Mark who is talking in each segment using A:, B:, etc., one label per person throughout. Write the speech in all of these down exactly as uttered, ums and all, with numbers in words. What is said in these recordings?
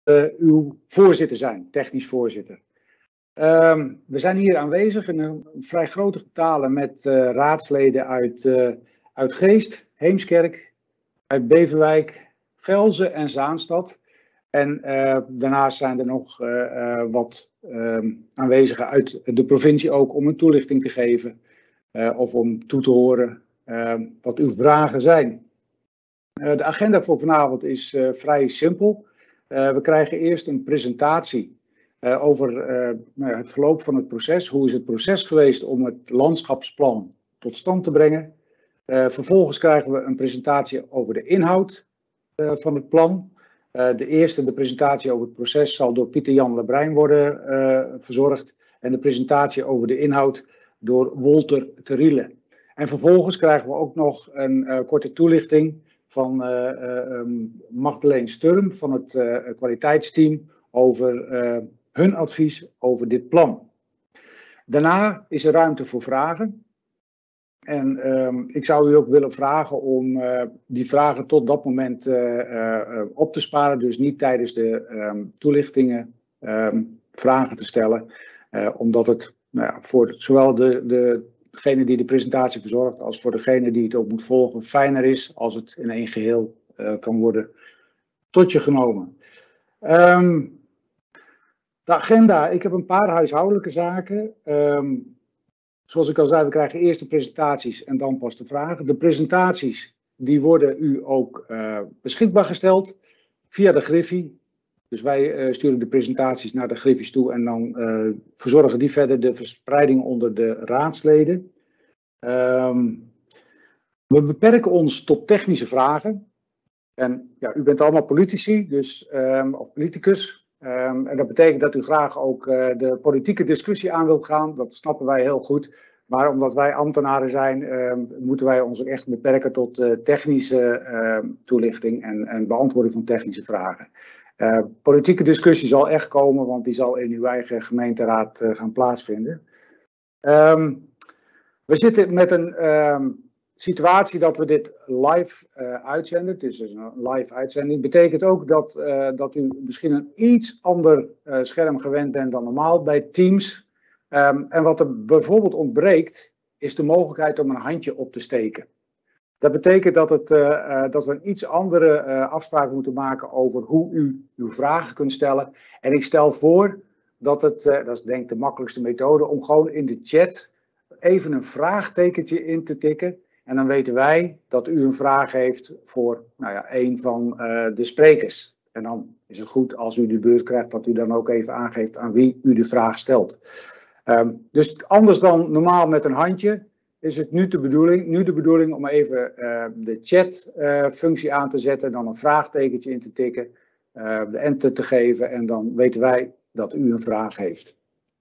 A: uh, uw voorzitter zijn, technisch voorzitter. Um, we zijn hier aanwezig in een vrij grote getalen met uh, raadsleden uit, uh, uit Geest, Heemskerk, uit Beverwijk, Velzen en Zaanstad. En uh, daarnaast zijn er nog uh, uh, wat uh, aanwezigen uit de provincie ook om een toelichting te geven uh, of om toe te horen uh, wat uw vragen zijn. Uh, de agenda voor vanavond is uh, vrij simpel. Uh, we krijgen eerst een presentatie uh, over uh, nou ja, het verloop van het proces. Hoe is het proces geweest om het landschapsplan tot stand te brengen? Uh, vervolgens krijgen we een presentatie over de inhoud uh, van het plan. Uh, de eerste, de presentatie over het proces, zal door Pieter-Jan Lebrein worden uh, verzorgd. En de presentatie over de inhoud door Wolter Teriele. En vervolgens krijgen we ook nog een uh, korte toelichting van uh, uh, um, Magdalene Sturm van het uh, kwaliteitsteam over uh, hun advies over dit plan. Daarna is er ruimte voor vragen. En um, ik zou u ook willen vragen om uh, die vragen tot dat moment uh, uh, op te sparen. Dus niet tijdens de um, toelichtingen um, vragen te stellen. Uh, omdat het nou ja, voor zowel de, de, degene die de presentatie verzorgt als voor degene die het ook moet volgen fijner is als het in één geheel uh, kan worden tot je genomen. Um, de agenda, ik heb een paar huishoudelijke zaken. Um, Zoals ik al zei, we krijgen eerst de presentaties en dan pas de vragen. De presentaties die worden u ook uh, beschikbaar gesteld via de Griffie. Dus wij uh, sturen de presentaties naar de Griffies toe en dan uh, verzorgen die verder de verspreiding onder de raadsleden. Um, we beperken ons tot technische vragen. En ja, u bent allemaal politici, dus, um, of politicus. Um, en dat betekent dat u graag ook uh, de politieke discussie aan wilt gaan. Dat snappen wij heel goed. Maar omdat wij ambtenaren zijn, uh, moeten wij ons ook echt beperken tot uh, technische uh, toelichting en, en beantwoording van technische vragen. Uh, politieke discussie zal echt komen, want die zal in uw eigen gemeenteraad uh, gaan plaatsvinden. Um, we zitten met een um, situatie dat we dit live uh, uitzenden. Het is dus een live uitzending. Betekent ook dat, uh, dat u misschien een iets ander uh, scherm gewend bent dan normaal bij Teams. Um, en wat er bijvoorbeeld ontbreekt, is de mogelijkheid om een handje op te steken. Dat betekent dat, het, uh, uh, dat we een iets andere uh, afspraak moeten maken over hoe u uw vragen kunt stellen. En ik stel voor dat het, uh, dat is denk ik de makkelijkste methode, om gewoon in de chat even een vraagtekentje in te tikken. En dan weten wij dat u een vraag heeft voor nou ja, een van uh, de sprekers. En dan is het goed als u de beurt krijgt dat u dan ook even aangeeft aan wie u de vraag stelt. Um, dus anders dan normaal met een handje is het nu de bedoeling, nu de bedoeling om even uh, de chat-functie uh, aan te zetten, dan een vraagtekentje in te tikken, uh, de enter te geven en dan weten wij dat u een vraag heeft.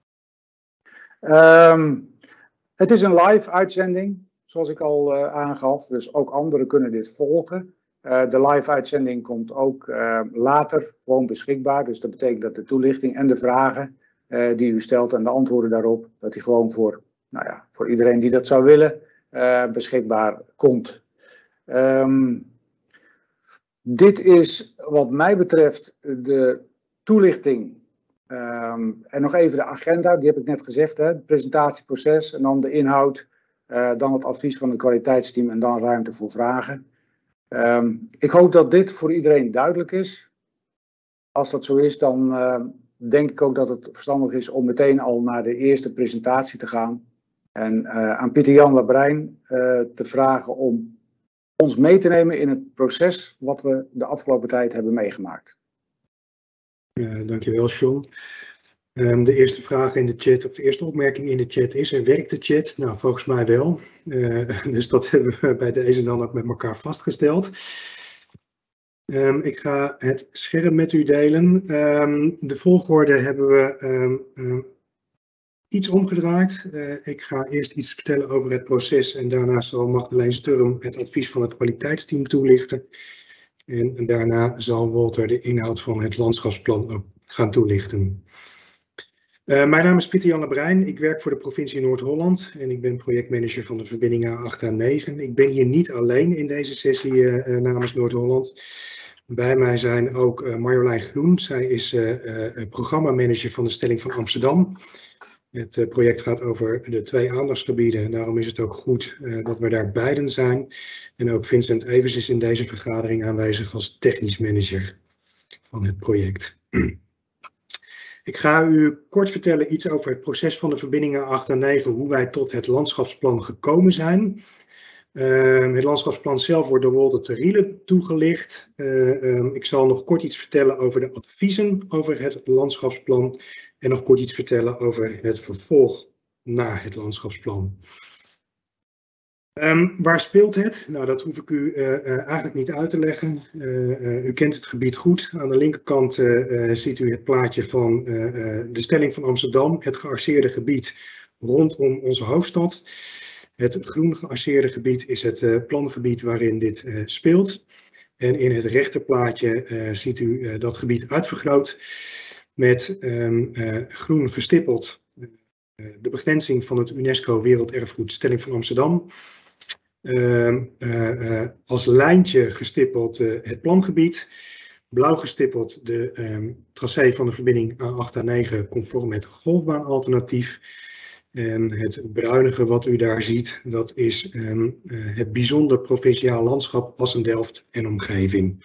A: Um, het is een live uitzending, zoals ik al uh, aangaf, dus ook anderen kunnen dit volgen. Uh, de live uitzending komt ook uh, later gewoon beschikbaar, dus dat betekent dat de toelichting en de vragen uh, die u stelt en de antwoorden daarop, dat die gewoon voor, nou ja, voor iedereen die dat zou willen, uh, beschikbaar komt. Um, dit is wat mij betreft de toelichting um, en nog even de agenda, die heb ik net gezegd, hè, het presentatieproces en dan de inhoud, uh, dan het advies van het kwaliteitsteam en dan ruimte voor vragen. Um, ik hoop dat dit voor iedereen duidelijk is. Als dat zo is, dan uh, denk ik ook dat het verstandig is om meteen al naar de eerste presentatie te gaan. En uh, aan Pieter-Jan Lebrein uh, te vragen om ons mee te nemen in het proces wat we de afgelopen tijd hebben meegemaakt.
B: Uh, dankjewel, John. Um, de eerste vraag in de chat, of de eerste opmerking in de chat is, er werkt de chat? Nou, volgens mij wel. Uh, dus dat hebben we bij deze dan ook met elkaar vastgesteld. Um, ik ga het scherm met u delen. Um, de volgorde hebben we um, um, iets omgedraaid. Uh, ik ga eerst iets vertellen over het proces en daarna zal Magdalene Sturm het advies van het kwaliteitsteam toelichten. En, en daarna zal Wolter de inhoud van het landschapsplan ook gaan toelichten. Uh, mijn naam is Pieter-Jan Lebrein, ik werk voor de provincie Noord-Holland en ik ben projectmanager van de verbinding A acht A negen. Ik ben hier niet alleen in deze sessie uh, namens Noord-Holland, Bij mij zijn ook uh, Marjolein Groen. Zij is uh, uh, programmamanager van de Stelling van Amsterdam. Het uh, project gaat over de twee aandachtsgebieden. En daarom is het ook goed uh, dat we daar beiden zijn. En ook Vincent Evers is in deze vergadering aanwezig als technisch manager van het project. Ik ga u kort vertellen iets over het proces van de verbindingen acht en negen, hoe wij tot het landschapsplan gekomen zijn. Uh, het landschapsplan zelf wordt door Wolter te Riele toegelicht. Uh, um, ik zal nog kort iets vertellen over de adviezen over het landschapsplan en nog kort iets vertellen over het vervolg na het landschapsplan. Um, waar speelt het? Nou, dat hoef ik u uh, uh, eigenlijk niet uit te leggen. Uh, uh, u kent het gebied goed. Aan de linkerkant uh, uh, ziet u het plaatje van uh, uh, de Stelling van Amsterdam, het gearseerde gebied rondom onze hoofdstad. Het groen gearseerde gebied is het uh, plangebied waarin dit uh, speelt. En in het rechterplaatje uh, ziet u uh, dat gebied uitvergroot met um, uh, groen gestippeld uh, de begrenzing van het UNESCO Werelderfgoed Stelling van Amsterdam. Uh, uh, uh, als lijntje gestippeld uh, het plangebied. Blauw gestippeld de um, tracé van de verbinding A acht A negen conform het golfbaanalternatief. En het bruinige wat u daar ziet, dat is um, uh, het bijzonder provinciaal landschap Assendelft en omgeving.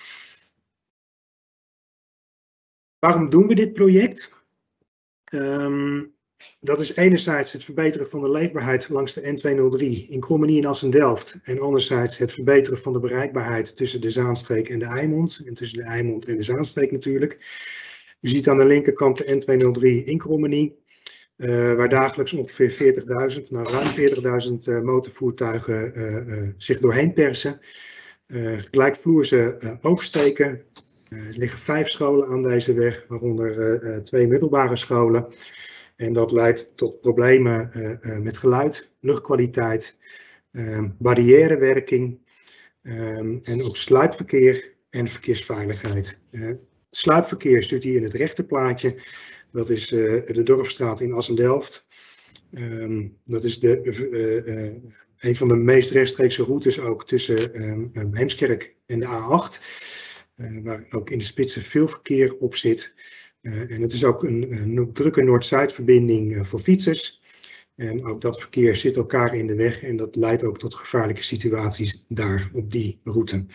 B: Waarom doen we dit project? Um, dat is enerzijds het verbeteren van de leefbaarheid langs de N tweehonderddrie in Krommenie en Assendelft. En anderzijds het verbeteren van de bereikbaarheid tussen de Zaanstreek en de Eimond. En tussen de Eimond en de Zaanstreek natuurlijk. U ziet aan de linkerkant de N tweehonderddrie in Krommenie. Uh, waar dagelijks ongeveer veertigduizend, nou ruim veertigduizend uh, motorvoertuigen uh, uh, zich doorheen persen. Uh, gelijkvloerse uh, oversteken. Uh, er liggen vijf scholen aan deze weg, waaronder uh, uh, twee middelbare scholen. En dat leidt tot problemen uh, uh, met geluid, luchtkwaliteit, uh, barrièrewerking um, en ook sluipverkeer en verkeersveiligheid. Uh, sluipverkeer ziet u in het rechterplaatje. Dat is uh, de Dorpsstraat in Assendelft. Um, dat is de, uh, uh, een van de meest rechtstreekse routes ook tussen um, Heemskerk en de A acht. Uh, waar ook in de spitsen veel verkeer op zit. Uh, en het is ook een, een drukke Noord-Zuid verbinding uh, voor fietsers. En ook dat verkeer zit elkaar in de weg en dat leidt ook tot gevaarlijke situaties daar op die route.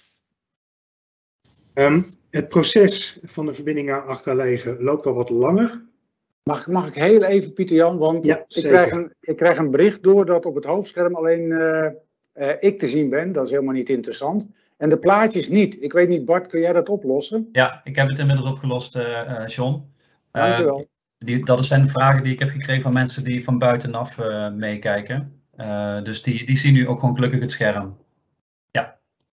B: Um, Het proces van de verbinding A acht A negen loopt al wat langer.
A: Mag, mag ik heel even, Pieter-Jan, want
B: ja,
A: ik, krijg een, ik krijg een bericht door dat op het hoofdscherm alleen uh, uh, ik te zien ben. Dat is helemaal niet interessant. En de plaatjes niet. Ik weet niet, Bart, kun jij dat oplossen?
C: Ja, ik heb het inmiddels opgelost, uh, uh, John.
A: Dankjewel.
C: Uh, die, dat zijn vragen die ik heb gekregen van mensen die van buitenaf uh, meekijken. Uh, dus die, die zien nu ook gewoon gelukkig het scherm. Ja.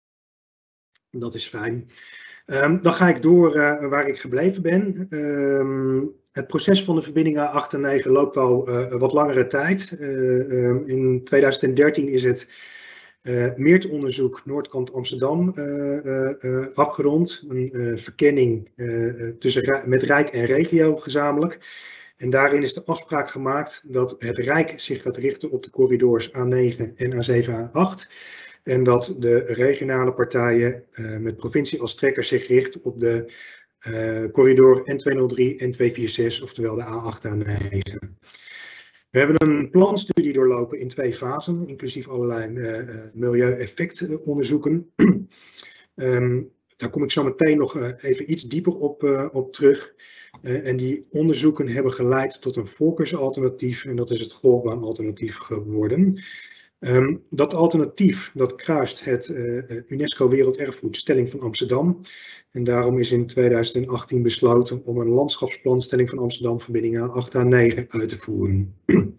B: Dat is fijn. Um, dan ga ik door uh, waar ik gebleven ben. Um, het proces van de verbinding A acht A negen loopt al uh, wat langere tijd. Uh, um, in tweeduizend dertien is het uh, meertonderzoek Noordkant Amsterdam uh, uh, uh, afgerond. Een uh, verkenning uh, tussen, met Rijk en regio gezamenlijk. En daarin is de afspraak gemaakt dat het Rijk zich gaat richten op de corridors A negen en A zeven A acht. En dat de regionale partijen uh, met provincie als trekker zich richten op de uh, corridor N tweehonderddrie en tweehonderdvierenzestig, oftewel de A acht A negen. We hebben een planstudie doorlopen in twee fasen, inclusief allerlei uh, milieueffectonderzoeken. um, daar kom ik zo meteen nog uh, even iets dieper op, uh, op terug. Uh, en die onderzoeken hebben geleid tot een voorkeursalternatief en dat is het golfbaanalternatief geworden. Um, dat alternatief dat kruist het uh, UNESCO Werelderfgoed Stelling van Amsterdam. En daarom is in tweeduizend achttien besloten om een landschapsplan Stelling van Amsterdam verbinding A acht A negen uit te voeren.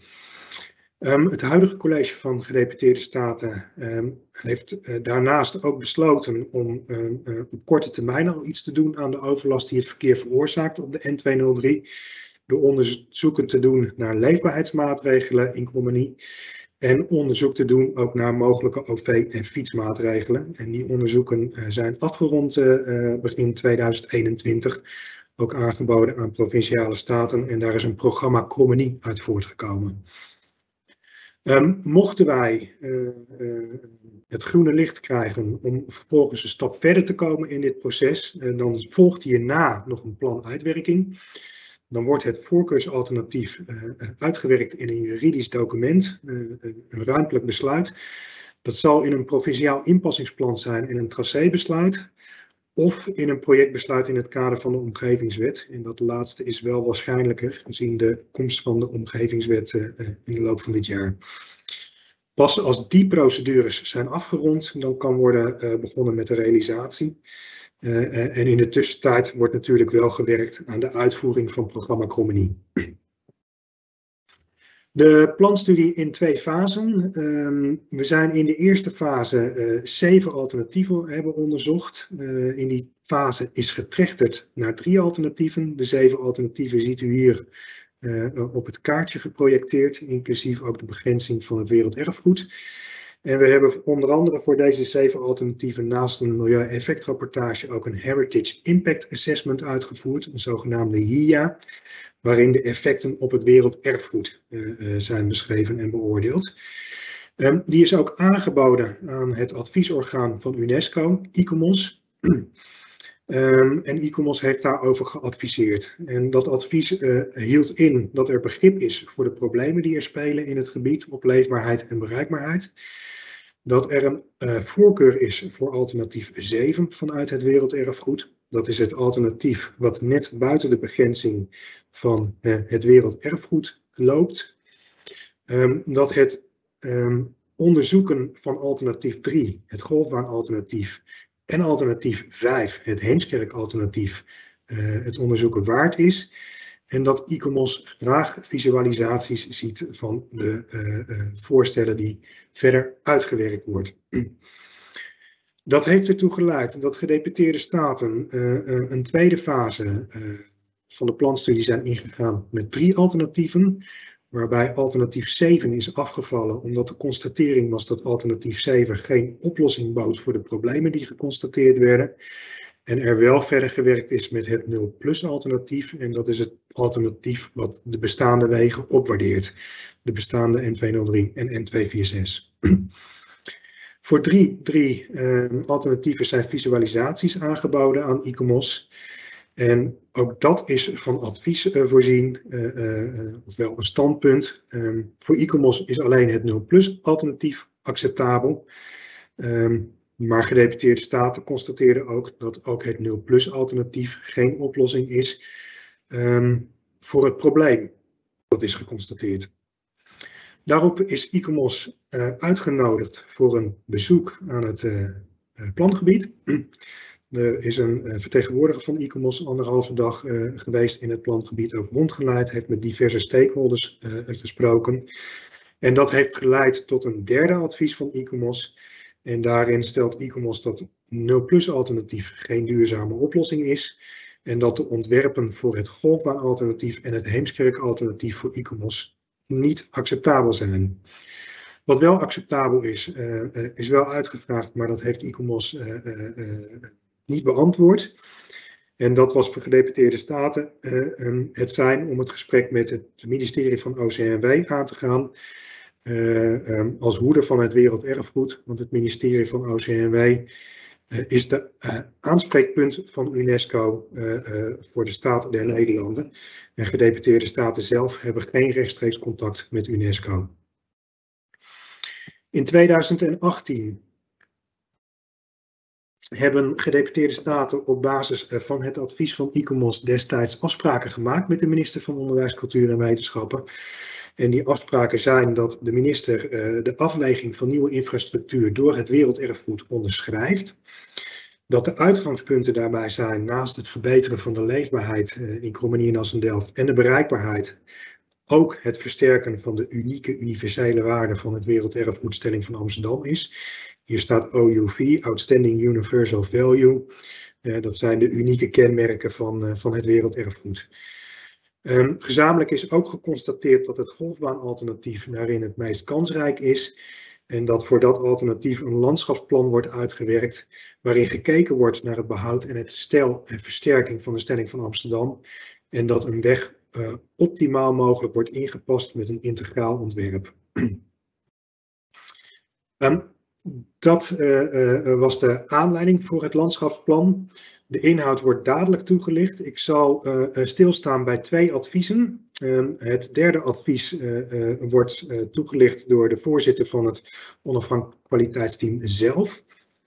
B: um, het huidige college van gedeputeerde staten um, heeft uh, daarnaast ook besloten om uh, uh, op korte termijn al iets te doen aan de overlast die het verkeer veroorzaakt op de N tweehonderddrie. Door onderzoeken te doen naar leefbaarheidsmaatregelen in Krommenie. En onderzoek te doen ook naar mogelijke O V- en fietsmaatregelen. En die onderzoeken uh, zijn afgerond uh, begin tweeduizend eenentwintig. Ook aangeboden aan provinciale staten. En daar is een programma Krommenie uit voortgekomen. Um, mochten wij uh, uh, het groene licht krijgen om vervolgens een stap verder te komen in dit proces, uh, dan volgt hierna nog een plan uitwerking. Dan wordt het voorkeursalternatief uh, uitgewerkt in een juridisch document, uh, een ruimtelijk besluit. Dat zal in een provinciaal inpassingsplan zijn in een tracébesluit of in een projectbesluit in het kader van de omgevingswet. En dat laatste is wel waarschijnlijker gezien de komst van de omgevingswet uh, in de loop van dit jaar. Pas als die procedures zijn afgerond, dan kan worden uh, begonnen met de realisatie. Uh, en in de tussentijd wordt natuurlijk wel gewerkt aan de uitvoering van programma Cromenie. De planstudie in twee fasen. Um, we zijn in de eerste fase uh, zeven alternatieven hebben onderzocht. Uh, in die fase is getrechterd naar drie alternatieven. De zeven alternatieven ziet u hier uh, op het kaartje geprojecteerd, inclusief ook de begrenzing van het werelderfgoed. En we hebben onder andere voor deze zeven alternatieven naast een milieueffectrapportage ook een Heritage Impact Assessment uitgevoerd, een zogenaamde H I A, waarin de effecten op het werelderfgoed uh, uh, zijn beschreven en beoordeeld. Um, die is ook aangeboden aan het adviesorgaan van UNESCO, ICOMOS. Um, en ICOMOS heeft daarover geadviseerd. En dat advies uh, hield in dat er begrip is voor de problemen die er spelen in het gebied op leefbaarheid en bereikbaarheid. Dat er een uh, voorkeur is voor alternatief zeven vanuit het werelderfgoed. Dat is het alternatief wat net buiten de begrenzing van uh, het werelderfgoed loopt. Um, dat het um, onderzoeken van alternatief drie, het golfbaanalternatief, en alternatief vijf, het Heemskerk-alternatief, uh, het onderzoeken waard is. En dat ICOMOS graag visualisaties ziet van de uh, uh, voorstellen die verder uitgewerkt wordt. Dat heeft ertoe geleid dat gedeputeerde staten uh, uh, een tweede fase uh, van de planstudie zijn ingegaan met drie alternatieven. Waarbij alternatief zeven is afgevallen omdat de constatering was dat alternatief zeven geen oplossing bood voor de problemen die geconstateerd werden. En er wel verder gewerkt is met het nul plus alternatief. En dat is het alternatief wat de bestaande wegen opwaardeert. De bestaande N tweehonderddrie en N tweehonderdvierenzestig. Voor drie, drie uh, alternatieven zijn visualisaties aangeboden aan ICOMOS. En ook dat is van advies uh, voorzien, uh, uh, ofwel een standpunt. Um, voor ICOMOS is alleen het nul plus alternatief acceptabel. Um, maar gedeputeerde staten constateerden ook dat ook het nul plus alternatief geen oplossing is um, voor het probleem dat is geconstateerd. Daarop is ICOMOS uh, uitgenodigd voor een bezoek aan het uh, uh, plangebied. Er is een uh, vertegenwoordiger van ICOMOS anderhalve dag uh, geweest in het plangebied, ook rondgeleid, heeft met diverse stakeholders uh, gesproken. En dat heeft geleid tot een derde advies van ICOMOS. En daarin stelt ICOMOS dat het nul plus alternatief geen duurzame oplossing is. En dat de ontwerpen voor het golfbaanalternatief en het Heemskerk-alternatief voor ICOMOS niet acceptabel zijn. Wat wel acceptabel is, uh, uh, is wel uitgevraagd, maar dat heeft ICOMOS uh, uh, uh, niet beantwoord. En dat was voor gedeputeerde staten uh, um, het zijn om het gesprek met het ministerie van O C M W aan te gaan. Uh, um, als hoeder van het werelderfgoed, want het ministerie van O C M W uh, is de uh, aanspreekpunt van UNESCO uh, uh, voor de staat der Nederlanden. En gedeputeerde staten zelf hebben geen rechtstreeks contact met UNESCO. In tweeduizend achttien hebben gedeputeerde staten op basis van het advies van ICOMOS destijds afspraken gemaakt met de minister van Onderwijs, Cultuur en Wetenschappen. En die afspraken zijn dat de minister uh, de afweging van nieuwe infrastructuur door het werelderfgoed onderschrijft. Dat de uitgangspunten daarbij zijn naast het verbeteren van de leefbaarheid uh, in Krommenie en Assendelft en de bereikbaarheid ook het versterken van de unieke universele waarde van het werelderfgoedstelling van Amsterdam is. Hier staat O U V, Outstanding Universal Value. Uh, dat zijn de unieke kenmerken van, uh, van het werelderfgoed. Um, gezamenlijk is ook geconstateerd dat het golfbaanalternatief daarin het meest kansrijk is. En dat voor dat alternatief een landschapsplan wordt uitgewerkt waarin gekeken wordt naar het behoud en het herstel en versterking van de stelling van Amsterdam. En dat een weg uh, optimaal mogelijk wordt ingepast met een integraal ontwerp. Um, dat uh, uh, was de aanleiding voor het landschapsplan. De inhoud wordt dadelijk toegelicht. Ik zal uh, uh, stilstaan bij twee adviezen. Um, het derde advies uh, uh, wordt uh, toegelicht door de voorzitter van het onafhankelijk kwaliteitsteam zelf.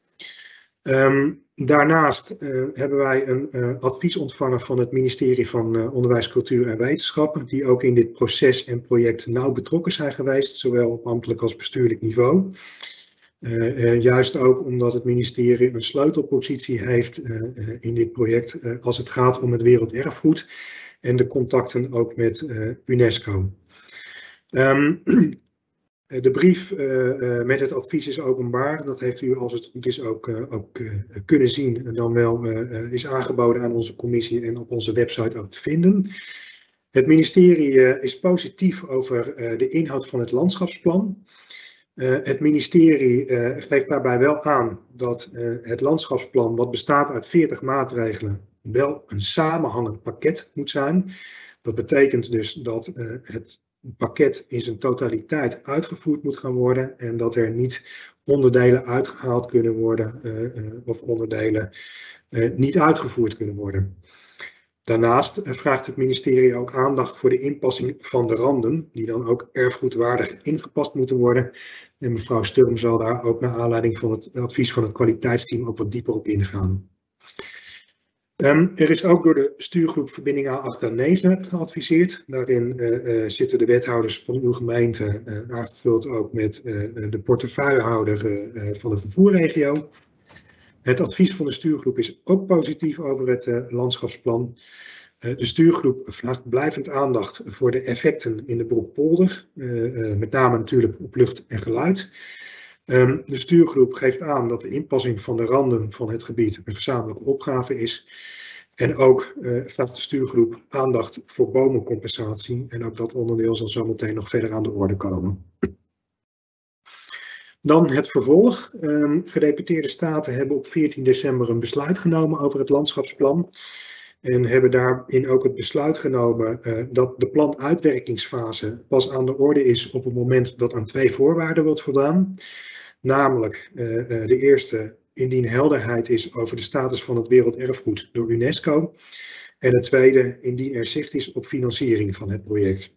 B: Um, daarnaast uh, hebben wij een uh, advies ontvangen van het ministerie van uh, Onderwijs, Cultuur en Wetenschappen, die ook in dit proces en project nauw betrokken zijn geweest, zowel op ambtelijk als bestuurlijk niveau. Uh, uh, juist ook omdat het ministerie een sleutelpositie heeft uh, uh, in dit project uh, als het gaat om het werelderfgoed en de contacten ook met uh, UNESCO. Um, de brief uh, uh, met het advies is openbaar. Dat heeft u, als het goed is, ook, uh, ook uh, kunnen zien. En dan wel uh, uh, is aangeboden aan onze commissie en op onze website ook te vinden. Het ministerie uh, is positief over uh, de inhoud van het landschapsplan. Uh, het ministerie uh, geeft daarbij wel aan dat uh, het landschapsplan, wat bestaat uit veertig maatregelen, wel een samenhangend pakket moet zijn. Dat betekent dus dat uh, het pakket in zijn totaliteit uitgevoerd moet gaan worden en dat er niet onderdelen uitgehaald kunnen worden uh, uh, of onderdelen uh, niet uitgevoerd kunnen worden. Daarnaast vraagt het ministerie ook aandacht voor de inpassing van de randen, die dan ook erfgoedwaardig ingepast moeten worden. En mevrouw Sturm zal daar ook naar aanleiding van het advies van het kwaliteitsteam ook wat dieper op ingaan. Um, er is ook door de stuurgroep Verbinding A acht A negen geadviseerd. Daarin uh, uh, zitten de wethouders van uw gemeente, uh, aangevuld ook met uh, de portefeuillehouder uh, van de vervoerregio. Het advies van de stuurgroep is ook positief over het uh, landschapsplan. Uh, de stuurgroep vraagt blijvend aandacht voor de effecten in de Broekpolder, uh, uh, met name natuurlijk op lucht en geluid. Um, de stuurgroep geeft aan dat de inpassing van de randen van het gebied een gezamenlijke opgave is. En ook uh, vraagt de stuurgroep aandacht voor bomencompensatie. En ook dat onderdeel zal zo meteen nog verder aan de orde komen. Dan het vervolg. Um, gedeputeerde staten hebben op veertien december een besluit genomen over het landschapsplan. En hebben daarin ook het besluit genomen uh, dat de planuitwerkingsfase pas aan de orde is op het moment dat aan twee voorwaarden wordt voldaan. Namelijk uh, uh, de eerste, indien helderheid is over de status van het werelderfgoed door UNESCO. En het tweede, indien er zicht is op financiering van het project.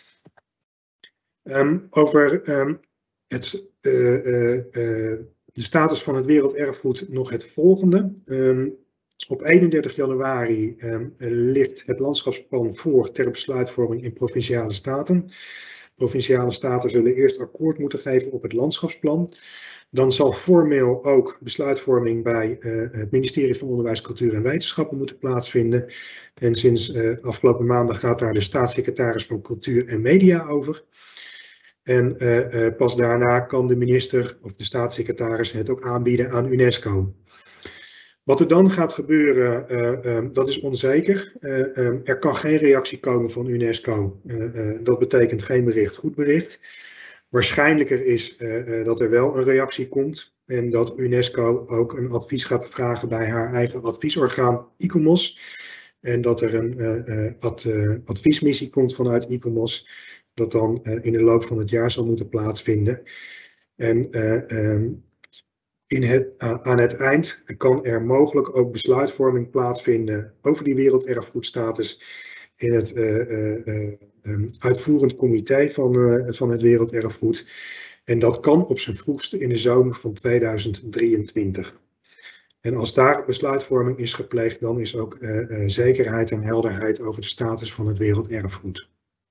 B: Um, over um, het, uh, uh, uh, de status van het werelderfgoed nog het volgende. Um, op eenendertig januari um, ligt het landschapsplan voor ter besluitvorming in provinciale staten. Provinciale staten zullen eerst akkoord moeten geven op het landschapsplan. Dan zal formeel ook besluitvorming bij uh, het ministerie van Onderwijs, Cultuur en Wetenschappen moeten plaatsvinden. En sinds uh, afgelopen maandag gaat daar de staatssecretaris van Cultuur en Media over. En uh, uh, pas daarna kan de minister of de staatssecretaris het ook aanbieden aan UNESCO. Wat er dan gaat gebeuren, uh, um, dat is onzeker. Uh, um, er kan geen reactie komen van UNESCO. Uh, uh, dat betekent geen bericht, goed bericht. Waarschijnlijker is uh, uh, dat er wel een reactie komt en dat UNESCO ook een advies gaat vragen bij haar eigen adviesorgaan ICOMOS. En dat er een uh, uh, ad, uh, adviesmissie komt vanuit ICOMOS, dat dan uh, in de loop van het jaar zal moeten plaatsvinden. En uh, um, in het, uh, aan het eind kan er mogelijk ook besluitvorming plaatsvinden over die werelderfgoedstatus in het uh, uh, uh, um, uitvoerend comité van, uh, van het werelderfgoed. En dat kan op zijn vroegste in de zomer van tweeduizend drieëntwintig. En als daar besluitvorming is gepleegd, dan is ook uh, uh, zekerheid en helderheid over de status van het werelderfgoed.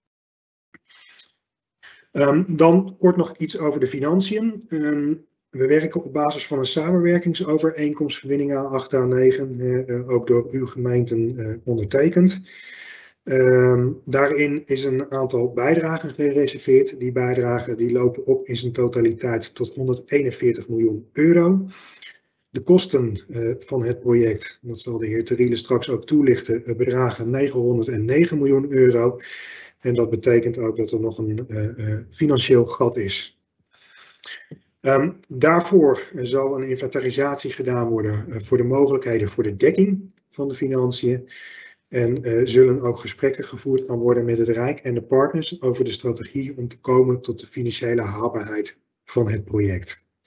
B: Um, dan kort nog iets over de financiën. Um, we werken op basis van een samenwerkingsovereenkomst Verbinding A acht A negen, uh, uh, ook door uw gemeenten uh, ondertekend. Um, daarin is een aantal bijdragen gereserveerd. Die bijdragen die lopen op in zijn totaliteit tot honderdeenenveertig miljoen euro. De kosten uh, van het project, dat zal de heer Teriele straks ook toelichten, uh, bedragen negenhonderdnegen miljoen euro. En dat betekent ook dat er nog een uh, uh, financieel gat is. Um, daarvoor zal een inventarisatie gedaan worden uh, voor de mogelijkheden voor de dekking van de financiën. En uh, zullen ook gesprekken gevoerd gaan worden met het Rijk en de partners over de strategie om te komen tot de financiële haalbaarheid van het project.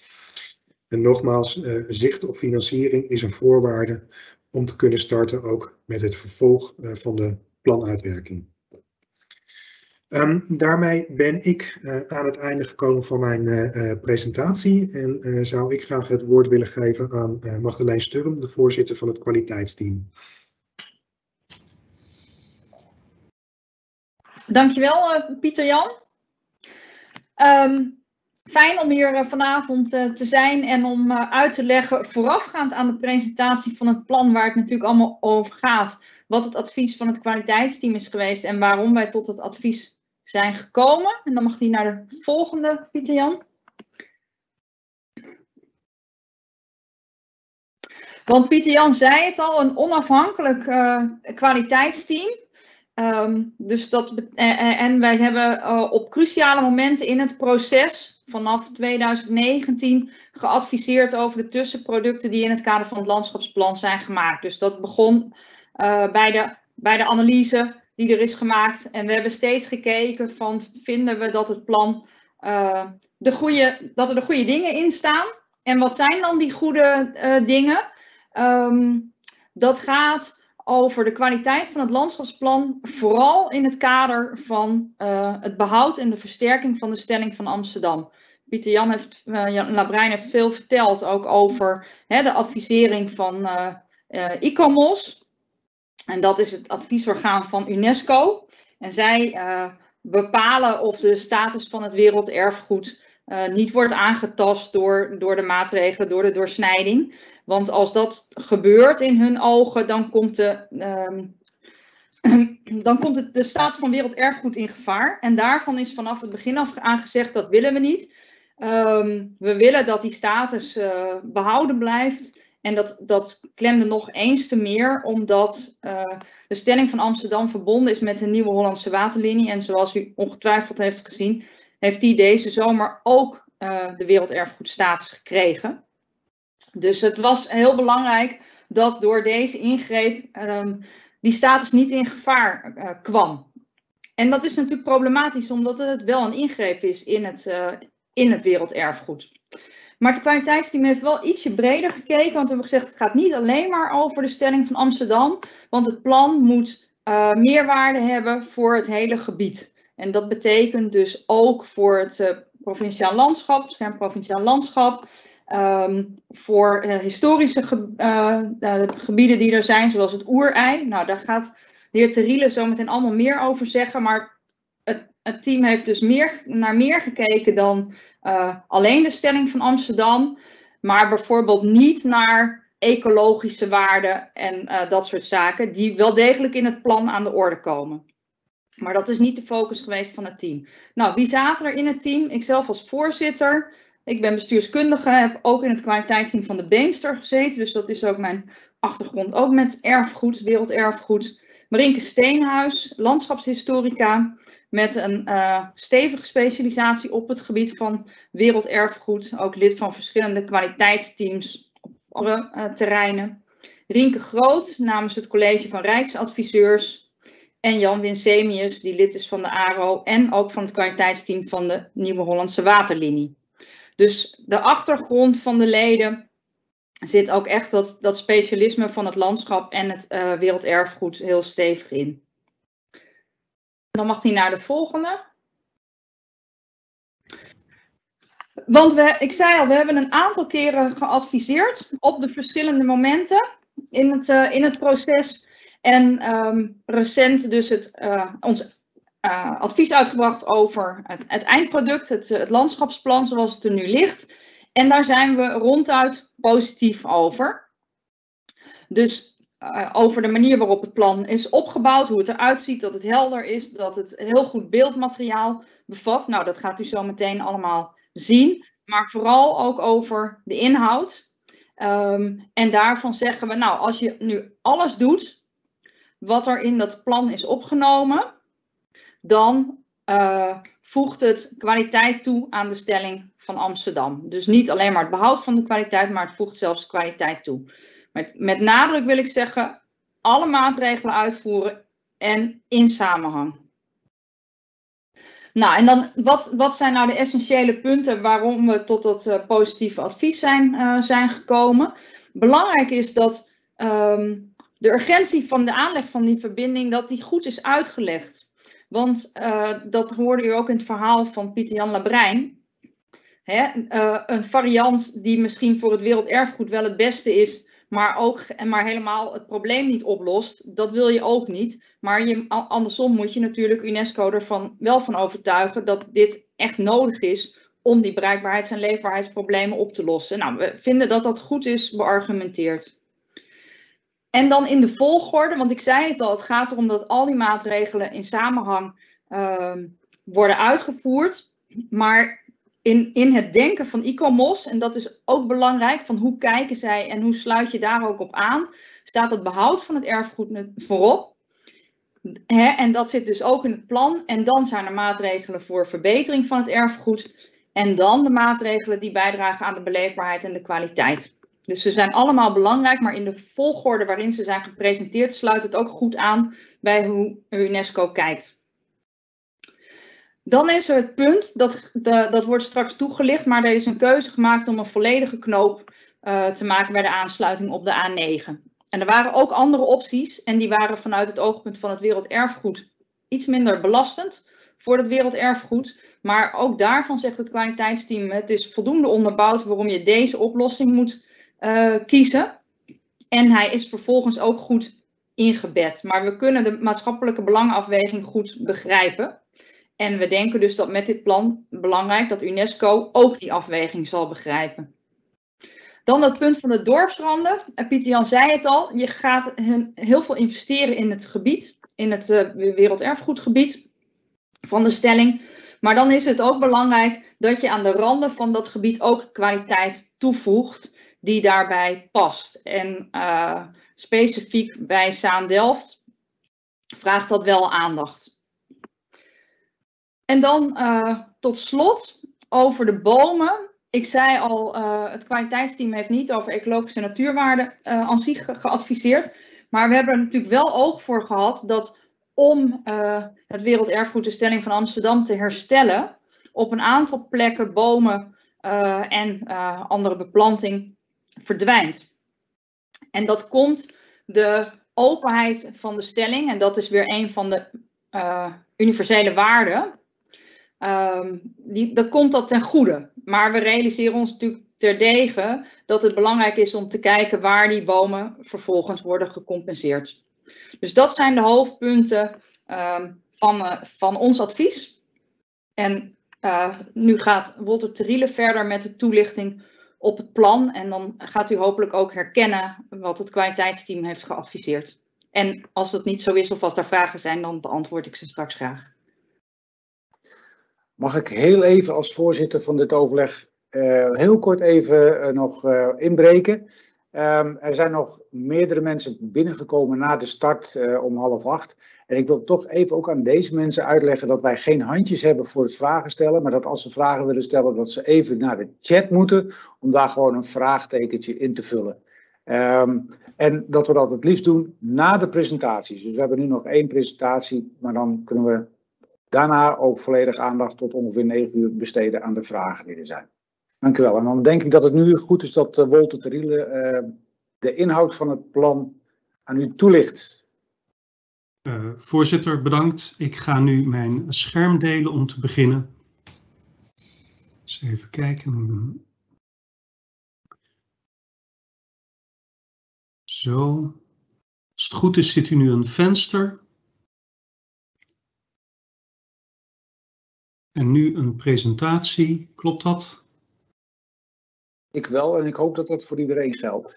B: En nogmaals, uh, zicht op financiering is een voorwaarde om te kunnen starten ook met het vervolg uh, van de planuitwerking. Um, daarmee ben ik uh, aan het einde gekomen van mijn uh, presentatie en uh, zou ik graag het woord willen geven aan uh, Magdalijn Sturm, de voorzitter van het kwaliteitsteam.
D: Dankjewel uh, Pieter-Jan. Um, fijn om hier uh, vanavond uh, te zijn en om uh, uit te leggen voorafgaand aan de presentatie van het plan waar het natuurlijk allemaal over gaat. Wat het advies van het kwaliteitsteam is geweest en waarom wij tot het advies zijn gekomen. En dan mag die naar de volgende, Pieter-Jan. Want Pieter-Jan zei het al, een onafhankelijk uh, kwaliteitsteam. Um, dus dat, uh, en wij hebben uh, op cruciale momenten in het proces vanaf twintig negentien geadviseerd over de tussenproducten die in het kader van het landschapsplan zijn gemaakt. Dus dat begon uh, bij, de, bij de analyse die er is gemaakt. En we hebben steeds gekeken van, vinden we dat het plan, uh, de goede, dat er de goede dingen in staan. En wat zijn dan die goede uh, dingen? Um, dat gaat over de kwaliteit van het landschapsplan, vooral in het kader van uh, het behoud en de versterking van de stelling van Amsterdam. Pieter-Jan heeft, uh, Jan Labrijn heeft veel verteld ook over hè, de advisering van uh, uh, ICOMOS. En dat is het adviesorgaan van UNESCO. En zij uh, bepalen of de status van het werelderfgoed uh, niet wordt aangetast door, door de maatregelen, door de doorsnijding. Want als dat gebeurt in hun ogen, dan komt de, um, dan komt het, de status van werelderfgoed in gevaar. En daarvan is vanaf het begin af aan gezegd, dat willen we niet. Um, we willen dat die status uh, behouden blijft. En dat, dat klemde nog eens te meer, omdat uh, de stelling van Amsterdam verbonden is met de Nieuwe Hollandse Waterlinie. En zoals u ongetwijfeld heeft gezien, heeft die deze zomer ook uh, de werelderfgoedstatus gekregen. Dus het was heel belangrijk dat door deze ingreep um, die status niet in gevaar uh, kwam. En dat is natuurlijk problematisch, omdat het wel een ingreep is in het, uh, in het werelderfgoed. Maar het kwaliteitsteam heeft wel ietsje breder gekeken, want we hebben gezegd het gaat niet alleen maar over de stelling van Amsterdam, want het plan moet uh, meerwaarde hebben voor het hele gebied. En dat betekent dus ook voor het uh, provinciaal landschap, beschermd provinciaal landschap, um, voor uh, historische ge uh, uh, gebieden die er zijn, zoals het Oerei. Nou, daar gaat de heer Teriele zo meteen allemaal meer over zeggen, maar het, het team heeft dus meer, naar meer gekeken dan uh, alleen de stelling van Amsterdam, maar bijvoorbeeld niet naar ecologische waarden en uh, dat soort zaken, die wel degelijk in het plan aan de orde komen. Maar dat is niet de focus geweest van het team. Nou, wie zaten er in het team? Ikzelf als voorzitter. Ik ben bestuurskundige, heb ook in het kwaliteitsteam van de Beemster gezeten. Dus dat is ook mijn achtergrond, ook met erfgoed, werelderfgoed. Marinke Steenhuis, landschapshistorica, met een uh, stevige specialisatie op het gebied van werelderfgoed. Ook lid van verschillende kwaliteitsteams op alle uh, terreinen. Rienke Groot, namens het college van Rijksadviseurs. En Jan Winsemius, die lid is van de A R O en ook van het kwaliteitsteam van de Nieuwe Hollandse Waterlinie. Dus de achtergrond van de leden zit ook echt dat, dat specialisme van het landschap en het uh, werelderfgoed heel stevig in. Dan mag hij naar de volgende. Want we, ik zei al, we hebben een aantal keren geadviseerd op de verschillende momenten in het, uh, in het proces. En um, recent dus het, uh, ons uh, advies uitgebracht over het, het eindproduct, het, het landschapsplan zoals het er nu ligt. En daar zijn we ronduit positief over. Dus uh, over de manier waarop het plan is opgebouwd, hoe het eruit ziet, dat het helder is, dat het heel goed beeldmateriaal bevat. Nou, dat gaat u zo meteen allemaal zien. Maar vooral ook over de inhoud. Um, en daarvan zeggen we, nou, als je nu alles doet wat er in dat plan is opgenomen, dan uh, voegt het kwaliteit toe aan de stelling van Amsterdam. Dus niet alleen maar het behoud van de kwaliteit, maar het voegt zelfs kwaliteit toe. Met, met nadruk wil ik zeggen, alle maatregelen uitvoeren en in samenhang. Nou, en dan wat, wat zijn nou de essentiële punten waarom we tot dat uh, positieve advies zijn, uh, zijn gekomen? Belangrijk is dat um, de urgentie van de aanleg van die verbinding, dat die goed is uitgelegd. Want uh, dat hoorde u ook in het verhaal van Pieter-Jan Labrijn. Hè, uh, een variant die misschien voor het werelderfgoed wel het beste is, maar, ook, maar helemaal het probleem niet oplost, dat wil je ook niet. Maar je, andersom moet je natuurlijk UNESCO ervan wel van overtuigen dat dit echt nodig is om die bereikbaarheids- en leefbaarheidsproblemen op te lossen. Nou, we vinden dat dat goed is beargumenteerd. En dan in de volgorde, want ik zei het al, het gaat erom dat al die maatregelen in samenhang uh, worden uitgevoerd. Maar in, in het denken van ICOMOS, en dat is ook belangrijk, van hoe kijken zij en hoe sluit je daar ook op aan, staat het behoud van het erfgoed voorop. Hè, en dat zit dus ook in het plan. En dan zijn er maatregelen voor verbetering van het erfgoed. En dan de maatregelen die bijdragen aan de beleefbaarheid en de kwaliteit. Dus ze zijn allemaal belangrijk, maar in de volgorde waarin ze zijn gepresenteerd sluit het ook goed aan bij hoe UNESCO kijkt. Dan is er het punt, dat, de, dat wordt straks toegelicht, maar er is een keuze gemaakt om een volledige knoop uh, te maken bij de aansluiting op de A negen. En er waren ook andere opties en die waren vanuit het oogpunt van het werelderfgoed iets minder belastend voor het werelderfgoed. Maar ook daarvan zegt het kwaliteitsteam, het is voldoende onderbouwd waarom je deze oplossing moet uh, kiezen. En hij is vervolgens ook goed ingebed. Maar we kunnen de maatschappelijke belangenafweging goed begrijpen. En we denken dus dat met dit plan belangrijk dat UNESCO ook die afweging zal begrijpen. Dan het punt van de dorpsranden. Pieter-Jan zei het al, je gaat heel veel investeren in het gebied, in het uh, werelderfgoedgebied van de stelling. Maar dan is het ook belangrijk dat je aan de randen van dat gebied ook kwaliteit toevoegt die daarbij past. En uh, specifiek bij Zaandelft vraagt dat wel aandacht. En dan uh, tot slot over de bomen. Ik zei al, uh, het kwaliteitsteam heeft niet over ecologische natuurwaarden uh, aan zich ge geadviseerd. Maar we hebben er natuurlijk wel oog voor gehad dat om uh, het werelderfgoed de stelling van Amsterdam te herstellen, op een aantal plekken bomen uh, en uh, andere beplanting verdwijnt. En dat komt de openheid van de stelling, en dat is weer een van de uh, universele waarden. Um, die, dat komt dat ten goede. Maar we realiseren ons natuurlijk terdege dat het belangrijk is om te kijken waar die bomen vervolgens worden gecompenseerd. Dus dat zijn de hoofdpunten um, van, uh, van ons advies. En uh, nu gaat Wolter Teriele verder met de toelichting op het plan. En dan gaat u hopelijk ook herkennen wat het kwaliteitsteam heeft geadviseerd. En als dat niet zo is of als daar vragen zijn, dan beantwoord ik ze straks graag.
A: Mag ik heel even als voorzitter van dit overleg uh, heel kort even uh, nog uh, inbreken. Um, er zijn nog meerdere mensen binnengekomen na de start uh, om half acht. En ik wil toch even ook aan deze mensen uitleggen dat wij geen handjes hebben voor het vragen stellen. Maar dat als ze vragen willen stellen, dat ze even naar de chat moeten om daar gewoon een vraagtekentje in te vullen. Um, en dat we dat het liefst doen na de presentaties. Dus we hebben nu nog één presentatie, maar dan kunnen we daarna ook volledig aandacht tot ongeveer negen uur besteden aan de vragen die er zijn. Dank u wel. En dan denk ik dat het nu goed is dat uh, Wolter Teriele uh, de inhoud van het plan aan u toelicht.
E: Uh, voorzitter, bedankt. Ik ga nu mijn scherm delen om te beginnen. Eens even kijken. Zo. Als het goed is, zit u nu een venster. En nu een presentatie. Klopt dat?
A: Ik wel, en ik hoop dat dat voor iedereen geldt.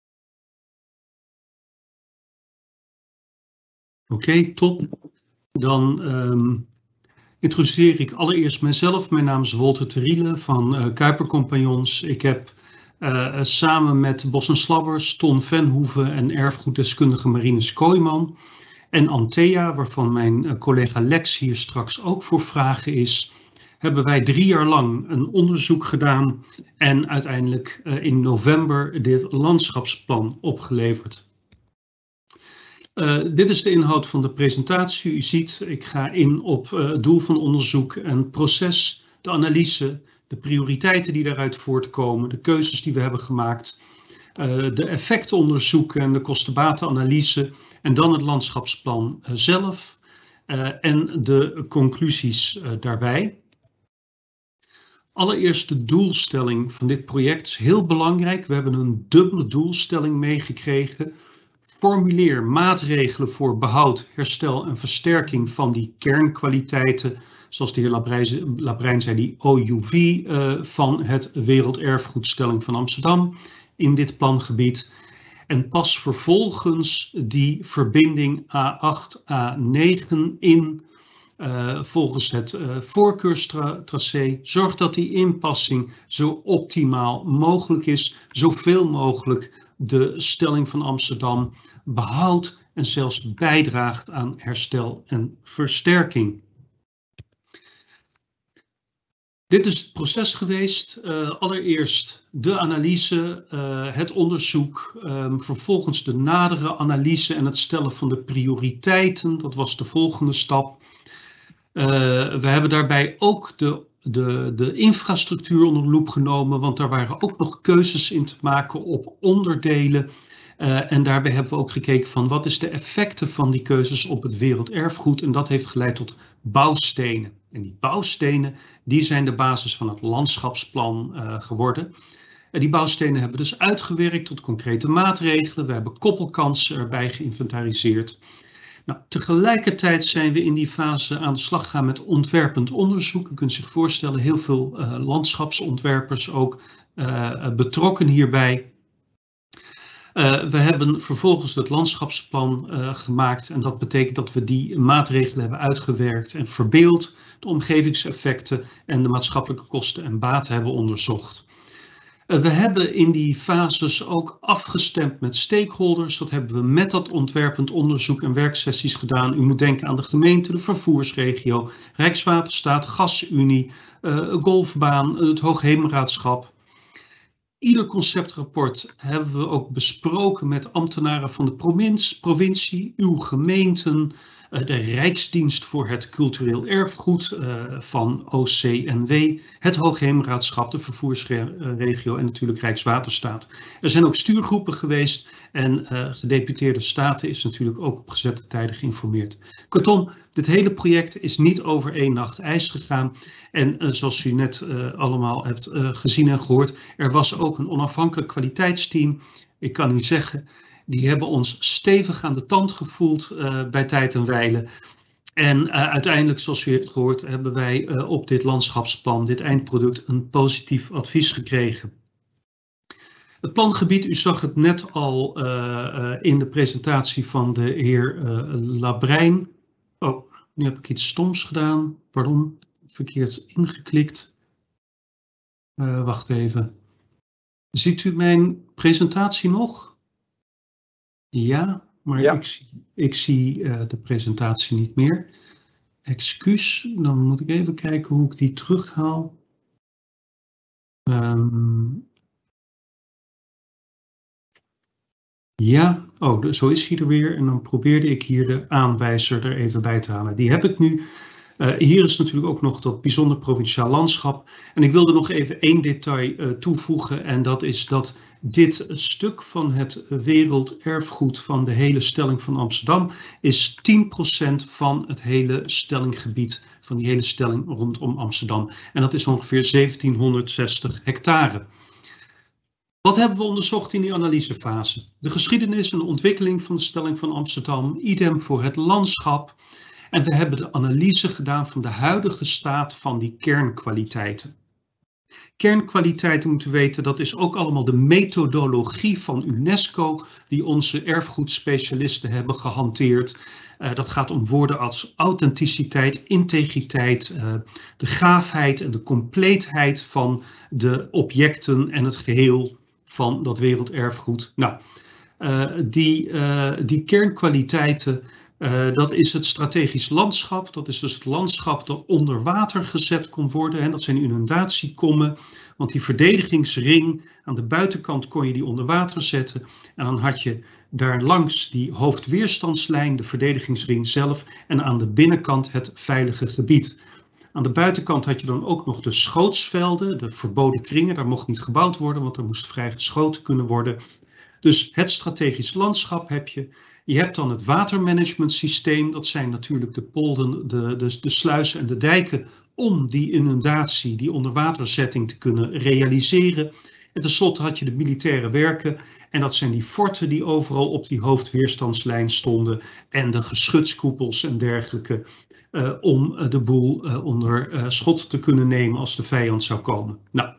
E: Oké, okay, top. Dan um, introduceer ik allereerst mezelf. Mijn naam is Wolter Teriele van uh, Kuiper Compagnons. Ik heb uh, samen met Bos en Slabbers, Ton Venhoeven en erfgoeddeskundige Marinus Kooijman en Antea, waarvan mijn uh, collega Lex hier straks ook voor vragen is, hebben wij drie jaar lang een onderzoek gedaan en uiteindelijk uh, in november dit landschapsplan opgeleverd. Uh, dit is de inhoud van de presentatie. U ziet, ik ga in op uh, het doel van onderzoek en proces, de analyse, de prioriteiten die daaruit voortkomen, de keuzes die we hebben gemaakt, uh, de effectenonderzoek en de kostenbatenanalyse en dan het landschapsplan uh, zelf uh, en de conclusies uh, daarbij. Allereerst de doelstelling van dit project is heel belangrijk. We hebben een dubbele doelstelling meegekregen. Formuleer maatregelen voor behoud, herstel en versterking van die kernkwaliteiten, zoals de heer Labrijn zei, die O U V uh, van het Werelderfgoedstelling van Amsterdam in dit plangebied. En pas vervolgens die verbinding A acht A negen in uh, volgens het uh, voorkeurstracé. Zorg dat die inpassing zo optimaal mogelijk is, zoveel mogelijk de stelling van Amsterdam behoudt en zelfs bijdraagt aan herstel en versterking. Dit is het proces geweest. Uh, allereerst de analyse, uh, het onderzoek, um, vervolgens de nadere analyse en het stellen van de prioriteiten. Dat was de volgende stap. Uh, we hebben daarbij ook de De, de infrastructuur onder de loep genomen, want daar waren ook nog keuzes in te maken op onderdelen. Uh, en daarbij hebben we ook gekeken van wat is de effecten van die keuzes op het werelderfgoed. En dat heeft geleid tot bouwstenen. En die bouwstenen die zijn de basis van het landschapsplan uh, geworden. En die bouwstenen hebben we dus uitgewerkt tot concrete maatregelen. We hebben koppelkansen erbij geïnventariseerd. Nou, tegelijkertijd zijn we in die fase aan de slag gegaan met ontwerpend onderzoek. U kunt zich voorstellen, heel veel uh, landschapsontwerpers ook uh, betrokken hierbij. Uh, we hebben vervolgens het landschapsplan uh, gemaakt en dat betekent dat we die maatregelen hebben uitgewerkt en verbeeld, de omgevingseffecten en de maatschappelijke kosten en baten hebben onderzocht. We hebben in die fases ook afgestemd met stakeholders. Dat hebben we met dat ontwerpend onderzoek en werksessies gedaan. U moet denken aan de gemeente, de vervoersregio, Rijkswaterstaat, Gasunie, uh, golfbaan, het Hoogheemraadschap. Ieder conceptrapport hebben we ook besproken met ambtenaren van de provincie, uw gemeenten, de Rijksdienst voor het Cultureel Erfgoed uh, van O C N W, het Hoogheemraadschap, de vervoersregio en natuurlijk Rijkswaterstaat. Er zijn ook stuurgroepen geweest en uh, gedeputeerde staten is natuurlijk ook op gezette tijden geïnformeerd. Kortom, dit hele project is niet over één nacht ijs gegaan. En uh, zoals u net uh, allemaal hebt uh, gezien en gehoord, er was ook een onafhankelijk kwaliteitsteam. Ik kan u zeggen, die hebben ons stevig aan de tand gevoeld uh, bij tijd en wijle. En uh, uiteindelijk, zoals u heeft gehoord, hebben wij uh, op dit landschapsplan, dit eindproduct, een positief advies gekregen. Het plangebied, u zag het net al uh, uh, in de presentatie van de heer uh, Labrijn. Oh, nu heb ik iets stoms gedaan. Pardon, verkeerd ingeklikt. Uh, wacht even. Ziet u mijn presentatie nog? Ja, maar ja. Ik zie, ik zie uh, de presentatie niet meer. Excuus, dan moet ik even kijken hoe ik die terughaal. Um, ja, oh, zo is hij er weer. En dan probeerde ik hier de aanwijzer er even bij te halen. Die heb ik nu. Uh, hier is natuurlijk ook nog dat bijzonder provinciaal landschap. En ik wilde nog even één detail uh, toevoegen. En dat is dat dit stuk van het werelderfgoed van de hele stelling van Amsterdam is tien procent van het hele stellinggebied, van die hele stelling rondom Amsterdam. En dat is ongeveer zeventienhonderdzestig hectare. Wat hebben we onderzocht in die analysefase? De geschiedenis en de ontwikkeling van de stelling van Amsterdam, idem voor het landschap. En we hebben de analyse gedaan van de huidige staat van die kernkwaliteiten. Kernkwaliteiten, moet u weten, dat is ook allemaal de methodologie van UNESCO die onze erfgoedspecialisten hebben gehanteerd. Uh, dat gaat om woorden als authenticiteit, integriteit, uh, de gaafheid en de compleetheid van de objecten en het geheel van dat werelderfgoed. Nou, uh, die, uh, die kernkwaliteiten Uh, dat is het strategisch landschap. Dat is dus het landschap dat onder water gezet kon worden. Hè. Dat zijn inundatiekommen. Want die verdedigingsring, aan de buitenkant kon je die onder water zetten. En dan had je daar langs die hoofdweerstandslijn, de verdedigingsring zelf. En aan de binnenkant het veilige gebied. Aan de buitenkant had je dan ook nog de schootsvelden, de verboden kringen. Daar mocht niet gebouwd worden, want er moest vrij geschoten kunnen worden. Dus het strategisch landschap heb je. Je hebt dan het watermanagementsysteem. Dat zijn natuurlijk de polden, de, de, de sluizen en de dijken om die inundatie, die onderwaterzetting te kunnen realiseren. En tenslotte had je de militaire werken. En dat zijn die forten die overal op die hoofdweerstandslijn stonden. En de geschutskoepels en dergelijke. Uh, om de boel uh, onder uh, schot te kunnen nemen als de vijand zou komen. Nou,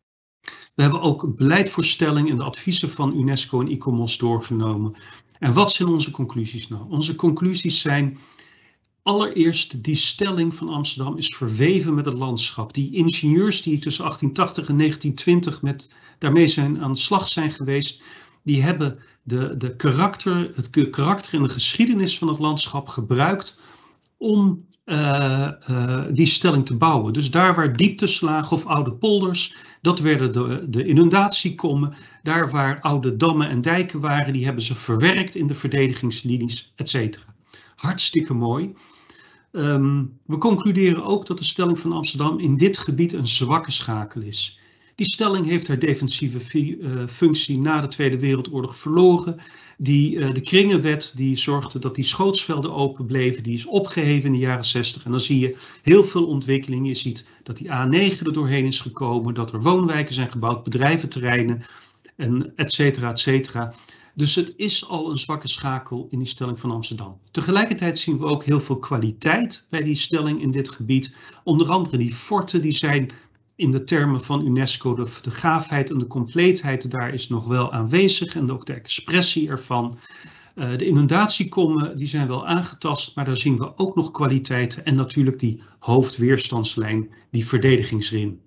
E: we hebben ook een beleidvoorstelling en de adviezen van UNESCO en ICOMOS doorgenomen. En wat zijn onze conclusies nou? Onze conclusies zijn, allereerst, die stelling van Amsterdam is verweven met het landschap. Die ingenieurs die tussen achttien tachtig en negentien twintig met, daarmee zijn aan de slag zijn geweest, die hebben de, de karakter, het karakter en de geschiedenis van het landschap gebruikt om uh, uh, die stelling te bouwen. Dus daar waar diepteslagen of oude polders, dat werden de, de inundatiekommen. Daar waar oude dammen en dijken waren, die hebben ze verwerkt in de verdedigingslinies, et cetera. Hartstikke mooi. Um, we concluderen ook dat de stelling van Amsterdam in dit gebied een zwakke schakel is. Die stelling heeft haar defensieve uh, functie na de Tweede Wereldoorlog verloren. Die, uh, de Kringenwet die zorgde dat die schootsvelden open bleven, die is opgeheven in de jaren zestig. En dan zie je heel veel ontwikkelingen. Je ziet dat die A negen er doorheen is gekomen, dat er woonwijken zijn gebouwd, bedrijventerreinen, en et cetera, et cetera. Dus het is al een zwakke schakel in die stelling van Amsterdam. Tegelijkertijd zien we ook heel veel kwaliteit bij die stelling in dit gebied. Onder andere die forten, die zijn in de termen van UNESCO, de, de gaafheid en de compleetheid daar is nog wel aanwezig en ook de expressie ervan. Uh, de inundatiekommen die zijn wel aangetast, maar daar zien we ook nog kwaliteiten en natuurlijk die hoofdweerstandslijn, die verdedigingsring.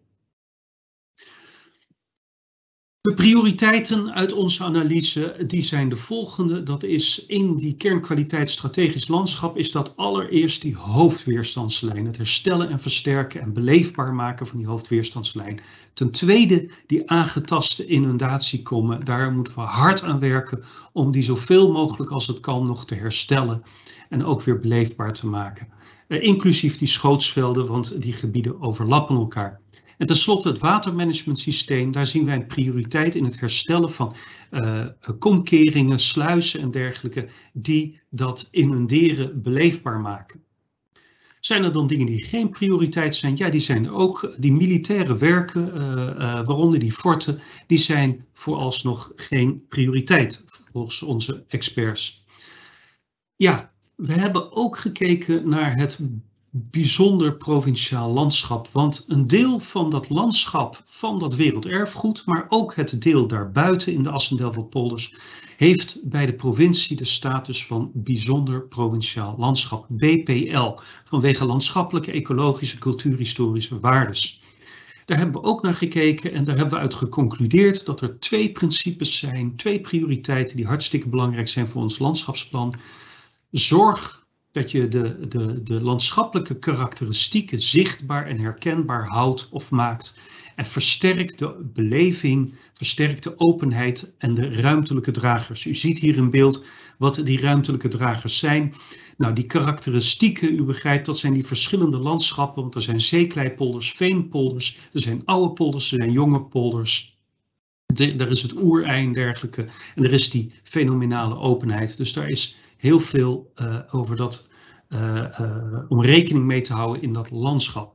E: De prioriteiten uit onze analyse die zijn de volgende. Dat is in die kernkwaliteit strategisch landschap is dat allereerst die hoofdweerstandslijn. Het herstellen en versterken en beleefbaar maken van die hoofdweerstandslijn. Ten tweede die aangetaste inundatiekommen. Daar moeten we hard aan werken om die zoveel mogelijk als het kan nog te herstellen. En ook weer beleefbaar te maken. Uh, inclusief die schootsvelden, want die gebieden overlappen elkaar. En tenslotte het watermanagementsysteem, daar zien wij een prioriteit in het herstellen van uh, komkeringen, sluizen en dergelijke, die dat inunderen beleefbaar maken. Zijn er dan dingen die geen prioriteit zijn? Ja, die zijn er ook. Die militaire werken, uh, uh, waaronder die forten, die zijn vooralsnog geen prioriteit volgens onze experts. Ja, we hebben ook gekeken naar het bijzonder provinciaal landschap, want een deel van dat landschap van dat werelderfgoed, maar ook het deel daarbuiten in de Assendelftpolders, heeft bij de provincie de status van bijzonder provinciaal landschap, B P L, vanwege landschappelijke, ecologische, cultuurhistorische waardes. Daar hebben we ook naar gekeken en daar hebben we uit geconcludeerd dat er twee principes zijn, twee prioriteiten die hartstikke belangrijk zijn voor ons landschapsplan. Zorg dat je de, de, de landschappelijke karakteristieken zichtbaar en herkenbaar houdt of maakt. En versterk de beleving, versterk de openheid en de ruimtelijke dragers. U ziet hier in beeld wat die ruimtelijke dragers zijn. Nou, die karakteristieken, u begrijpt, dat zijn die verschillende landschappen. Want er zijn zeekleipolders, veenpolders, er zijn oude polders, er zijn jonge polders. De, er is het oerei en dergelijke. En er is die fenomenale openheid. Dus daar is heel veel uh, over dat, uh, uh, om rekening mee te houden in dat landschap.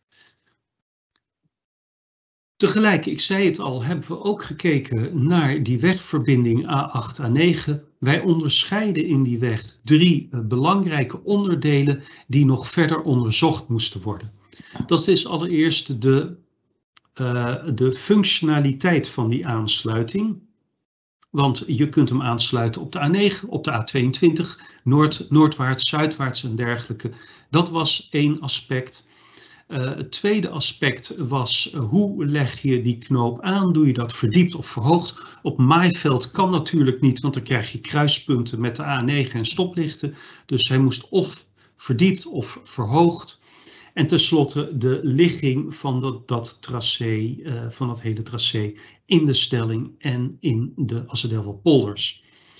E: Tegelijk, ik zei het al, hebben we ook gekeken naar die wegverbinding A acht A negen. Wij onderscheiden in die weg drie uh, belangrijke onderdelen die nog verder onderzocht moesten worden. Dat is allereerst de, uh, de functionaliteit van die aansluiting. Want je kunt hem aansluiten op de A negen, op de A tweeëntwintig, noord, noordwaarts, zuidwaarts en dergelijke. Dat was één aspect. Uh, het tweede aspect was uh, hoe leg je die knoop aan? Doe je dat verdiept of verhoogd? Op maaiveld kan natuurlijk niet, want dan krijg je kruispunten met de A negen en stoplichten. Dus hij moest of verdiept of verhoogd. En tenslotte de ligging van dat, dat tracé, uh, van dat hele tracé in de stelling en in de Assendelft-polders.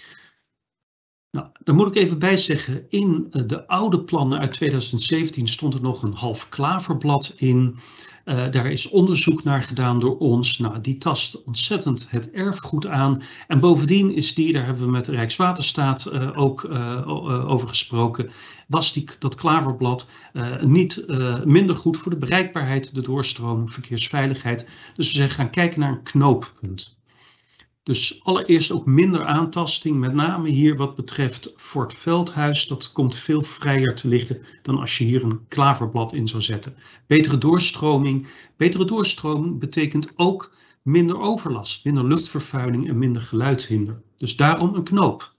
E: Nou, daar moet ik even bij zeggen, in de oude plannen uit tweeduizend zeventien stond er nog een half klaverblad in. Uh, daar is onderzoek naar gedaan door ons. Nou, die tast ontzettend het erfgoed aan. En bovendien is die, daar hebben we met Rijkswaterstaat uh, ook uh, over gesproken, was die, dat klaverblad uh, niet uh, minder goed voor de bereikbaarheid, de doorstroming, verkeersveiligheid. Dus we zijn gaan kijken naar een knooppunt. Dus allereerst ook minder aantasting, met name hier wat betreft Fort Veldhuis. Dat komt veel vrijer te liggen dan als je hier een klaverblad in zou zetten. Betere doorstroming. Betere doorstroming betekent ook minder overlast, minder luchtvervuiling en minder geluidhinder. Dus daarom een knoop.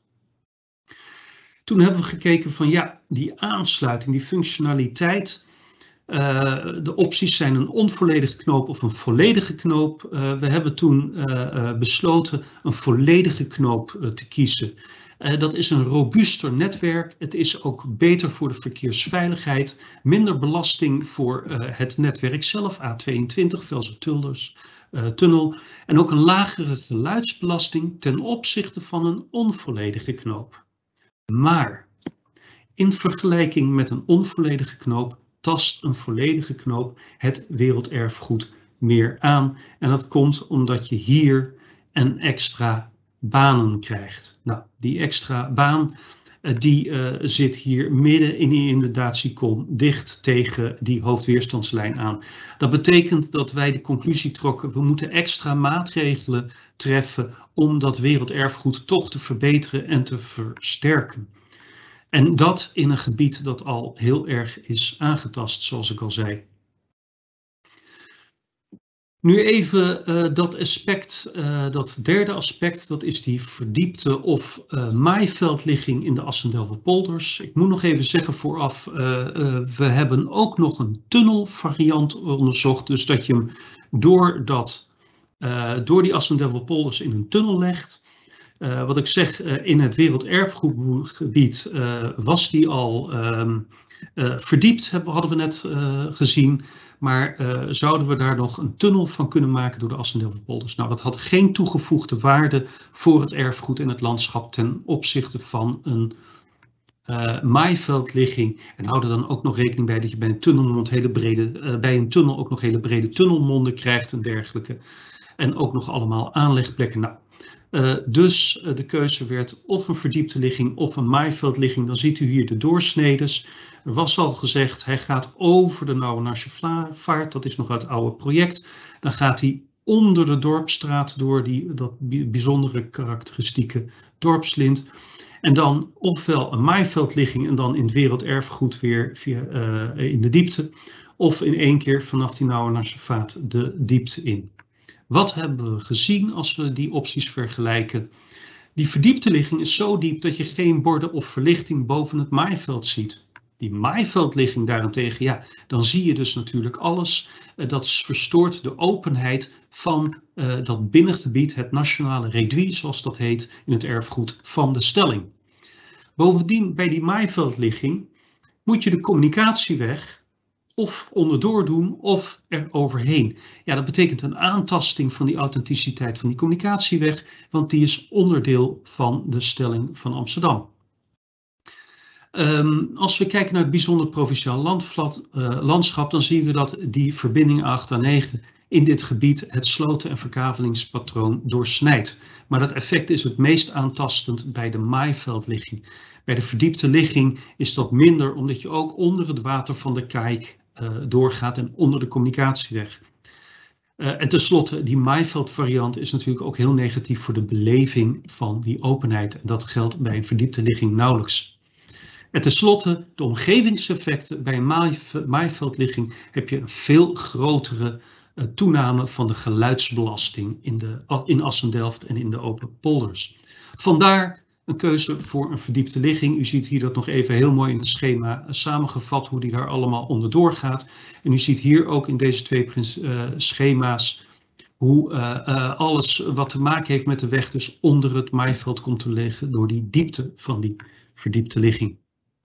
E: Toen hebben we gekeken van ja, die aansluiting, die functionaliteit. Uh, de opties zijn een onvolledige knoop of een volledige knoop. Uh, we hebben toen uh, uh, besloten een volledige knoop uh, te kiezen. Uh, dat is een robuuster netwerk. Het is ook beter voor de verkeersveiligheid. Minder belasting voor uh, het netwerk zelf, A tweeëntwintig, Velzen-Tulders uh, tunnel. En ook een lagere geluidsbelasting ten opzichte van een onvolledige knoop. Maar in vergelijking met een onvolledige knoop tast een volledige knoop het werelderfgoed meer aan. En dat komt omdat je hier een extra banen krijgt. Nou, die extra baan die uh, zit hier midden in die inundatiekom dicht tegen die hoofdweerstandslijn aan. Dat betekent dat wij de conclusie trokken, we moeten extra maatregelen treffen om dat werelderfgoed toch te verbeteren en te versterken. En dat in een gebied dat al heel erg is aangetast, zoals ik al zei. Nu even uh, dat aspect, uh, dat derde aspect, dat is die verdiepte of uh, maaiveldligging in de Assendelft-polders. Ik moet nog even zeggen vooraf, uh, uh, we hebben ook nog een tunnelvariant onderzocht. Dus dat je hem door, dat, uh, door die Assendelft-polders in een tunnel legt. Uh, wat ik zeg, uh, in het werelderfgoedgebied uh, was die al um, uh, verdiept, hebben, hadden we net uh, gezien. Maar uh, zouden we daar nog een tunnel van kunnen maken door de Assendelft-polders? Nou, dat had geen toegevoegde waarde voor het erfgoed en het landschap ten opzichte van een uh, maaiveldligging. En hou er dan ook nog rekening bij dat je bij een tunnelmond hele brede, uh, bij een tunnel ook nog hele brede tunnelmonden krijgt en dergelijke. En ook nog allemaal aanlegplekken. Nou, Uh, dus uh, de keuze werd of een verdiepte ligging of een maaiveldligging. Dan ziet u hier de doorsnedes. Er was al gezegd, hij gaat over de Nouwenarsche-Vaart. Dat is nog uit het oude project. Dan gaat hij onder de Dorpsstraat door die, dat bijzondere karakteristieke dorpslint. En dan ofwel een maaiveldligging en dan in het werelderfgoed weer via, uh, in de diepte. Of in één keer vanaf die Nouwenarsche-Vaart de diepte in. Wat hebben we gezien als we die opties vergelijken? Die verdiepte ligging is zo diep dat je geen borden of verlichting boven het maaiveld ziet. Die maaiveldligging daarentegen, ja, dan zie je dus natuurlijk alles. Dat verstoort de openheid van uh, dat binnengebied, het nationale réduit, zoals dat heet, in het erfgoed van de stelling. Bovendien, bij die maaiveldligging moet je de communicatieweg of onderdoor doen of er overheen. Ja, dat betekent een aantasting van die authenticiteit van die communicatieweg, want die is onderdeel van de stelling van Amsterdam. Um, als we kijken naar het bijzonder provinciaal landvlat, uh, landschap, dan zien we dat die verbinding acht A negen in dit gebied het sloten- en verkavelingspatroon doorsnijdt. Maar dat effect is het meest aantastend bij de maaiveldligging. Bij de verdiepte ligging is dat minder, omdat je ook onder het water van de Kaik uh, doorgaat en onder de communicatieweg. Uh, en tenslotte, die maaiveldvariant is natuurlijk ook heel negatief voor de beleving van die openheid. En dat geldt bij een verdiepte ligging nauwelijks. En tenslotte, de omgevingseffecten. Bij een maaiveldligging heb je een veel grotere uh, toename van de geluidsbelasting in, de, in Assendelft en in de open polders. Vandaar een keuze voor een verdiepte ligging. U ziet hier dat nog even heel mooi in het schema samengevat hoe die daar allemaal onderdoor gaat. En u ziet hier ook in deze twee uh, schema's hoe uh, uh, alles wat te maken heeft met de weg dus onder het maaiveld komt te liggen door die diepte van die verdiepte ligging.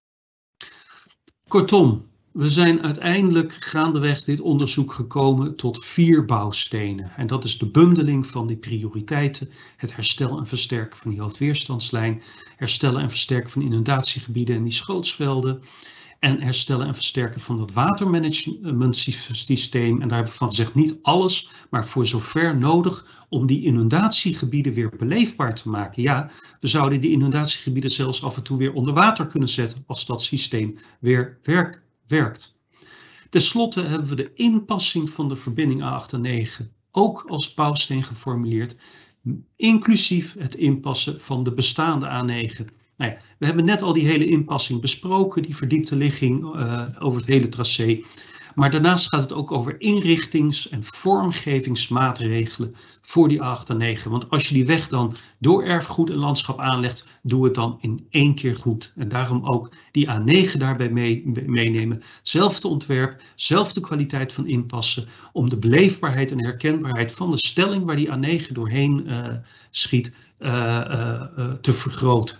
E: Kortom, we zijn uiteindelijk gaandeweg dit onderzoek gekomen tot vier bouwstenen. En dat is de bundeling van die prioriteiten, het herstel en versterken van die hoofdweerstandslijn, herstellen en versterken van inundatiegebieden en die schootsvelden, en herstellen en versterken van dat watermanagementsysteem. En daar hebben we van gezegd niet alles, maar voor zover nodig om die inundatiegebieden weer beleefbaar te maken. Ja, we zouden die inundatiegebieden zelfs af en toe weer onder water kunnen zetten als dat systeem weer werkt. werkt. Ten slotte hebben we de inpassing van de verbinding A acht en negen ook als bouwsteen geformuleerd, inclusief het inpassen van de bestaande A negen. Nou ja, we hebben net al die hele inpassing besproken, die verdiepte ligging uh, over het hele tracé. Maar daarnaast gaat het ook over inrichtings- en vormgevingsmaatregelen voor die A acht en negen. Want als je die weg dan door erfgoed en landschap aanlegt, doe het dan in één keer goed. En daarom ook die A negen daarbij mee, meenemen. Hetzelfde ontwerp, zelfde kwaliteit van inpassen, om de beleefbaarheid en herkenbaarheid van de stelling waar die A negen doorheen uh, schiet uh, uh, uh, te vergroten.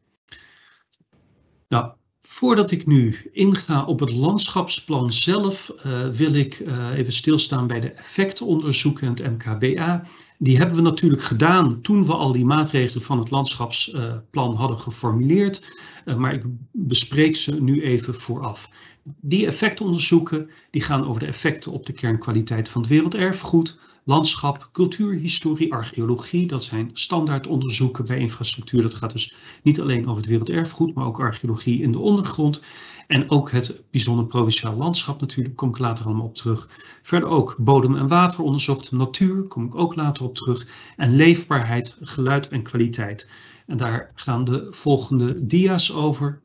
E: Nou, voordat ik nu inga op het landschapsplan zelf, uh, wil ik uh, even stilstaan bij de effectenonderzoeken en het M K B A. Die hebben we natuurlijk gedaan toen we al die maatregelen van het landschapsplan uh, hadden geformuleerd. Uh, maar ik bespreek ze nu even vooraf. Die effectenonderzoeken die gaan over de effecten op de kernkwaliteit van het werelderfgoed, landschap, cultuurhistorie, archeologie. Dat zijn standaardonderzoeken bij infrastructuur. Dat gaat dus niet alleen over het werelderfgoed, maar ook archeologie in de ondergrond. En ook het bijzonder provinciaal landschap natuurlijk, kom ik later allemaal op terug. Verder ook bodem- en wateronderzoek, natuur, kom ik ook later op terug. En leefbaarheid, geluid en kwaliteit. En daar gaan de volgende dia's over.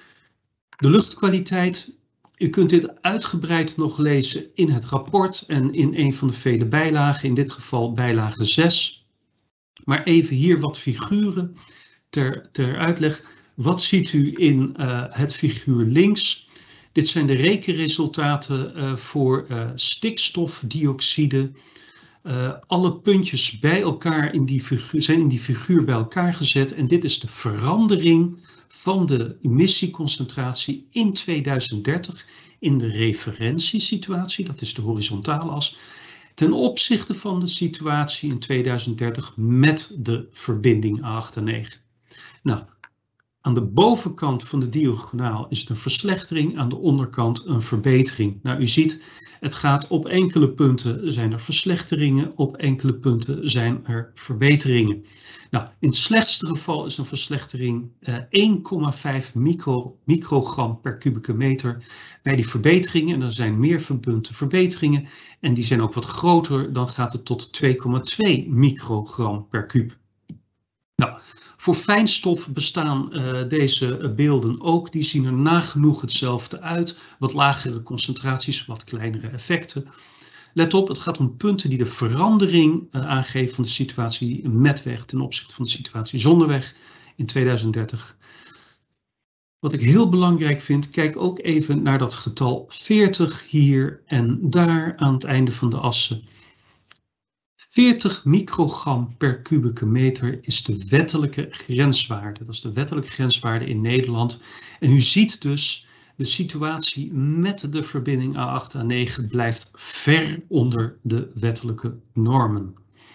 E: De luchtkwaliteit. U kunt dit uitgebreid nog lezen in het rapport en in een van de vele bijlagen, in dit geval bijlage zes. Maar even hier wat figuren ter, ter uitleg. Wat ziet u in uh, het figuur links? Dit zijn de rekenresultaten uh, voor uh, stikstofdioxide. Uh, alle puntjes bij elkaar in die figuur, zijn in die figuur bij elkaar gezet en dit is de verandering van de emissieconcentratie in tweeduizend dertig in de referentiesituatie, dat is de horizontale as, ten opzichte van de situatie in tweeduizend dertig met de verbinding A acht en negen. Nou, aan de bovenkant van de diagonaal is het een verslechtering, aan de onderkant een verbetering. Nou, u ziet, het gaat op enkele punten zijn er verslechteringen, op enkele punten zijn er verbeteringen. Nou, in het slechtste geval is een verslechtering uh, één komma vijf micro, microgram per kubieke meter. Bij die verbeteringen, en er zijn meer punten verbeteringen, en die zijn ook wat groter, dan gaat het tot twee komma twee microgram per kuub. Nou, voor fijnstof bestaan uh, deze beelden ook. Die zien er nagenoeg hetzelfde uit. Wat lagere concentraties, wat kleinere effecten. Let op, het gaat om punten die de verandering uh, aangeven van de situatie met weg ten opzichte van de situatie zonder weg in tweeduizend dertig. Wat ik heel belangrijk vind, kijk ook even naar dat getal veertig hier en daar aan het einde van de assen. veertig microgram per kubieke meter is de wettelijke grenswaarde. Dat is de wettelijke grenswaarde in Nederland. En u ziet dus, de situatie met de verbinding A acht en A negen blijft ver onder de wettelijke normen.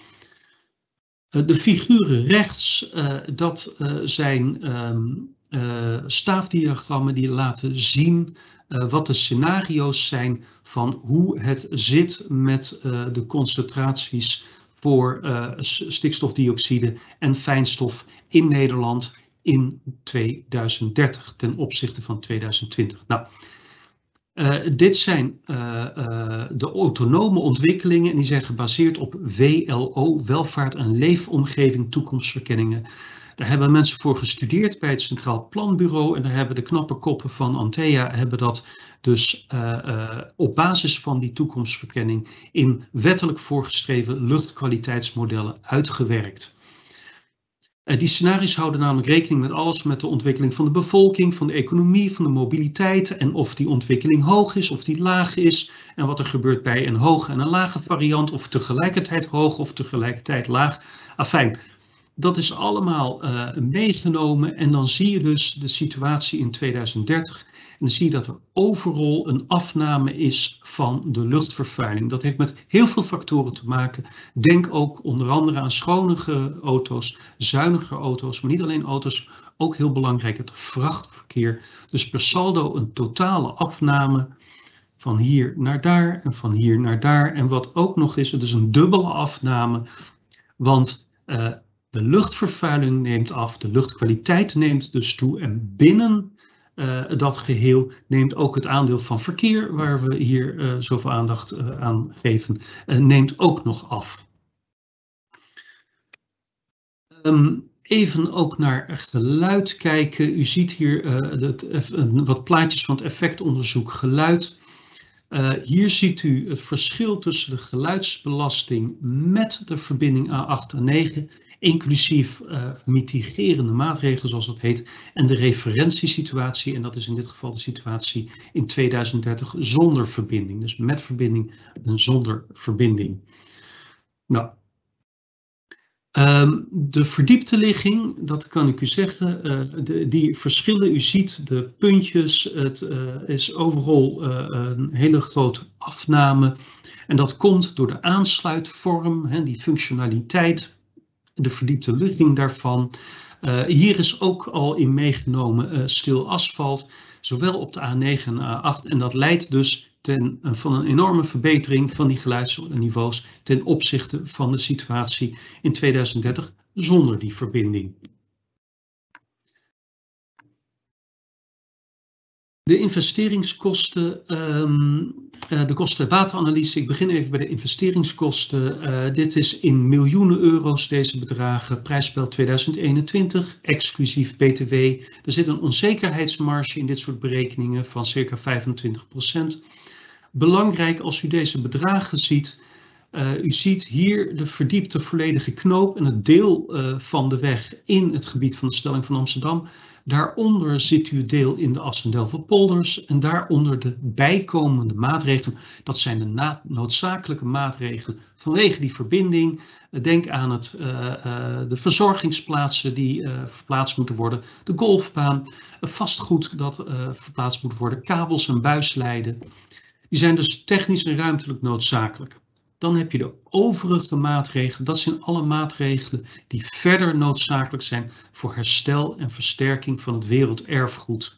E: De figuren rechts, uh, dat uh, zijn um, uh, staafdiagrammen die laten zien uh, wat de scenario's zijn van hoe het zit met uh, de concentraties voor uh, stikstofdioxide en fijnstof in Nederland in tweeduizend dertig ten opzichte van tweeduizend twintig. Nou, uh, dit zijn uh, uh, de autonome ontwikkelingen en die zijn gebaseerd op W L O, welvaart en leefomgeving toekomstverkenningen. Daar hebben mensen voor gestudeerd bij het Centraal Planbureau en daar hebben de knappe koppen van Antea hebben dat dus uh, uh, op basis van die toekomstverkenning in wettelijk voorgeschreven luchtkwaliteitsmodellen uitgewerkt. Uh, die scenario's houden namelijk rekening met alles, met de ontwikkeling van de bevolking, van de economie, van de mobiliteit en of die ontwikkeling hoog is of die laag is en wat er gebeurt bij een hoge en een lage variant of tegelijkertijd hoog of tegelijkertijd laag. Afijn, dat is allemaal uh, meegenomen en dan zie je dus de situatie in tweeduizend dertig en dan zie je dat er overal een afname is van de luchtvervuiling. Dat heeft met heel veel factoren te maken. Denk ook onder andere aan schonere auto's, zuiniger auto's, maar niet alleen auto's, ook heel belangrijk het vrachtverkeer. Dus per saldo een totale afname van hier naar daar en van hier naar daar. En wat ook nog is, het is een dubbele afname, want uh, de luchtvervuiling neemt af, de luchtkwaliteit neemt dus toe en binnen uh, dat geheel neemt ook het aandeel van verkeer, waar we hier uh, zoveel aandacht uh, aan geven, uh, neemt ook nog af. Um, even ook naar geluid kijken. U ziet hier uh, het, uh, wat plaatjes van het effectonderzoek geluid. Uh, hier ziet u het verschil tussen de geluidsbelasting met de verbinding A acht en negen, inclusief uh, mitigerende maatregelen zoals dat heet, en de referentiesituatie, en dat is in dit geval de situatie in tweeduizend dertig zonder verbinding. Dus met verbinding en zonder verbinding. Nou, um, de verdiepte ligging, dat kan ik u zeggen, uh, de, die verschillen, u ziet de puntjes, het uh, is overal uh, een hele grote afname en dat komt door de aansluitvorm, hè, die functionaliteit, de verdiepte ligging daarvan. Uh, hier is ook al in meegenomen uh, stil asfalt, zowel op de A negen en A acht. En dat leidt dus ten, uh, van een enorme verbetering van die geluidsniveaus ten opzichte van de situatie in tweeduizend dertig zonder die verbinding. De investeringskosten, um, uh, de kosten-batenanalyse. Ik begin even bij de investeringskosten. Uh, dit is in miljoenen euro's deze bedragen. Prijsspel tweeduizend eenentwintig, exclusief B T W. Er zit een onzekerheidsmarge in dit soort berekeningen van circa vijfentwintig procent. Belangrijk als u deze bedragen ziet. Uh, u ziet hier de verdiepte volledige knoop en het deel uh, van de weg in het gebied van de Stelling van Amsterdam. Daaronder ziet u het deel in de Assendelvenpolders en daaronder de bijkomende maatregelen. Dat zijn de noodzakelijke maatregelen vanwege die verbinding. Uh, denk aan het, uh, uh, de verzorgingsplaatsen die uh, verplaatst moeten worden, de golfbaan, uh, vastgoed dat uh, verplaatst moet worden, kabels en buislijden. Die zijn dus technisch en ruimtelijk noodzakelijk. Dan heb je de overige maatregelen. Dat zijn alle maatregelen die verder noodzakelijk zijn voor herstel en versterking van het werelderfgoed.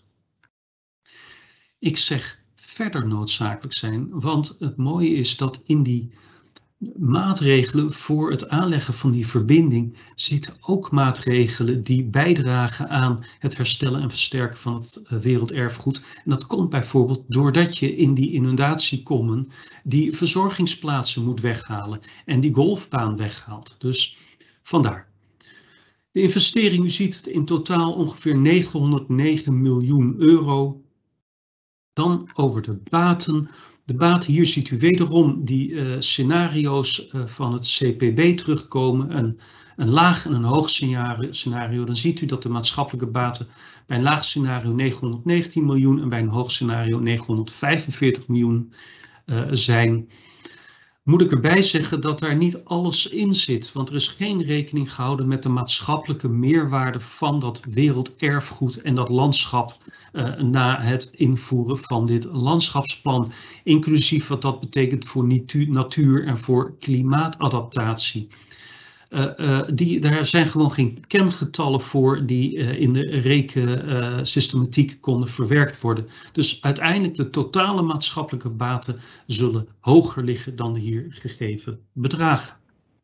E: Ik zeg verder noodzakelijk zijn, want het mooie is dat in die maatregelen voor het aanleggen van die verbinding zitten ook maatregelen die bijdragen aan het herstellen en versterken van het werelderfgoed. En dat komt bijvoorbeeld doordat je in die inundatiekommen die verzorgingsplaatsen moet weghalen en die golfbaan weghaalt. Dus vandaar. De investering, u ziet het in totaal ongeveer negenhonderdnegen miljoen euro. Dan over de baten. De baten, hier ziet u wederom die uh, scenario's uh, van het C P B terugkomen. Een, een laag en een hoog scenario, scenario. Dan ziet u dat de maatschappelijke baten bij een laag scenario negenhonderdnegentien miljoen en bij een hoog scenario negenhonderdvijfenveertig miljoen uh, zijn. Moet ik erbij zeggen dat daar niet alles in zit, want er is geen rekening gehouden met de maatschappelijke meerwaarde van dat werelderfgoed en dat landschap uh, na het invoeren van dit landschapsplan, inclusief wat dat betekent voor natuur en voor klimaatadaptatie. Uh, uh, die, daar zijn gewoon geen kengetallen voor die uh, in de rekensystematiek uh, konden verwerkt worden. Dus uiteindelijk de totale maatschappelijke baten zullen hoger liggen dan de hier gegeven bedragen.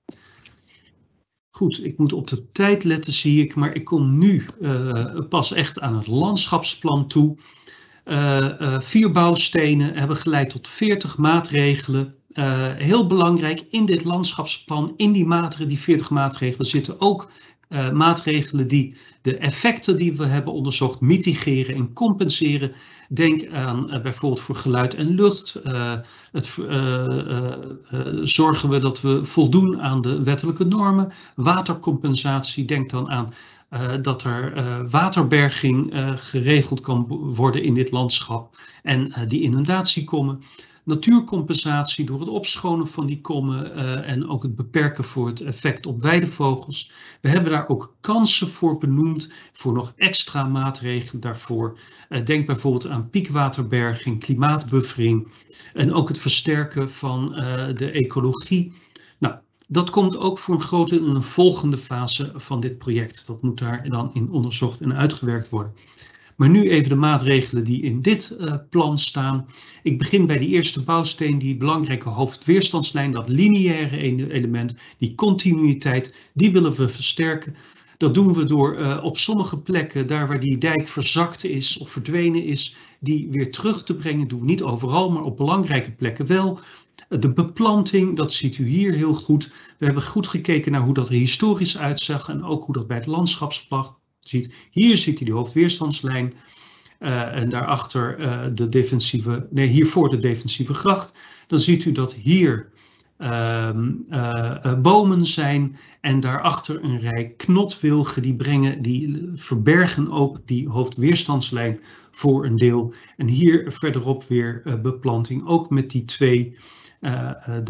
E: Goed, ik moet op de tijd letten zie ik, maar ik kom nu uh, pas echt aan het landschapsplan toe. Uh, uh, vier bouwstenen hebben geleid tot veertig maatregelen. Uh, heel belangrijk in dit landschapsplan, in die, maatregelen, die veertig maatregelen zitten ook uh, maatregelen die de effecten die we hebben onderzocht mitigeren en compenseren. Denk aan uh, bijvoorbeeld voor geluid en lucht. Uh, het, uh, uh, uh, zorgen we dat we voldoen aan de wettelijke normen. Watercompensatie, denk dan aan uh, dat er uh, waterberging uh, geregeld kan worden in dit landschap en uh, die inundatie komen. Natuurcompensatie door het opschonen van die kommen uh, en ook het beperken voor het effect op weidevogels. We hebben daar ook kansen voor benoemd voor nog extra maatregelen daarvoor. Uh, denk bijvoorbeeld aan piekwaterberging, klimaatbuffering en ook het versterken van uh, de ecologie. Nou, dat komt ook voor een groot deel in een volgende fase van dit project. Dat moet daar dan in onderzocht en uitgewerkt worden. Maar nu even de maatregelen die in dit uh, plan staan. Ik begin bij die eerste bouwsteen, die belangrijke hoofdweerstandslijn, dat lineaire element, die continuïteit, die willen we versterken. Dat doen we door uh, op sommige plekken, daar waar die dijk verzakt is of verdwenen is, die weer terug te brengen. Dat doen we niet overal, maar op belangrijke plekken wel. De beplanting, dat ziet u hier heel goed. We hebben goed gekeken naar hoe dat er historisch uitzag en ook hoe dat bij het landschapsplan ziet. Hier ziet u de hoofdweerstandslijn uh, en daarachter uh, de defensieve, nee, hiervoor de defensieve gracht. Dan ziet u dat hier uh, uh, uh, bomen zijn en daarachter een rij knotwilgen die brengen, die verbergen ook die hoofdweerstandslijn voor een deel. En hier verderop weer uh, beplanting, ook met die twee, uh,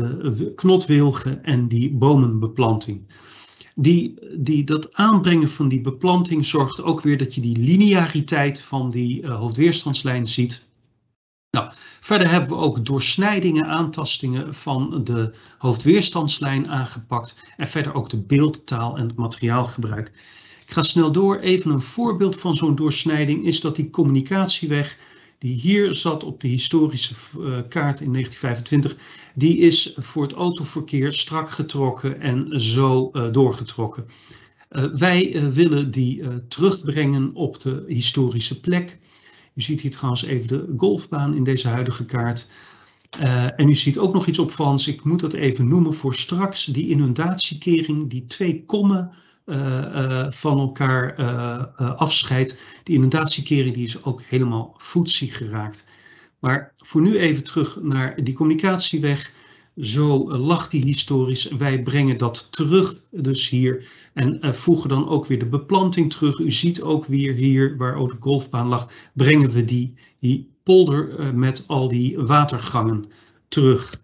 E: de knotwilgen en die bomenbeplanting. Die, die, dat aanbrengen van die beplanting zorgt ook weer dat je die lineariteit van die uh, hoofdweerstandslijn ziet. Nou, verder hebben we ook doorsnijdingen, aantastingen van de hoofdweerstandslijn aangepakt. En verder ook de beeldtaal en het materiaalgebruik. Ik ga snel door. Even een voorbeeld van zo'n doorsnijding is dat die communicatieweg die hier zat op de historische uh, kaart in negentien vijfentwintig, die is voor het autoverkeer strak getrokken en zo uh, doorgetrokken. Uh, wij uh, willen die uh, terugbrengen op de historische plek. U ziet hier trouwens even de golfbaan in deze huidige kaart. Uh, en u ziet ook nog iets opvallends, ik moet dat even noemen voor straks, die inundatiekering, die twee kommen Uh, uh, van elkaar uh, uh, afscheidt. Die inundatiekering die is ook helemaal voetzie geraakt. Maar voor nu even terug naar die communicatieweg. Zo uh, lag die historisch. Wij brengen dat terug dus hier en uh, voegen dan ook weer de beplanting terug. U ziet ook weer hier waar ook de golfbaan lag, brengen we die, die polder uh, met al die watergangen terug.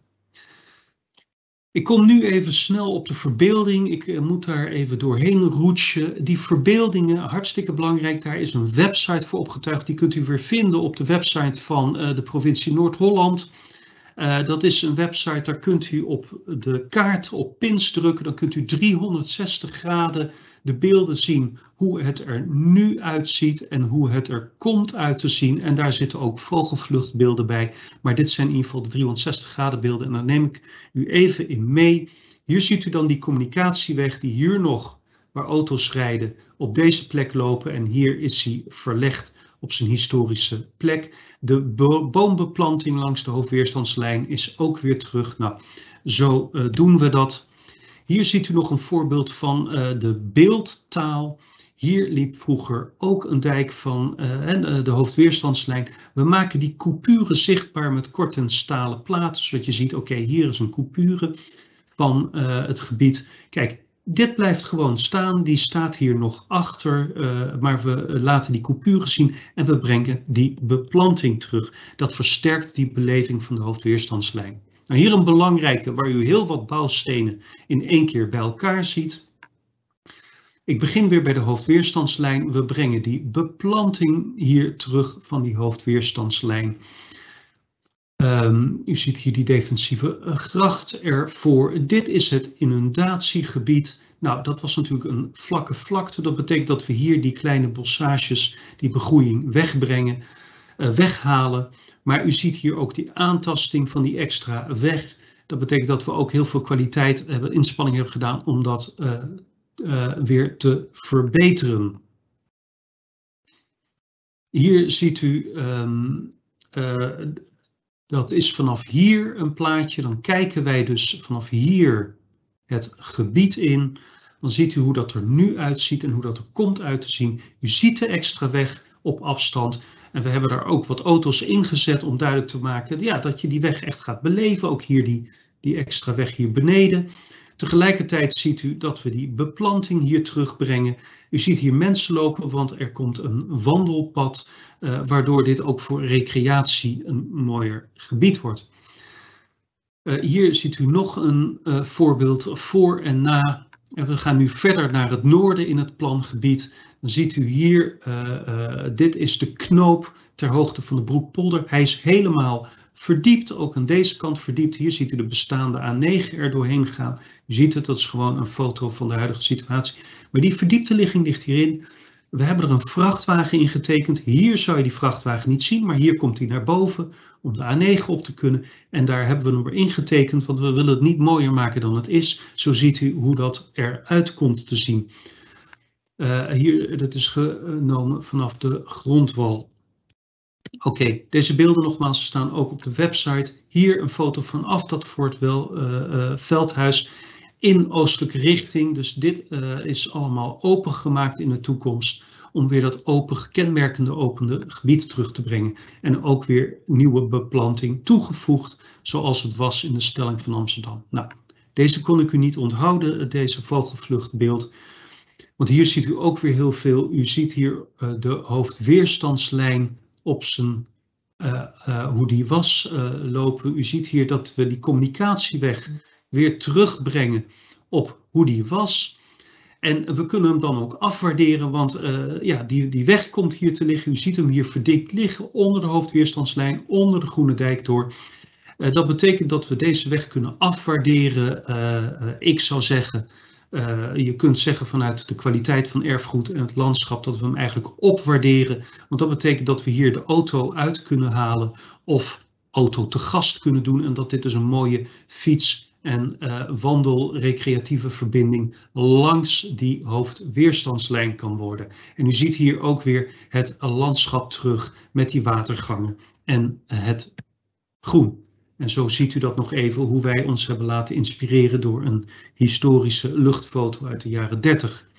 E: Ik kom nu even snel op de verbeelding. Ik uh, moet daar even doorheen roetsen. Die verbeeldingen, hartstikke belangrijk. Daar is een website voor opgetuigd. Die kunt u weer vinden op de website van uh, de provincie Noord-Holland. Uh, dat is een website, daar kunt u op de kaart op pins drukken. Dan kunt u driehonderdzestig graden de beelden zien hoe het er nu uitziet en hoe het er komt uit te zien. En daar zitten ook vogelvluchtbeelden bij. Maar dit zijn in ieder geval de driehonderdzestig graden beelden. En daar neem ik u even in mee. Hier ziet u dan die communicatieweg die hier nog, waar auto's rijden, op deze plek lopen. En hier is hij verlegd op zijn historische plek. De bo boombeplanting langs de hoofdweerstandslijn is ook weer terug. Nou, zo uh, doen we dat. Hier ziet u nog een voorbeeld van uh, de beeldtaal. Hier liep vroeger ook een dijk van uh, de hoofdweerstandslijn. We maken die coupure zichtbaar met korte en stalen platen, zodat je ziet, oké, okay, hier is een coupure van uh, het gebied. Kijk, dit blijft gewoon staan, die staat hier nog achter, uh, maar we laten die coupure zien en we brengen die beplanting terug. Dat versterkt die beleving van de hoofdweerstandslijn. Nou, hier een belangrijke, waar u heel wat bouwstenen in één keer bij elkaar ziet. Ik begin weer bij de hoofdweerstandslijn. We brengen die beplanting hier terug van die hoofdweerstandslijn. Um, u ziet hier die defensieve gracht ervoor. Dit is het inundatiegebied. Nou, dat was natuurlijk een vlakke vlakte. Dat betekent dat we hier die kleine bossages, die begroeiing wegbrengen, uh, weghalen. Maar u ziet hier ook die aantasting van die extra weg. Dat betekent dat we ook heel veel kwaliteit hebben, inspanning hebben gedaan om dat uh, uh, weer te verbeteren. Hier ziet u, um, uh, dat is vanaf hier een plaatje. Dan kijken wij dus vanaf hier het gebied in. dan ziet u hoe dat er nu uitziet en hoe dat er komt uit te zien. U ziet de extra weg op afstand. En we hebben daar ook wat auto's ingezet om duidelijk te maken ja, dat je die weg echt gaat beleven. Ook hier die, die extra weg hier beneden. Tegelijkertijd ziet u dat we die beplanting hier terugbrengen. U ziet hier mensen lopen, want er komt een wandelpad, uh, waardoor dit ook voor recreatie een mooier gebied wordt. Uh, hier ziet u nog een uh, voorbeeld voor en na. En we gaan nu verder naar het noorden in het plangebied. Dan ziet u hier, uh, uh, dit is de knoop ter hoogte van de Broekpolder. Hij is helemaal verdiept, ook aan deze kant verdiept. Hier ziet u de bestaande A negen er doorheen gaan. U ziet het, dat is gewoon een foto van de huidige situatie. Maar die verdiepte ligging ligt hierin. We hebben er een vrachtwagen in getekend. Hier zou je die vrachtwagen niet zien, maar hier komt hij naar boven om de A negen op te kunnen. En daar hebben we hem weer ingetekend, want we willen het niet mooier maken dan het is. Zo ziet u hoe dat eruit komt te zien. Uh, hier, dat is genomen vanaf de grondwal. Oké, okay, deze beelden nogmaals staan ook op de website. Hier een foto vanaf dat Fort Wel uh, uh, Veldhuis in oostelijke richting. Dus dit uh, is allemaal opengemaakt in de toekomst om weer dat open, kenmerkende opende gebied terug te brengen. En ook weer nieuwe beplanting toegevoegd zoals het was in de stelling van Amsterdam. Nou, deze kon ik u niet onthouden, deze vogelvluchtbeeld. Want hier ziet u ook weer heel veel. U ziet hier uh, de hoofdweerstandslijn op zijn, uh, uh, hoe die was uh, lopen. U ziet hier dat we die communicatieweg weer terugbrengen op hoe die was. En we kunnen hem dan ook afwaarderen, want uh, ja, die, die weg komt hier te liggen. U ziet hem hier verdiept liggen onder de hoofdweerstandslijn, onder de Groene Dijk door. Uh, dat betekent dat we deze weg kunnen afwaarderen. Uh, uh, ik zou zeggen, uh, je kunt zeggen vanuit de kwaliteit van erfgoed en het landschap dat we hem eigenlijk opwaarderen. Want dat betekent dat we hier de auto uit kunnen halen of auto te gast kunnen doen. En dat dit dus een mooie fiets- en uh, wandel-recreatieve verbinding langs die hoofdweerstandslijn kan worden. En u ziet hier ook weer het landschap terug met die watergangen en het groen. En zo ziet u dat nog even hoe wij ons hebben laten inspireren door een historische luchtfoto uit de jaren dertig.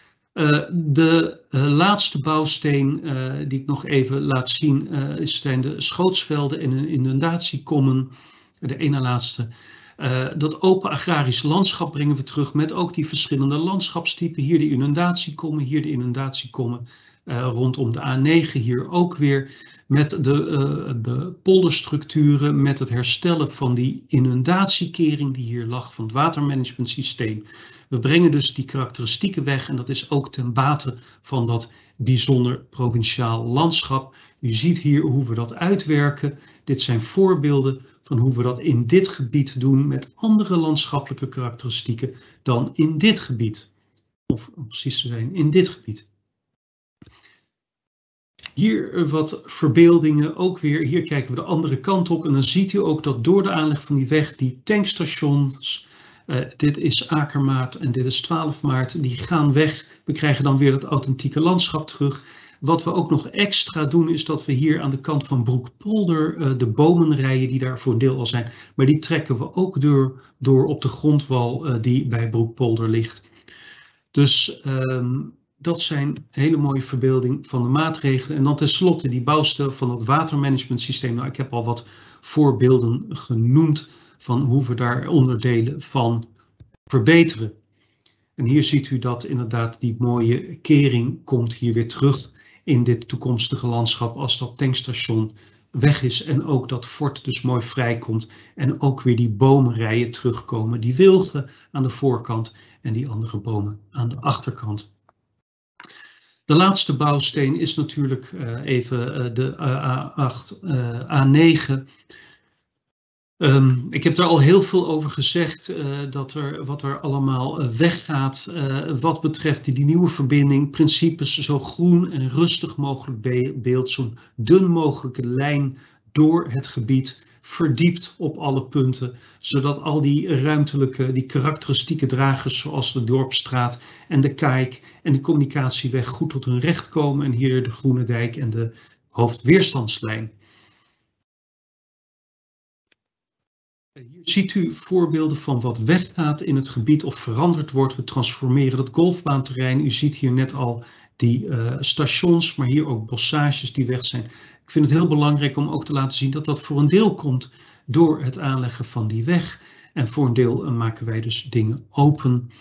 E: Uh, de uh, laatste bouwsteen uh, die ik nog even laat zien uh, zijn de schootsvelden en een inundatiekommen. De ene laatste. Uh, dat open agrarisch landschap brengen we terug met ook die verschillende landschapstypen. Hier de inundatiekommen, hier de inundatiekommen uh, rondom de A negen. Hier ook weer met de, uh, de polderstructuren, met het herstellen van die inundatiekering die hier lag van het watermanagementsysteem. We brengen dus die karakteristieken weg en dat is ook ten bate van dat bijzonder provinciaal landschap. U ziet hier hoe we dat uitwerken. Dit zijn voorbeelden van hoe we dat in dit gebied doen met andere landschappelijke karakteristieken dan in dit gebied. Of om precies te zijn, in dit gebied. Hier wat verbeeldingen, ook weer, hier kijken we de andere kant op en dan ziet u ook dat door de aanleg van die weg die tankstations, uh, dit is Akermaat en dit is twaalf maart, die gaan weg. We krijgen dan weer dat authentieke landschap terug. Wat we ook nog extra doen is dat we hier aan de kant van Broekpolder uh, de bomenrijen die daar voor deel al zijn, maar die trekken we ook door, door op de grondwal uh, die bij Broekpolder ligt. Dus um, dat zijn hele mooie verbeelding van de maatregelen. En dan tenslotte die bouwstijl van het watermanagementsysteem. Nou, ik heb al wat voorbeelden genoemd van hoe we daar onderdelen van verbeteren. En hier ziet u dat inderdaad die mooie kering komt hier weer terug in dit toekomstige landschap als dat tankstation weg is en ook dat fort dus mooi vrijkomt en ook weer die bomenrijen terugkomen, die wilgen aan de voorkant en die andere bomen aan de achterkant. De laatste bouwsteen is natuurlijk uh, even uh, de uh, A acht, uh, A negen. Um, ik heb er al heel veel over gezegd, uh, dat er, wat er allemaal uh, weggaat uh, wat betreft die, die nieuwe verbinding. Principes zo groen en rustig mogelijk be beeld, zo'n dun mogelijke lijn door het gebied, verdiept op alle punten, zodat al die ruimtelijke, die karakteristieke dragers zoals de Dorpsstraat en de Kaik en de communicatieweg goed tot hun recht komen. En hier de Groene Dijk en de hoofdweerstandslijn. Hier ziet u voorbeelden van wat weggaat in het gebied of veranderd wordt. We transformeren het golfbaanterrein. U ziet hier net al die uh, stations, maar hier ook bossages die weg zijn. Ik vind het heel belangrijk om ook te laten zien dat dat voor een deel komt door het aanleggen van die weg. En voor een deel uh, maken wij dus dingen open.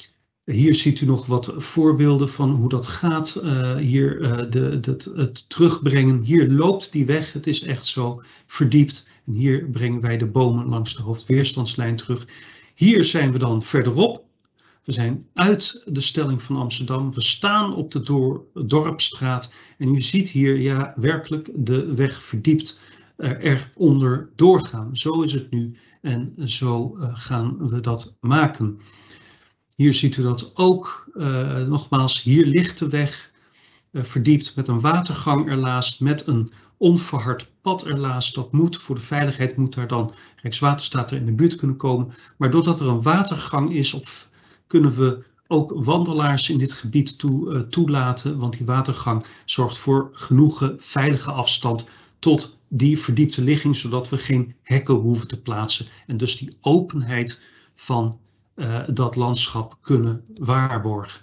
E: Hier ziet u nog wat voorbeelden van hoe dat gaat. Uh, hier uh, de, de, het terugbrengen. Hier loopt die weg. Het is echt zo verdiept. En hier brengen wij de bomen langs de hoofdweerstandslijn terug. Hier zijn we dan verderop. We zijn uit de stelling van Amsterdam. We staan op de door, Dorpsstraat. En u ziet hier ja, werkelijk de weg verdiept uh, eronder doorgaan. Zo is het nu en zo uh, gaan we dat maken. Hier ziet u dat ook. Uh, nogmaals, hier ligt de weg uh, verdiept met een watergang erlaast, met een onverhard pad erlaast. Dat moet, voor de veiligheid moet daar dan Rijkswaterstaat er in de buurt kunnen komen. Maar doordat er een watergang is, op, kunnen we ook wandelaars in dit gebied toe, uh, toelaten. Want die watergang zorgt voor genoeg veilige afstand tot die verdiepte ligging, zodat we geen hekken hoeven te plaatsen. En dus die openheid van Uh, dat landschap kunnen waarborgen.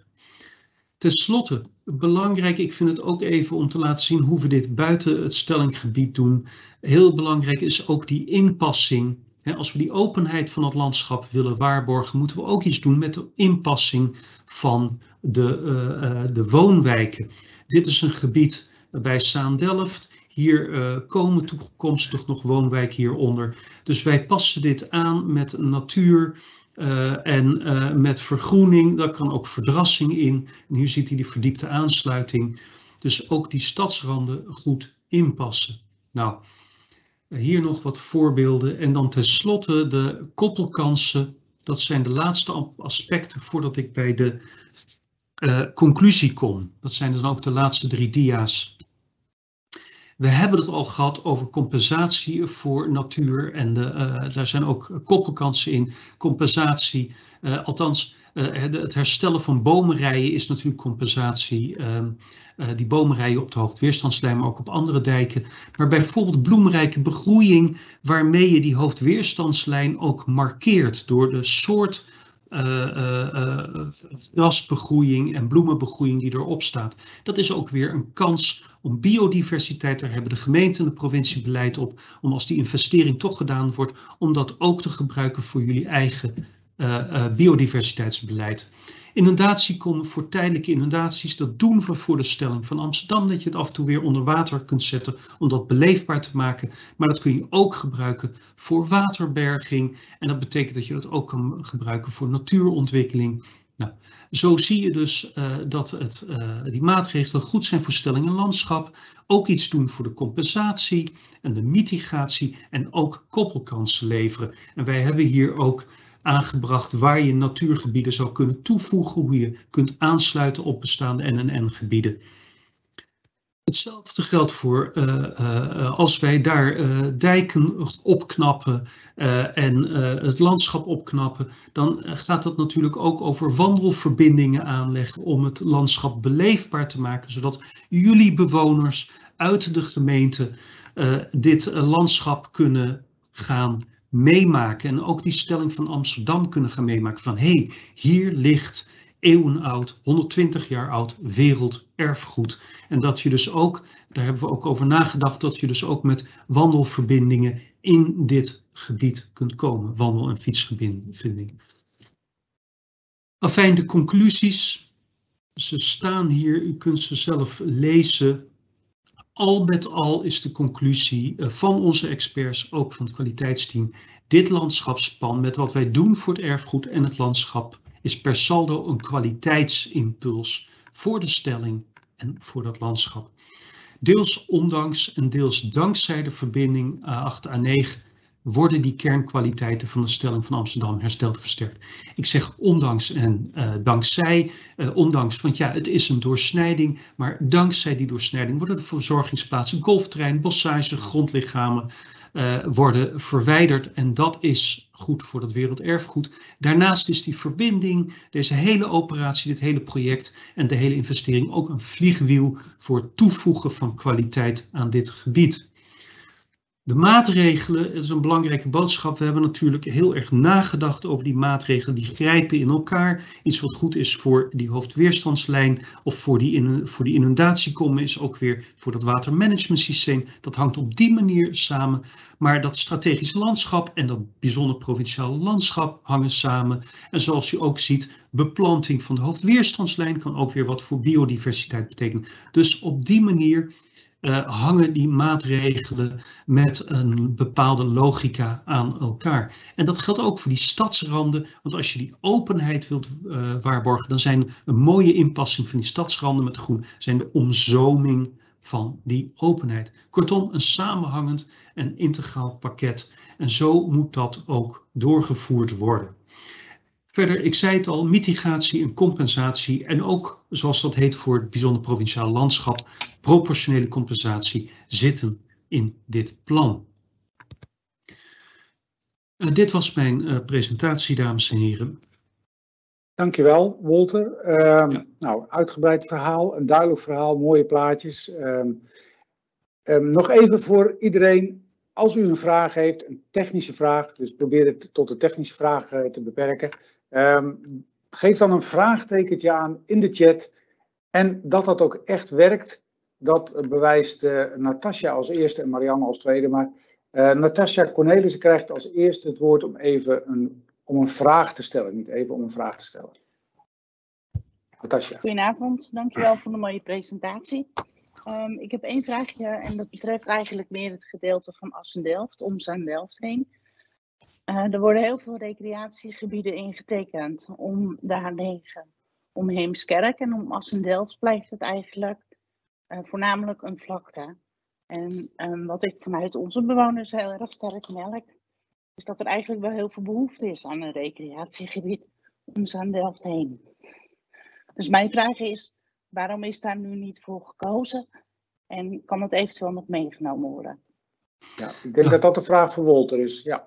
E: Ten slotte, belangrijk, ik vind het ook even om te laten zien hoe we dit buiten het stellinggebied doen. Heel belangrijk is ook die inpassing. He, als we die openheid van het landschap willen waarborgen, moeten we ook iets doen met de inpassing van de, uh, uh, de woonwijken. Dit is een gebied bij Saandelft. Hier uh, komen toekomstig nog woonwijken hieronder. Dus wij passen dit aan met natuur. Uh, en uh, met vergroening, daar kan ook verdrassing in. En hier ziet u die verdiepte aansluiting. Dus ook die stadsranden goed inpassen. Nou, hier nog wat voorbeelden. En dan tenslotte de koppelkansen. Dat zijn de laatste aspecten voordat ik bij de uh, conclusie kom. Dat zijn dan ook de laatste drie dia's. We hebben het al gehad over compensatie voor natuur en de, uh, daar zijn ook koppelkansen in. Compensatie, uh, althans uh, het herstellen van bomenrijen is natuurlijk compensatie. Uh, uh, die bomenrijen op de hoofdweerstandslijn, maar ook op andere dijken. Maar bijvoorbeeld bloemrijke begroeiing waarmee je die hoofdweerstandslijn ook markeert door de soort Uh, uh, uh, grasbegroeiing en bloemenbegroeiing die erop staat. Dat is ook weer een kans om biodiversiteit. Daar hebben de gemeente en de provincie beleid op. Om als die investering toch gedaan wordt, om dat ook te gebruiken voor jullie eigen uh, uh, biodiversiteitsbeleid. Inundatie komen voor tijdelijke inundaties. Dat doen we voor de stelling van Amsterdam. Dat je het af en toe weer onder water kunt zetten om dat beleefbaar te maken. Maar dat kun je ook gebruiken voor waterberging. En dat betekent dat je dat ook kan gebruiken voor natuurontwikkeling. Nou, zo zie je dus uh, dat het, uh, die maatregelen goed zijn voor stelling en landschap. Ook iets doen voor de compensatie en de mitigatie. En ook koppelkansen leveren. En wij hebben hier ook aangebracht waar je natuurgebieden zou kunnen toevoegen, hoe je kunt aansluiten op bestaande N N N-gebieden. Hetzelfde geldt voor uh, uh, als wij daar uh, dijken opknappen uh, en uh, het landschap opknappen, dan gaat dat natuurlijk ook over wandelverbindingen aanleggen om het landschap beleefbaar te maken, zodat jullie bewoners uit de gemeente uh, dit uh, landschap kunnen gaan meemaken en ook die stelling van Amsterdam kunnen gaan meemaken van hé, hey, hier ligt eeuwenoud, honderdtwintig jaar oud werelderfgoed. En dat je dus ook, daar hebben we ook over nagedacht, dat je dus ook met wandelverbindingen in dit gebied kunt komen. Wandel- en fietsverbindingen. Afijn, de conclusies, ze staan hier, u kunt ze zelf lezen. Al met al is de conclusie van onze experts, ook van het kwaliteitsteam, dit landschapsplan met wat wij doen voor het erfgoed en het landschap is per saldo een kwaliteitsimpuls voor de stelling en voor dat landschap. Deels ondanks en deels dankzij de verbinding A acht A negen worden die kernkwaliteiten van de stelling van Amsterdam hersteld en versterkt. Ik zeg ondanks en uh, dankzij, uh, ondanks, want ja, het is een doorsnijding, maar dankzij die doorsnijding worden de verzorgingsplaatsen, golfterrein, bossages, grondlichamen uh, worden verwijderd en dat is goed voor dat werelderfgoed. Daarnaast is die verbinding, deze hele operatie, dit hele project en de hele investering ook een vliegwiel voor het toevoegen van kwaliteit aan dit gebied. De maatregelen, het is een belangrijke boodschap. We hebben natuurlijk heel erg nagedacht over die maatregelen. Die grijpen in elkaar. Iets wat goed is voor die hoofdweerstandslijn of voor die, in, voor die inundatiekommen is ook weer voor dat watermanagementsysteem. Dat hangt op die manier samen. Maar dat strategisch landschap en dat bijzonder provinciaal landschap hangen samen. En zoals u ook ziet, beplanting van de hoofdweerstandslijn kan ook weer wat voor biodiversiteit betekenen. Dus op die manier Uh, hangen die maatregelen met een bepaalde logica aan elkaar. En dat geldt ook voor die stadsranden, want als je die openheid wilt uh, waarborgen, dan zijn een mooie inpassing van die stadsranden met groen, zijn de omzoming van die openheid. Kortom, een samenhangend en integraal pakket. En zo moet dat ook doorgevoerd worden. Verder, ik zei het al, mitigatie en compensatie en ook, zoals dat heet voor het bijzonder provinciaal landschap, proportionele compensatie zitten in dit plan. Uh, dit was mijn uh, presentatie, dames en heren.
A: Dankjewel, Wolter. Uh, ja. Nou, uitgebreid verhaal, een duidelijk verhaal, mooie plaatjes. Uh, um, nog even voor iedereen, als u een vraag heeft, een technische vraag, dus probeer het tot de technische vraag uh, te beperken. Um, geef dan een vraagtekentje aan in de chat en dat dat ook echt werkt, dat bewijst uh, Natasja als eerste en Marianne als tweede, maar uh, Natasja Cornelissen krijgt als eerste het woord om even een, om een vraag te stellen, niet even om een vraag te stellen. Natasja.
F: Goedenavond, dankjewel voor de mooie presentatie. Um, ik heb één vraagje en dat betreft eigenlijk meer het gedeelte van Assen-Delft, om Zaandam-Delft heen. Uh, er worden heel veel recreatiegebieden ingetekend om daarheen, om Heemskerk en om Assen-Delft blijft het eigenlijk uh, voornamelijk een vlakte. En um, wat ik vanuit onze bewoners heel erg sterk merk, is dat er eigenlijk wel heel veel behoefte is aan een recreatiegebied om Zaandam-Delft heen. Dus mijn vraag is, waarom is daar nu niet voor gekozen en kan het eventueel nog meegenomen worden?
A: Ja, ik denk ja. dat dat de vraag voor Wolter is, ja.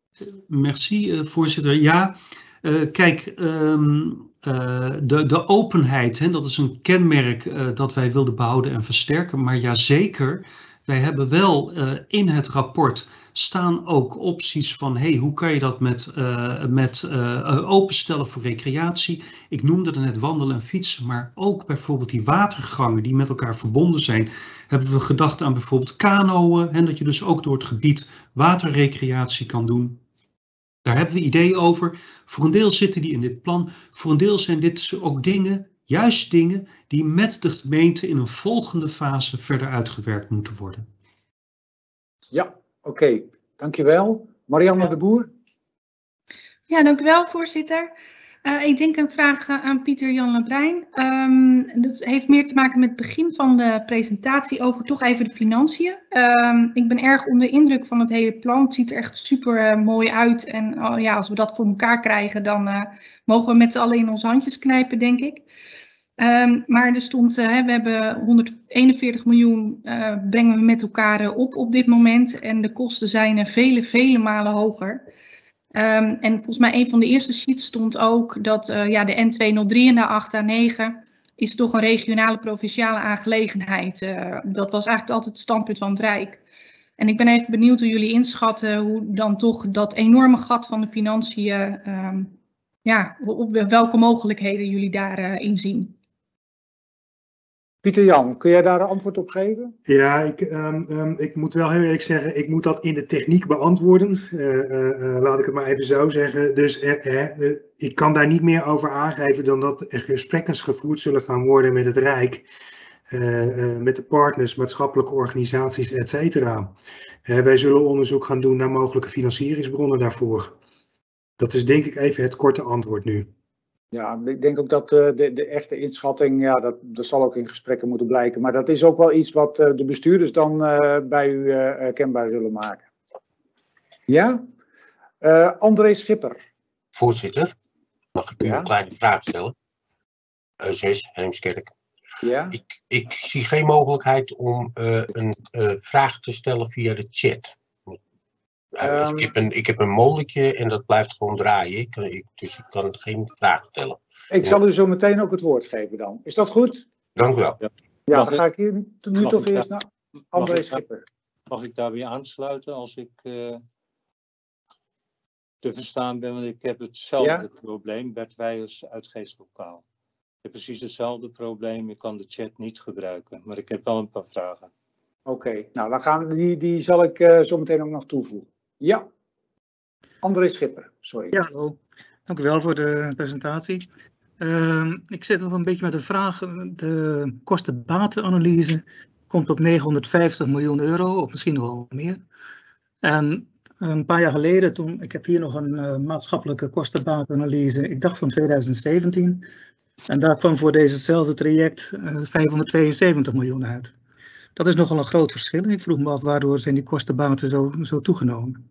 E: Merci, uh, voorzitter. Ja, uh, kijk, um, uh, de, de openheid, hè, dat is een kenmerk uh, dat wij wilden behouden en versterken. Maar ja, zeker, wij hebben wel uh, in het rapport staan ook opties van, hey, hoe kan je dat met, uh, met uh, openstellen voor recreatie? Ik noemde er net wandelen en fietsen, maar ook bijvoorbeeld die watergangen die met elkaar verbonden zijn. Hebben we gedacht aan bijvoorbeeld kanoën, en dat je dus ook door het gebied waterrecreatie kan doen. Daar hebben we ideeën over. Voor een deel zitten die in dit plan. Voor een deel zijn dit ook dingen, juist dingen, die met de gemeente in een volgende fase verder uitgewerkt moeten worden.
A: Ja, oké. Okay. Dankjewel. Marianne ja. de Boer.
G: Ja, dank u wel, voorzitter. Uh, ik denk een vraag uh, aan Pieter-Jan Lebrein. Um, dat heeft meer te maken met het begin van de presentatie over toch even de financiën. Um, ik ben erg onder de indruk van het hele plan. Het ziet er echt super uh, mooi uit. En uh, ja, als we dat voor elkaar krijgen, dan uh, mogen we met z'n allen in onze handjes knijpen, denk ik. Um, maar er stond, uh, we hebben honderdeenenveertig miljoen uh, brengen we met elkaar uh, op op dit moment. En de kosten zijn uh, vele, vele malen hoger. Um, en volgens mij een van de eerste sheets stond ook dat uh, ja, de N tweehonderddrie en de acht A negen is toch een regionale provinciale aangelegenheid. Uh, dat was eigenlijk altijd het standpunt van het Rijk. En ik ben even benieuwd hoe jullie inschatten hoe dan toch dat enorme gat van de financiën, um, ja, op welke mogelijkheden jullie daarin uh, zien.
A: Pieter-Jan, kun jij daar een antwoord op geven?
B: Ja, ik, um, um, ik moet wel heel eerlijk zeggen, ik moet dat in de techniek beantwoorden. Uh, uh, uh, laat ik het maar even zo zeggen. Dus uh, uh, uh, ik kan daar niet meer over aangeven dan dat er gesprekken gevoerd zullen gaan worden met het Rijk. Uh, uh, met de partners, maatschappelijke organisaties, et cetera. Uh, wij zullen onderzoek gaan doen naar mogelijke financieringsbronnen daarvoor. Dat is denk ik even het korte antwoord nu.
A: Ja, ik denk ook dat uh, de, de echte inschatting, ja, dat, dat zal ook in gesprekken moeten blijken. Maar dat is ook wel iets wat uh, de bestuurders dan uh, bij u uh, kenbaar zullen maken. Ja? Uh, André Schipper.
H: Voorzitter, mag ik u ja? een kleine vraag stellen? Uh, zes, Heemskerk.
A: Ja?
H: Ik, ik zie geen mogelijkheid om uh, een uh, vraag te stellen via de chat. Uh, um, ik, heb een, ik heb een molletje en dat blijft gewoon draaien. Ik kan, ik, dus ik kan geen vraag stellen.
A: Ik ja. zal u zo meteen ook het woord geven dan. Is dat goed?
H: Dank u wel.
A: Ja, ja dan ga ik hier nu toch eerst naar André Schipper.
I: Mag ik daarbij aansluiten als ik uh, te verstaan ben? Want ik heb hetzelfde ja? probleem. Bert Weijers uit Geestlokaal. Ik heb precies hetzelfde probleem. Ik kan de chat niet gebruiken. Maar ik heb wel een paar vragen.
A: Oké, okay. Nou dan gaan we, die, die zal ik uh, zo meteen ook nog toevoegen. Ja. André Schipper, sorry.
J: Ja, hallo. Dank u wel voor de presentatie. Uh, ik zit nog een beetje met een vraag. De kosten-batenanalyse komt op negenhonderdvijftig miljoen euro, of misschien nog wel meer. En een paar jaar geleden, toen, ik heb hier nog een uh, maatschappelijke kosten-batenanalyse, ik dacht van tweeduizend zeventien. En daar kwam voor dezezelfde traject uh, vijfhonderdtweeënzeventig miljoen uit. Dat is nogal een groot verschil. Ik vroeg me af, waardoor zijn die kosten-baten zo, zo toegenomen?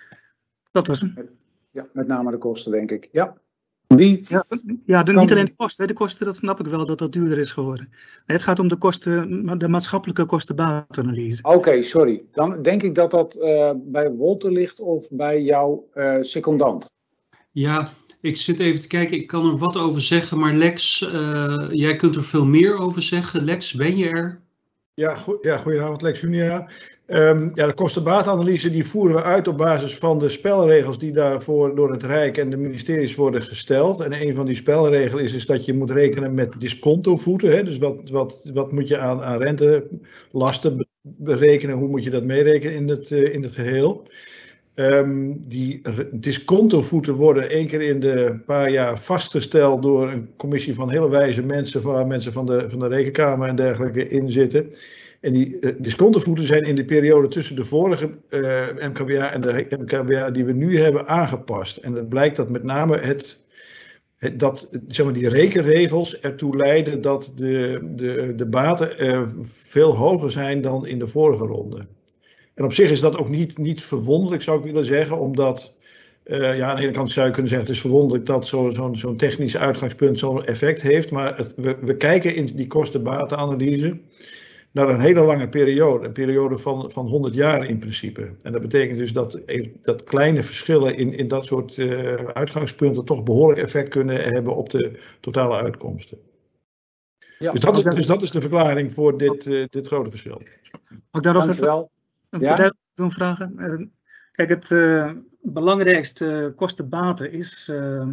J: Dat was hem.
A: Ja, met name de kosten, denk ik. Ja. Wie?
J: Ja, ja de, niet alleen de kosten. De kosten, dat snap ik wel, dat dat duurder is geworden. Nee, het gaat om de kosten, de maatschappelijke kosten-batenanalyse.
A: Oké, okay, sorry. Dan denk ik dat dat uh, bij Wolter ligt of bij jouw uh, secondant.
E: Ja, ik zit even te kijken. Ik kan er wat over zeggen, maar Lex, uh, jij kunt er veel meer over zeggen. Lex, ben je er?
K: Ja, go ja goedenavond, Lex Junia. Um, ja, de kosten-batenanalyse die voeren we uit op basis van de spelregels die daarvoor door het Rijk en de ministeries worden gesteld. En een van die spelregels is, is dat je moet rekenen met discontovoeten. Hè? Dus wat, wat, wat moet je aan, aan rentelasten berekenen, hoe moet je dat meerekenen in het, uh, in het geheel. Um, die discontovoeten worden één keer in de paar jaar vastgesteld door een commissie van hele wijze mensen, waar mensen van de, van de Rekenkamer en dergelijke in zitten. En die uh, discontovoeten zijn in de periode tussen de vorige uh, M K B A en de M K B A die we nu hebben aangepast. En het blijkt dat met name het, het, dat, zeg maar, die rekenregels ertoe leiden dat de, de, de baten uh, veel hoger zijn dan in de vorige ronde. En op zich is dat ook niet, niet verwonderlijk, zou ik willen zeggen, omdat, uh, ja, aan de ene kant zou je kunnen zeggen, het is verwonderlijk dat zo'n zo, zo'n technisch uitgangspunt zo'n effect heeft, maar het, we, we kijken in die kosten-batenanalyse naar een hele lange periode, een periode van, van honderd jaar in principe. En dat betekent dus dat, dat kleine verschillen in, in dat soort uh, uitgangspunten toch behoorlijk effect kunnen hebben op de totale uitkomsten. Ja, dus, dat is, dus dat is de verklaring voor dit, uh, dit grote verschil.
J: Ook daar nog even een ja? doen vragen. Uh, kijk, het uh, belangrijkste kosten-baten is uh,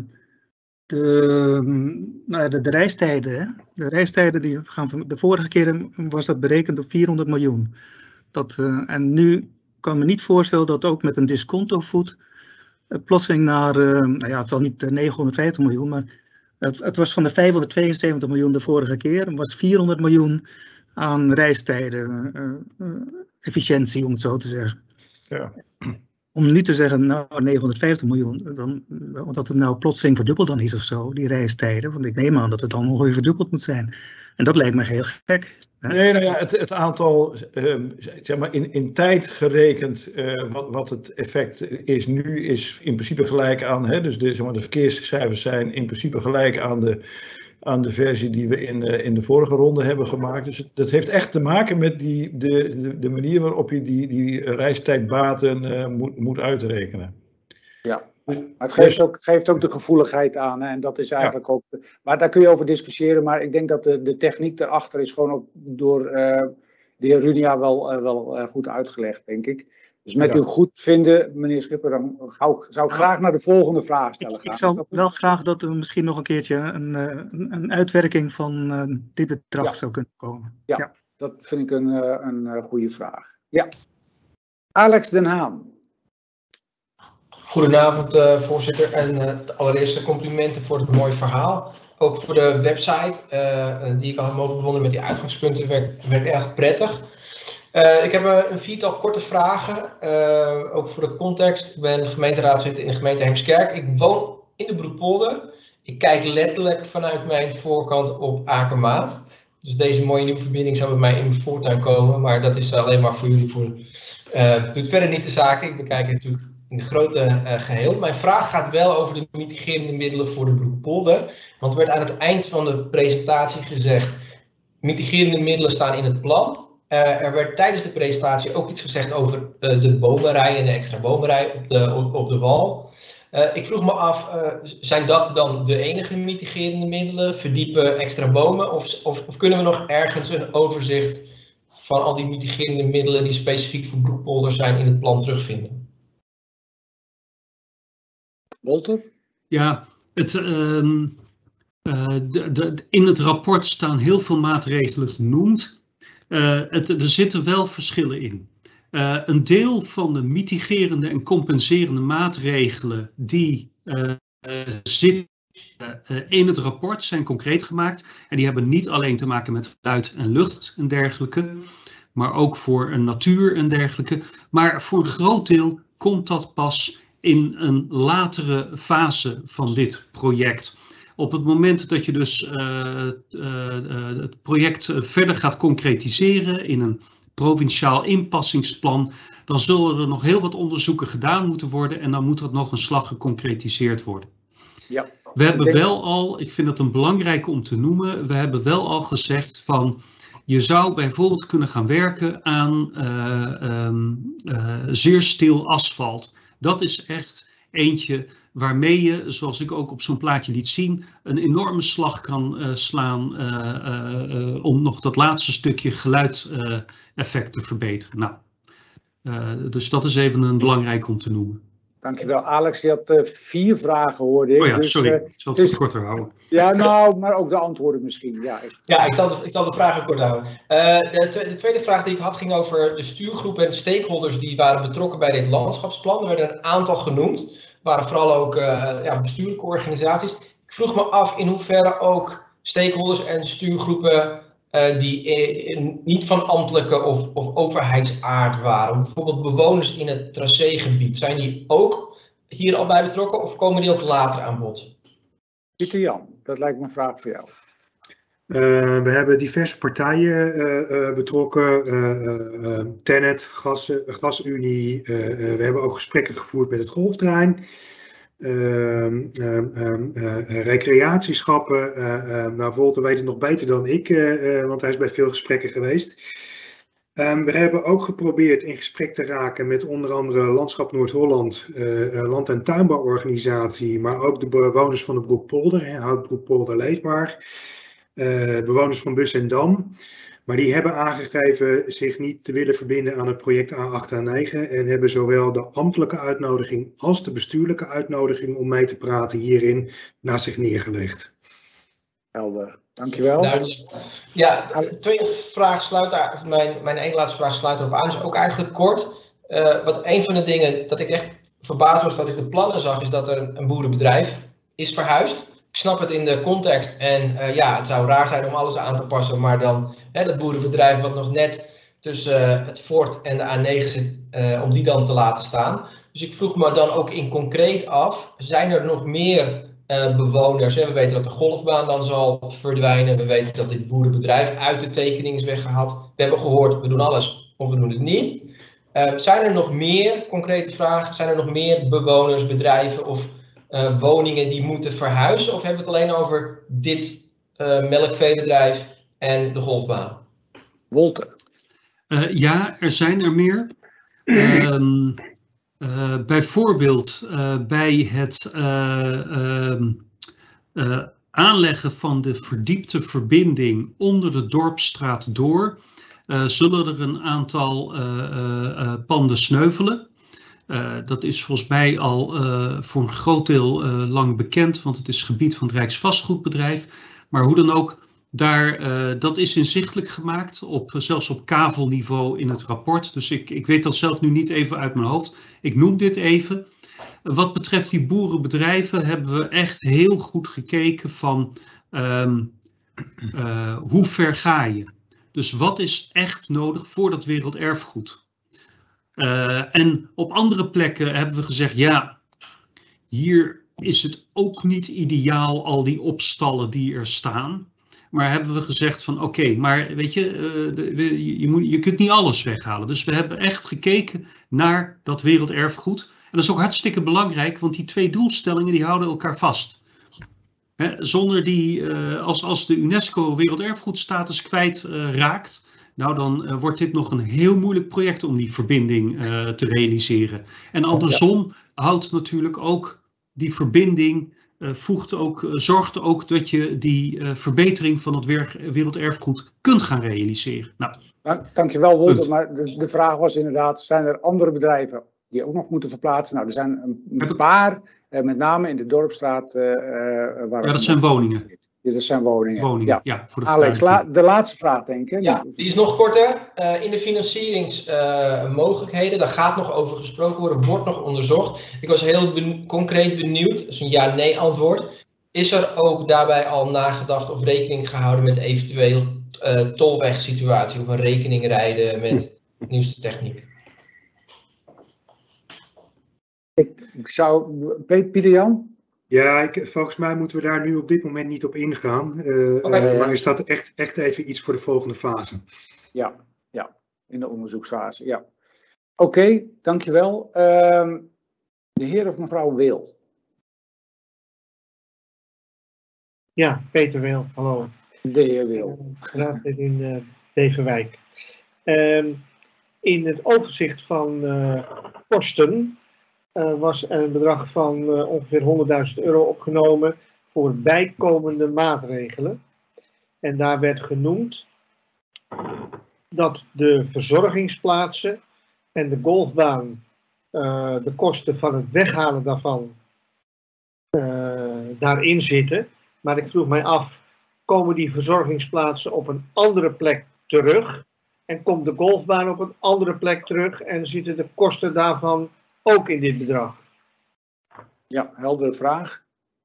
J: de, nou, de, de reistijden. Hè? De reistijden die gaan van de vorige keer was dat berekend op vierhonderd miljoen. Dat, uh, en nu kan ik me niet voorstellen dat ook met een discontovoet uh, plotseling naar, uh, nou ja, het zal niet uh, negenhonderdvijftig miljoen, maar het, het was van de vijfhonderdtweeënzeventig miljoen de vorige keer, het was vierhonderd miljoen aan reistijden, uh, uh, efficiëntie om het zo te zeggen.
K: Ja.
J: Om nu te zeggen, nou negenhonderdvijftig miljoen, dan, dat het nou plotseling verdubbeld dan is of zo, die reistijden, want ik neem aan dat het dan ongeveer verdubbeld moet zijn. En dat lijkt me heel gek. Hè?
K: Nee, nou ja, het, het aantal, uh, zeg maar in, in tijd gerekend, uh, wat, wat het effect is nu, is in principe gelijk aan, hè, dus de, zeg maar, de verkeerscijfers zijn in principe gelijk aan de, aan de versie die we in, uh, in de vorige ronde hebben gemaakt. Dus het, dat heeft echt te maken met die, de, de, de manier waarop je die, die reistijdbaten uh, moet, moet uitrekenen.
A: Ja. Maar het geeft ook, geeft ook de gevoeligheid aan. Hè? En dat is eigenlijk ja. ook. Maar daar kun je over discussiëren. Maar ik denk dat de, de techniek daarachter is gewoon ook door uh, de heer Runia wel, uh, wel uh, goed uitgelegd, denk ik. Dus met ja. uw goed vinden, meneer Schipper, dan zou ik, zou ik graag naar de volgende vraag stellen.
J: Ik, ik zou wel graag dat we misschien nog een keertje een, een, een uitwerking van uh, dit bedrag ja. zou kunnen komen.
A: Ja, ja, dat vind ik een, een, een goede vraag. Ja. Alex Den Haan.
L: Goedenavond, uh, voorzitter. En uh, allereerst complimenten voor het mooie verhaal. Ook voor de website, uh, die ik al heb mogen bewonderen met die uitgangspunten, werkt, werkt erg prettig. Uh, ik heb uh, een viertal korte vragen, uh, ook voor de context. Ik ben gemeenteraadslid in de gemeente Heemskerk. Ik woon in de Broekpolder. Ik kijk letterlijk vanuit mijn voorkant op Akermaat. Dus deze mooie nieuwe verbinding zou bij mij in mijn voortuin komen. Maar dat is alleen maar voor jullie. Voor, uh, doet verder niet de zaken. Ik bekijk het natuurlijk in het grote uh, geheel. Mijn vraag gaat wel over de mitigerende middelen voor de Broekpolder. Want er werd aan het eind van de presentatie gezegd, mitigerende middelen staan in het plan. Uh, er werd tijdens de presentatie ook iets gezegd over uh, de bomenrij en de extra bomenrij op de, op, op de wal. Uh, ik vroeg me af, uh, zijn dat dan de enige mitigerende middelen? Verdiepen extra bomen? Of, of, of kunnen we nog ergens een overzicht van al die mitigerende middelen die specifiek voor Broekpolder zijn in het plan terugvinden?
A: Walter?
E: Ja, het, um, uh, de, de, in het rapport staan heel veel maatregelen genoemd. Uh, het, er zitten wel verschillen in. Uh, een deel van de mitigerende en compenserende maatregelen die uh, uh, zitten uh, in het rapport zijn concreet gemaakt. En die hebben niet alleen te maken met geluid en lucht en dergelijke, maar ook voor een natuur en dergelijke. Maar voor een groot deel komt dat pas in een latere fase van dit project. Op het moment dat je dus uh, uh, uh, het project verder gaat concretiseren in een provinciaal inpassingsplan, dan zullen er nog heel wat onderzoeken gedaan moeten worden en dan moet dat nog een slag geconcretiseerd worden.
A: Ja.
E: We hebben wel al, ik vind het een belangrijke om te noemen, we hebben wel al gezegd van je zou bijvoorbeeld kunnen gaan werken aan uh, um, uh, zeer stil asfalt. Dat is echt eentje waarmee je, zoals ik ook op zo'n plaatje liet zien, een enorme slag kan uh, slaan uh, uh, uh, om nog dat laatste stukje geluideffect uh, te verbeteren. Nou, uh, dus dat is even een belangrijk om te noemen.
A: Dankjewel. Alex, je had uh, vier vragen, hoorde ik.
E: Oh ja,
A: dus,
E: sorry.
A: Uh,
E: ik zal het wat korter houden.
A: Ja, nou, maar ook de antwoorden misschien. Ja, ik,
L: ja ik, zal de, ik zal de vragen kort houden. Uh, de, de tweede vraag die ik had ging over de stuurgroep en de stakeholders die waren betrokken bij dit landschapsplan. Er werden een aantal genoemd. Er waren vooral ook uh, ja, bestuurlijke organisaties. Ik vroeg me af in hoeverre ook stakeholders en stuurgroepen uh, die uh, niet van ambtelijke of, of overheidsaard waren. Bijvoorbeeld bewoners in het tracégebied. Zijn die ook hier al bij betrokken of komen die ook later aan bod?
A: Pieter Jan, dat lijkt me een vraag voor jou.
B: Uh, we hebben diverse partijen uh, uh, betrokken, uh, uh, Tennet, Gas, GasUnie, uh, uh, we hebben ook gesprekken gevoerd met het golfterrein, uh, uh, uh, uh, recreatieschappen, uh, uh, nou Volter weet het nog beter dan ik, uh, uh, want hij is bij veel gesprekken geweest. Um, we hebben ook geprobeerd in gesprek te raken met onder andere Landschap Noord-Holland, uh, Land- en Tuinbouworganisatie, maar ook de bewoners van de Broekpolder, houdt Broekpolder leefbaar. Uh, bewoners van Bus en Dam, maar die hebben aangegeven zich niet te willen verbinden aan het project A acht A negen en hebben zowel de ambtelijke uitnodiging als de bestuurlijke uitnodiging om mee te praten hierin naast zich neergelegd.
A: Helder, dankjewel.
L: Duidelijk. Ja, de tweede vraag sluit daar, mijn, mijn ene laatste vraag sluit erop aan, is ook eigenlijk kort. Uh, wat een van de dingen dat ik echt verbaasd was dat ik de plannen zag, is dat er een boerenbedrijf is verhuisd. Ik snap het in de context en uh, ja, het zou raar zijn om alles aan te passen, maar dan hè, dat boerenbedrijf wat nog net tussen uh, het fort en de A negen zit, uh, om die dan te laten staan. Dus ik vroeg me dan ook in concreet af, zijn er nog meer uh, bewoners? Hè? We weten dat de golfbaan dan zal verdwijnen, we weten dat dit boerenbedrijf uit de tekening is weggehaald. We hebben gehoord, we doen alles of we doen het niet. Uh, zijn er nog meer, concrete vragen, zijn er nog meer bewoners, bedrijven of Uh, woningen die moeten verhuizen? Of hebben we het alleen over dit uh, melkveebedrijf en de golfbaan?
A: Wolter.
E: Uh, ja, er zijn er meer. Um, uh, bijvoorbeeld uh, bij het uh, uh, uh, aanleggen van de verdiepte verbinding onder de Dorpsstraat door, uh, zullen er een aantal uh, uh, uh, panden sneuvelen. Uh, dat is volgens mij al uh, voor een groot deel uh, lang bekend, want het is gebied van het Rijksvastgoedbedrijf. Maar hoe dan ook, daar, uh, dat is inzichtelijk gemaakt, op, zelfs op kavelniveau in het rapport. Dus ik, ik weet dat zelf nu niet even uit mijn hoofd. Ik noem dit even. Wat betreft die boerenbedrijven hebben we echt heel goed gekeken van um, uh, hoe ver ga je. Dus wat is echt nodig voor dat werelderfgoed? Uh, en op andere plekken hebben we gezegd, ja, hier is het ook niet ideaal, al die opstallen die er staan. Maar hebben we gezegd van, oké, okay, maar weet je, uh, de, je, moet, je kunt niet alles weghalen. Dus we hebben echt gekeken naar dat werelderfgoed. En dat is ook hartstikke belangrijk, want die twee doelstellingen die houden elkaar vast. He, zonder die, uh, als, als de UNESCO werelderfgoedstatus kwijt uh, raakt, nou, dan uh, wordt dit nog een heel moeilijk project om die verbinding uh, te realiseren. En andersom ja. houdt natuurlijk ook die verbinding, uh, voegt ook, uh, zorgt ook dat je die uh, verbetering van het werelderfgoed kunt gaan realiseren. Nou,
A: Dank, dankjewel, Wolter. Maar de, de vraag was inderdaad, zijn er andere bedrijven die ook nog moeten verplaatsen? Nou, er zijn een, een paar, eh, met name in de Dorpstraat. Uh, waar
E: ja, dat zijn woningen.
A: Ja, dat zijn woningen.
E: woningen
A: ja.
E: Ja, voor de
A: Alex, la, de laatste vraag, denk ik.
L: Ja, die is nog korter. Uh, in de financieringsmogelijkheden, uh, daar gaat nog over gesproken worden, wordt nog onderzocht. Ik was heel ben concreet benieuwd, dus een ja-nee antwoord. Is er ook daarbij al nagedacht of rekening gehouden met eventueel uh, tolwegsituatie of een rekening rijden met nieuwste techniek?
A: Ik, ik zou, Pieter Jan?
B: Ja, ik, volgens mij moeten we daar nu op dit moment niet op ingaan. Uh,
L: okay.
B: uh, maar is dat echt, echt even iets voor de volgende fase?
A: Ja, ja, in de onderzoeksfase, ja. Oké, okay, dankjewel. Uh, de heer of mevrouw Wil?
M: Ja, Peter Wil, hallo.
A: De heer Wil.
M: Raadslid in uh, Beverwijk. Uh, in het overzicht van uh, kosten uh, was er een bedrag van uh, ongeveer honderdduizend euro opgenomen voor bijkomende maatregelen. En daar werd genoemd dat de verzorgingsplaatsen en de golfbaan, uh, de kosten van het weghalen daarvan uh, daarin zitten. Maar ik vroeg mij af, komen die verzorgingsplaatsen op een andere plek terug? En komt de golfbaan op een andere plek terug? En zitten de kosten daarvan ook in dit bedrag?
A: Ja, heldere vraag.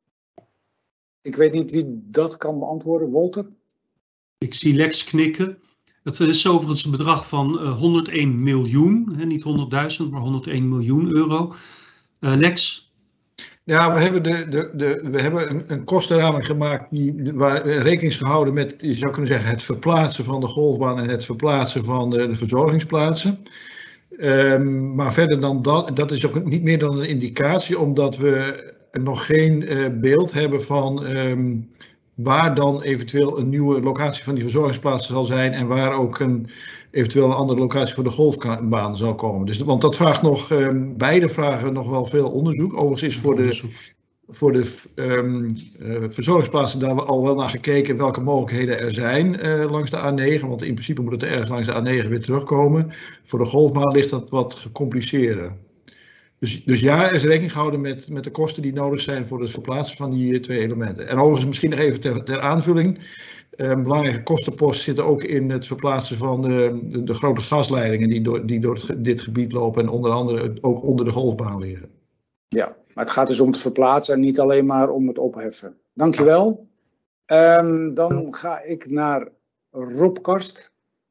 A: Ik weet niet wie dat kan beantwoorden. Wolter?
E: Ik zie Lex knikken. Het is overigens een bedrag van uh, honderdéén miljoen. Hè, niet honderdduizend, maar honderdéén miljoen euro. Uh, Lex?
K: Ja, we hebben, de, de, de, we hebben een, een kostenraming gemaakt die, waar rekening is gehouden met, je zou kunnen zeggen, het verplaatsen van de golfbaan en het verplaatsen van de, de verzorgingsplaatsen. Um, maar verder dan dat, dat is ook niet meer dan een indicatie, omdat we nog geen uh, beeld hebben van um, waar dan eventueel een nieuwe locatie van die verzorgingsplaatsen zal zijn en waar ook een eventueel een andere locatie voor de golfbaan zal komen. Dus, want dat vraagt nog, um, beide vragen nog wel veel onderzoek. Overigens is voor de, voor de um, uh, verzorgingsplaatsen daar al wel naar gekeken welke mogelijkheden er zijn uh, langs de A negen. Want in principe moet het ergens langs de A negen weer terugkomen. Voor de golfbaan ligt dat wat gecompliceerder. Dus, dus ja, er is rekening gehouden met, met de kosten die nodig zijn voor het verplaatsen van die twee elementen. En overigens misschien nog even ter, ter aanvulling. Een belangrijke kostenpost zit ook in het verplaatsen van de, de, de grote gasleidingen die door, die door het, dit gebied lopen en onder andere ook onder de golfbaan liggen.
A: Ja, maar het gaat dus om het verplaatsen en niet alleen maar om het opheffen. Dankjewel. Um, dan ga ik naar Rob Karst.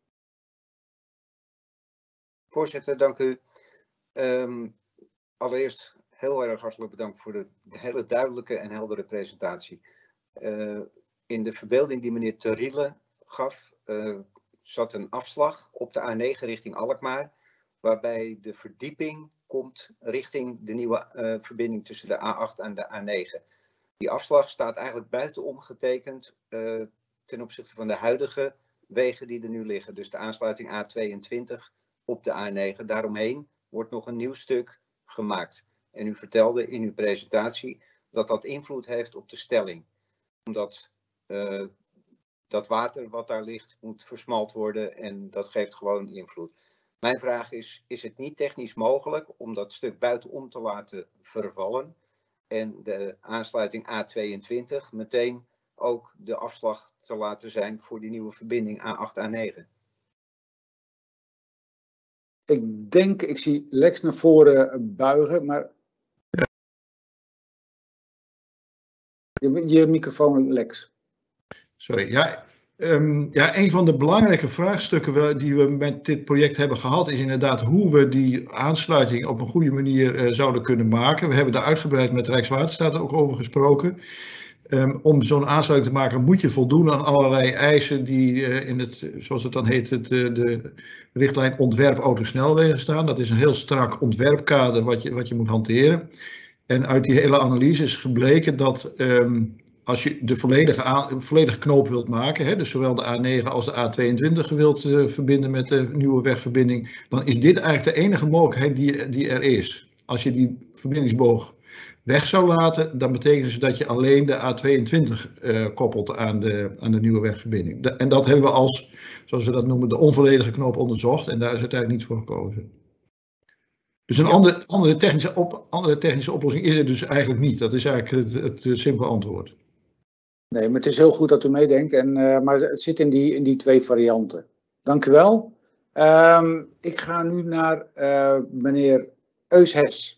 N: Voorzitter, dank u. Um, allereerst heel erg hartelijk bedankt voor de, de hele duidelijke en heldere presentatie. Uh, in de verbeelding die meneer Teriele gaf, uh, zat een afslag op de A negen richting Alkmaar, waarbij de verdieping komt richting de nieuwe uh, verbinding tussen de A acht en de A negen. Die afslag staat eigenlijk buitenom getekend uh, ten opzichte van de huidige wegen die er nu liggen. Dus de aansluiting A tweeëntwintig op de A negen. Daaromheen wordt nog een nieuw stuk gemaakt. En u vertelde in uw presentatie dat dat invloed heeft op de stelling. Omdat uh, dat water wat daar ligt moet versmalt worden en dat geeft gewoon invloed. Mijn vraag is, is het niet technisch mogelijk om dat stuk buitenom te laten vervallen en de aansluiting A tweeëntwintig meteen ook de afslag te laten zijn voor die nieuwe verbinding A acht A negen?
A: Ik denk, ik zie Lex naar voren buigen, maar je, je microfoon, Lex.
K: Sorry, ja, um, ja, een van de belangrijke vraagstukken die we met dit project hebben gehad is inderdaad hoe we die aansluiting op een goede manier uh, zouden kunnen maken. We hebben daar uitgebreid met Rijkswaterstaat ook over gesproken. Um, om zo'n aansluiting te maken moet je voldoen aan allerlei eisen die uh, in het, zoals het dan heet, het, uh, de richtlijn ontwerp autosnelwegen staan. Dat is een heel strak ontwerpkader wat je, wat je moet hanteren. En uit die hele analyse is gebleken dat um, als je de volledige, aan, volledige knoop wilt maken, hè, dus zowel de A negen als de A tweeëntwintig wilt uh, verbinden met de nieuwe wegverbinding, dan is dit eigenlijk de enige mogelijkheid die, die er is. Als je die verbindingsboog weg zou laten, dan betekent dus dat je alleen de A tweeëntwintig uh, koppelt aan de, aan de nieuwe wegverbinding. De, en dat hebben we als, zoals we dat noemen, de onvolledige knoop onderzocht en daar is uiteindelijk niet voor gekozen. Dus een andere, andere, technische op, andere technische oplossing is er dus eigenlijk niet. Dat is eigenlijk het, het, het simpele antwoord.
A: Nee, maar het is heel goed dat u meedenkt, en, uh, maar het zit in die, in die twee varianten. Dank u wel. Um, ik ga nu naar uh, meneer Eushes.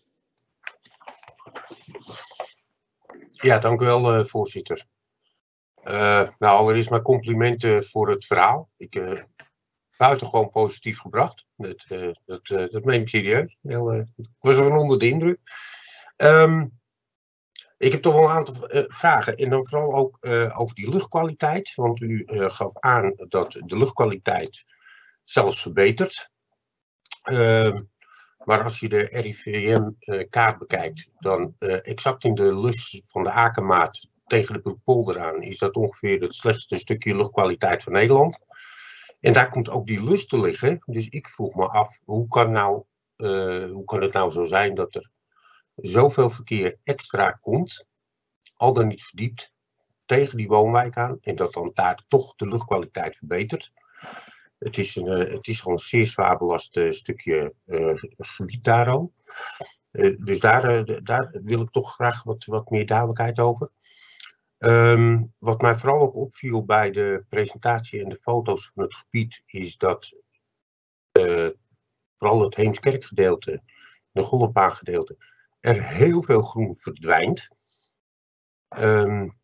H: Ja, dank u wel, uh, voorzitter. Uh, nou, allereerst mijn complimenten voor het verhaal. Ik uh, buitengewoon positief gebracht. Dat, uh, dat, uh, dat meen ik serieus. Heel, uh, ik was er onder de indruk. Um, ik heb toch wel een aantal uh, vragen. En dan vooral ook uh, over die luchtkwaliteit. Want u uh, gaf aan dat de luchtkwaliteit zelfs verbetert. Uh, maar als je de R I V M-kaart bekijkt, dan uh, exact in de lus van de Akenmaat tegen de Broekpolder aan, is dat ongeveer het slechtste stukje luchtkwaliteit van Nederland. En daar komt ook die lus te liggen. Dus ik vroeg me af, hoe kan, nou, uh, hoe kan het nou zo zijn dat er zoveel verkeer extra komt, al dan niet verdiept, tegen die woonwijk aan, en dat dan daar toch de luchtkwaliteit verbetert. Het is, een, uh, het is al een zeer zwaar belast uh, stukje uh, gebied daar al. Uh, dus daar, uh, daar wil ik toch graag wat, wat meer duidelijkheid over. Um, wat mij vooral ook opviel bij de presentatie en de foto's van het gebied, is dat uh, vooral het Heemskerkgedeelte, de golfbaangedeelte, er heel veel groen verdwijnt. Um,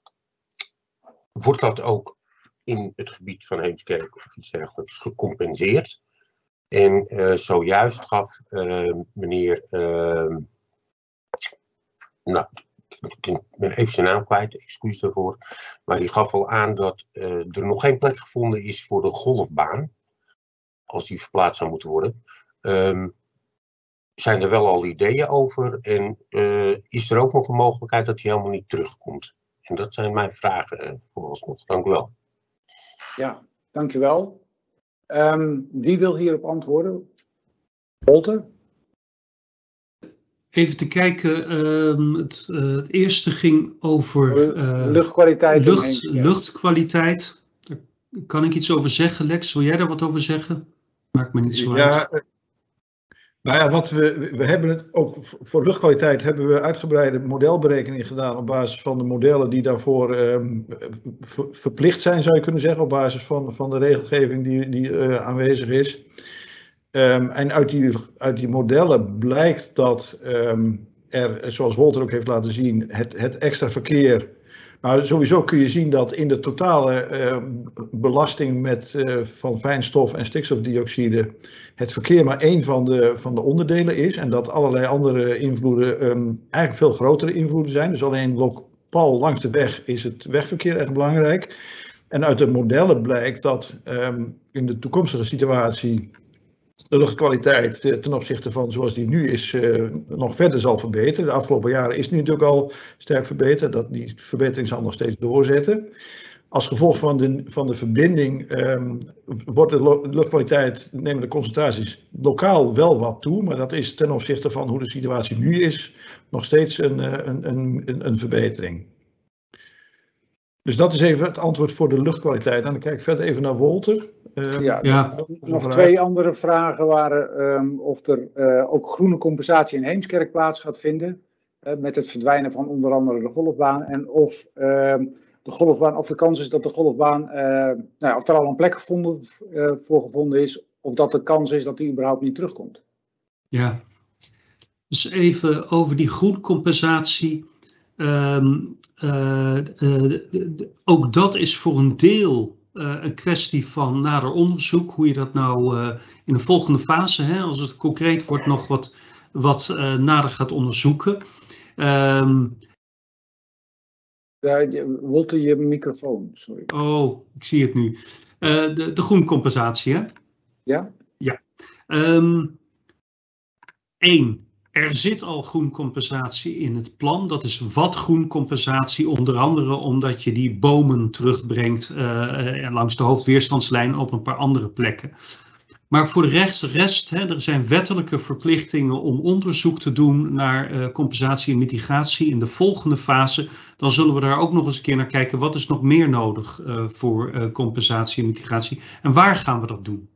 H: wordt dat ook in het gebied van Heemskerk of iets dergelijks gecompenseerd? En uh, zojuist gaf uh, meneer, uh, nou, ik ben even zijn naam kwijt, excuus daarvoor, maar die gaf al aan dat uh, er nog geen plek gevonden is voor de golfbaan, als die verplaatst zou moeten worden. Um, zijn er wel al ideeën over en uh, is er ook nog een mogelijkheid dat die helemaal niet terugkomt? En dat zijn mijn vragen uh, vooralsnog. Dank u wel.
A: Ja, dank u wel. Um, wie wil hierop antwoorden? Walter?
E: Even te kijken, um, het, uh, het eerste ging over uh,
A: luchtkwaliteit.
E: Lucht, luchtkwaliteit. Daar kan ik iets over zeggen, Lex? Wil jij daar wat over zeggen? Maakt me niet zo
K: ja,
E: uit.
K: Nou ja, wat we, we hebben het ook voor luchtkwaliteit hebben we uitgebreide modelberekeningen gedaan op basis van de modellen die daarvoor um, ver, verplicht zijn, zou je kunnen zeggen, op basis van, van de regelgeving die, die uh, aanwezig is. Um, en uit die, uit die modellen blijkt dat um, er, zoals Walter ook heeft laten zien, het, het extra verkeer. Maar sowieso kun je zien dat in de totale uh, belasting met, uh, van fijnstof en stikstofdioxide het verkeer maar één van de, van de onderdelen is. En dat allerlei andere invloeden um, eigenlijk veel grotere invloeden zijn. Dus alleen lokaal langs de weg is het wegverkeer erg belangrijk. En uit de modellen blijkt dat um, in de toekomstige situatie de luchtkwaliteit ten opzichte van zoals die nu is uh, nog verder zal verbeteren. De afgelopen jaren is het nu natuurlijk al sterk verbeterd. Dat, die verbetering zal nog steeds doorzetten. Als gevolg van de, van de verbinding um, wordt de luchtkwaliteit, nemen de concentraties lokaal wel wat toe. Maar dat is ten opzichte van hoe de situatie nu is nog steeds een, een, een, een verbetering. Dus dat is even het antwoord voor de luchtkwaliteit. En dan kijk ik verder even naar Walter. Uh,
A: ja, ja. Nog twee andere vragen waren um, of er uh, ook groene compensatie in Heemskerk plaats gaat vinden. Uh, met het verdwijnen van onder andere de golfbaan. En of, uh, de, golfbaan, of de kans is dat de golfbaan, uh, nou, of er al een plek gevonden, uh, voor gevonden is. Of dat de kans is dat die überhaupt niet terugkomt.
E: Ja, dus even over die groencompensatie. Um, uh, uh, de, de, ook dat is voor een deel uh, een kwestie van nader onderzoek. Hoe je dat nou uh, in de volgende fase, hè, als het concreet wordt, nog wat, wat uh, nader gaat onderzoeken. Um,
A: ja, Walter, je microfoon, sorry.
E: Oh, ik zie het nu. Uh, de, de groencompensatie, hè?
A: Ja?
E: Ja. Um, Eén. Er zit al groencompensatie in het plan. Dat is wat groencompensatie, onder andere omdat je die bomen terugbrengt uh, langs de hoofdweerstandslijn op een paar andere plekken. Maar voor de rest, rest hè, er zijn wettelijke verplichtingen om onderzoek te doen naar uh, compensatie en mitigatie in de volgende fase. Dan zullen we daar ook nog eens een keer naar kijken. Wat is nog meer nodig uh, voor uh, compensatie en mitigatie? En waar gaan we dat doen?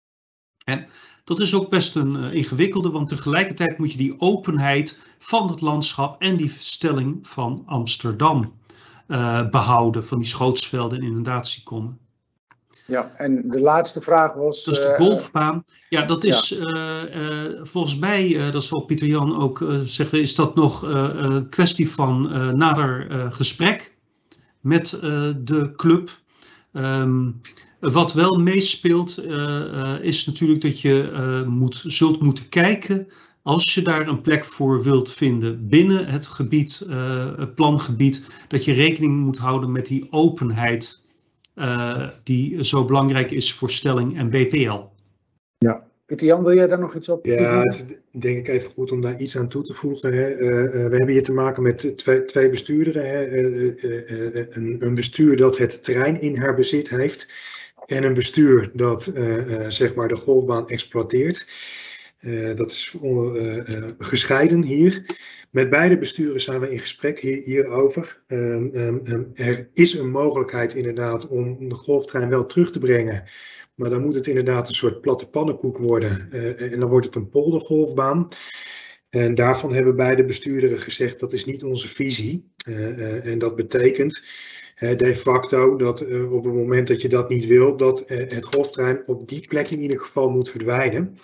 E: En dat is ook best een uh, ingewikkelde, want tegelijkertijd moet je die openheid van het landschap en die stelling van Amsterdam uh, behouden. Van die schootsvelden en inundatiekommen.
A: Ja, en de laatste vraag was...
E: Dat is de golfbaan. Ja, dat is ja. uh, uh, volgens mij, uh, dat zal Pieter Jan ook uh, zeggen, is dat nog uh, een kwestie van uh, nader uh, gesprek met uh, de club. Um, wat wel meespeelt uh, uh, is natuurlijk dat je uh, moet, zult moeten kijken, als je daar een plek voor wilt vinden binnen het gebied, uh, het plangebied, dat je rekening moet houden met die openheid Uh, die zo belangrijk is voor stelling en B P L.
A: Ja, Pieter Jan, wil jij daar nog iets op?
B: Ja, het is denk ik even goed om daar iets aan toe te voegen. Hè. Uh, uh, we hebben hier te maken met twee, twee bestuurderen. Hè. Uh, uh, uh, een, een bestuur dat het terrein in haar bezit heeft en een bestuur dat uh, uh, zeg maar de golfbaan exploiteert. Uh, dat is uh, uh, gescheiden hier. Met beide besturen zijn we in gesprek hier, hierover. Um, um, um, er is een mogelijkheid inderdaad om de golftrein wel terug te brengen. Maar dan moet het inderdaad een soort platte pannenkoek worden. Uh, en dan wordt het een poldergolfbaan. En daarvan hebben beide bestuurderen gezegd dat is niet onze visie. Uh, uh, en dat betekent uh, de facto dat uh, op het moment dat je dat niet wil, dat uh, het golftrein op die plek in ieder geval moet verdwijnen.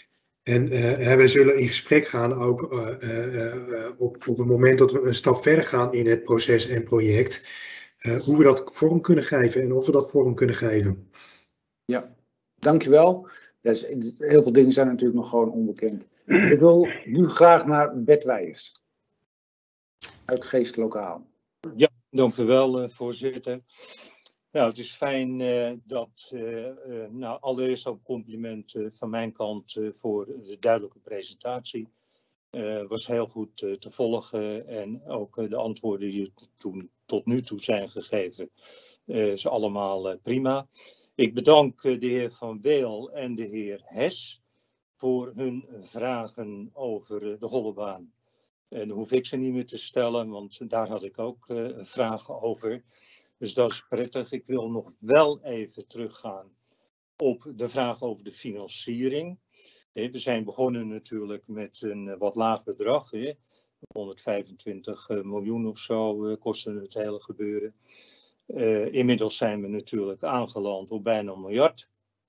B: En uh, wij zullen in gesprek gaan ook uh, uh, uh, op, op het moment dat we een stap verder gaan in het proces en project. Uh, hoe we dat vorm kunnen geven en of we dat vorm kunnen geven.
A: Ja, dankjewel. Dus, heel veel dingen zijn natuurlijk nog gewoon onbekend. Ik wil nu graag naar Bert Wijers. Uit Geest Lokaal.
I: Ja, dank u wel, uh, voorzitter. Nou, het is fijn uh, dat, uh, uh, nou, allereerst ook compliment uh, van mijn kant uh, voor de duidelijke presentatie. Het uh, was heel goed uh, te volgen en ook uh, de antwoorden die toen, tot nu toe zijn gegeven, uh, is allemaal uh, prima. Ik bedank uh, de heer Van Weel en de heer Hes voor hun vragen over uh, de golfbaan. En dan hoef ik ze niet meer te stellen, want daar had ik ook uh, vragen over. Dus dat is prettig. Ik wil nog wel even teruggaan op de vraag over de financiering. We zijn begonnen natuurlijk met een wat laag bedrag. honderdvijfentwintig miljoen of zo kostte het hele gebeuren. Uh, inmiddels zijn we natuurlijk aangeland op bijna een miljard.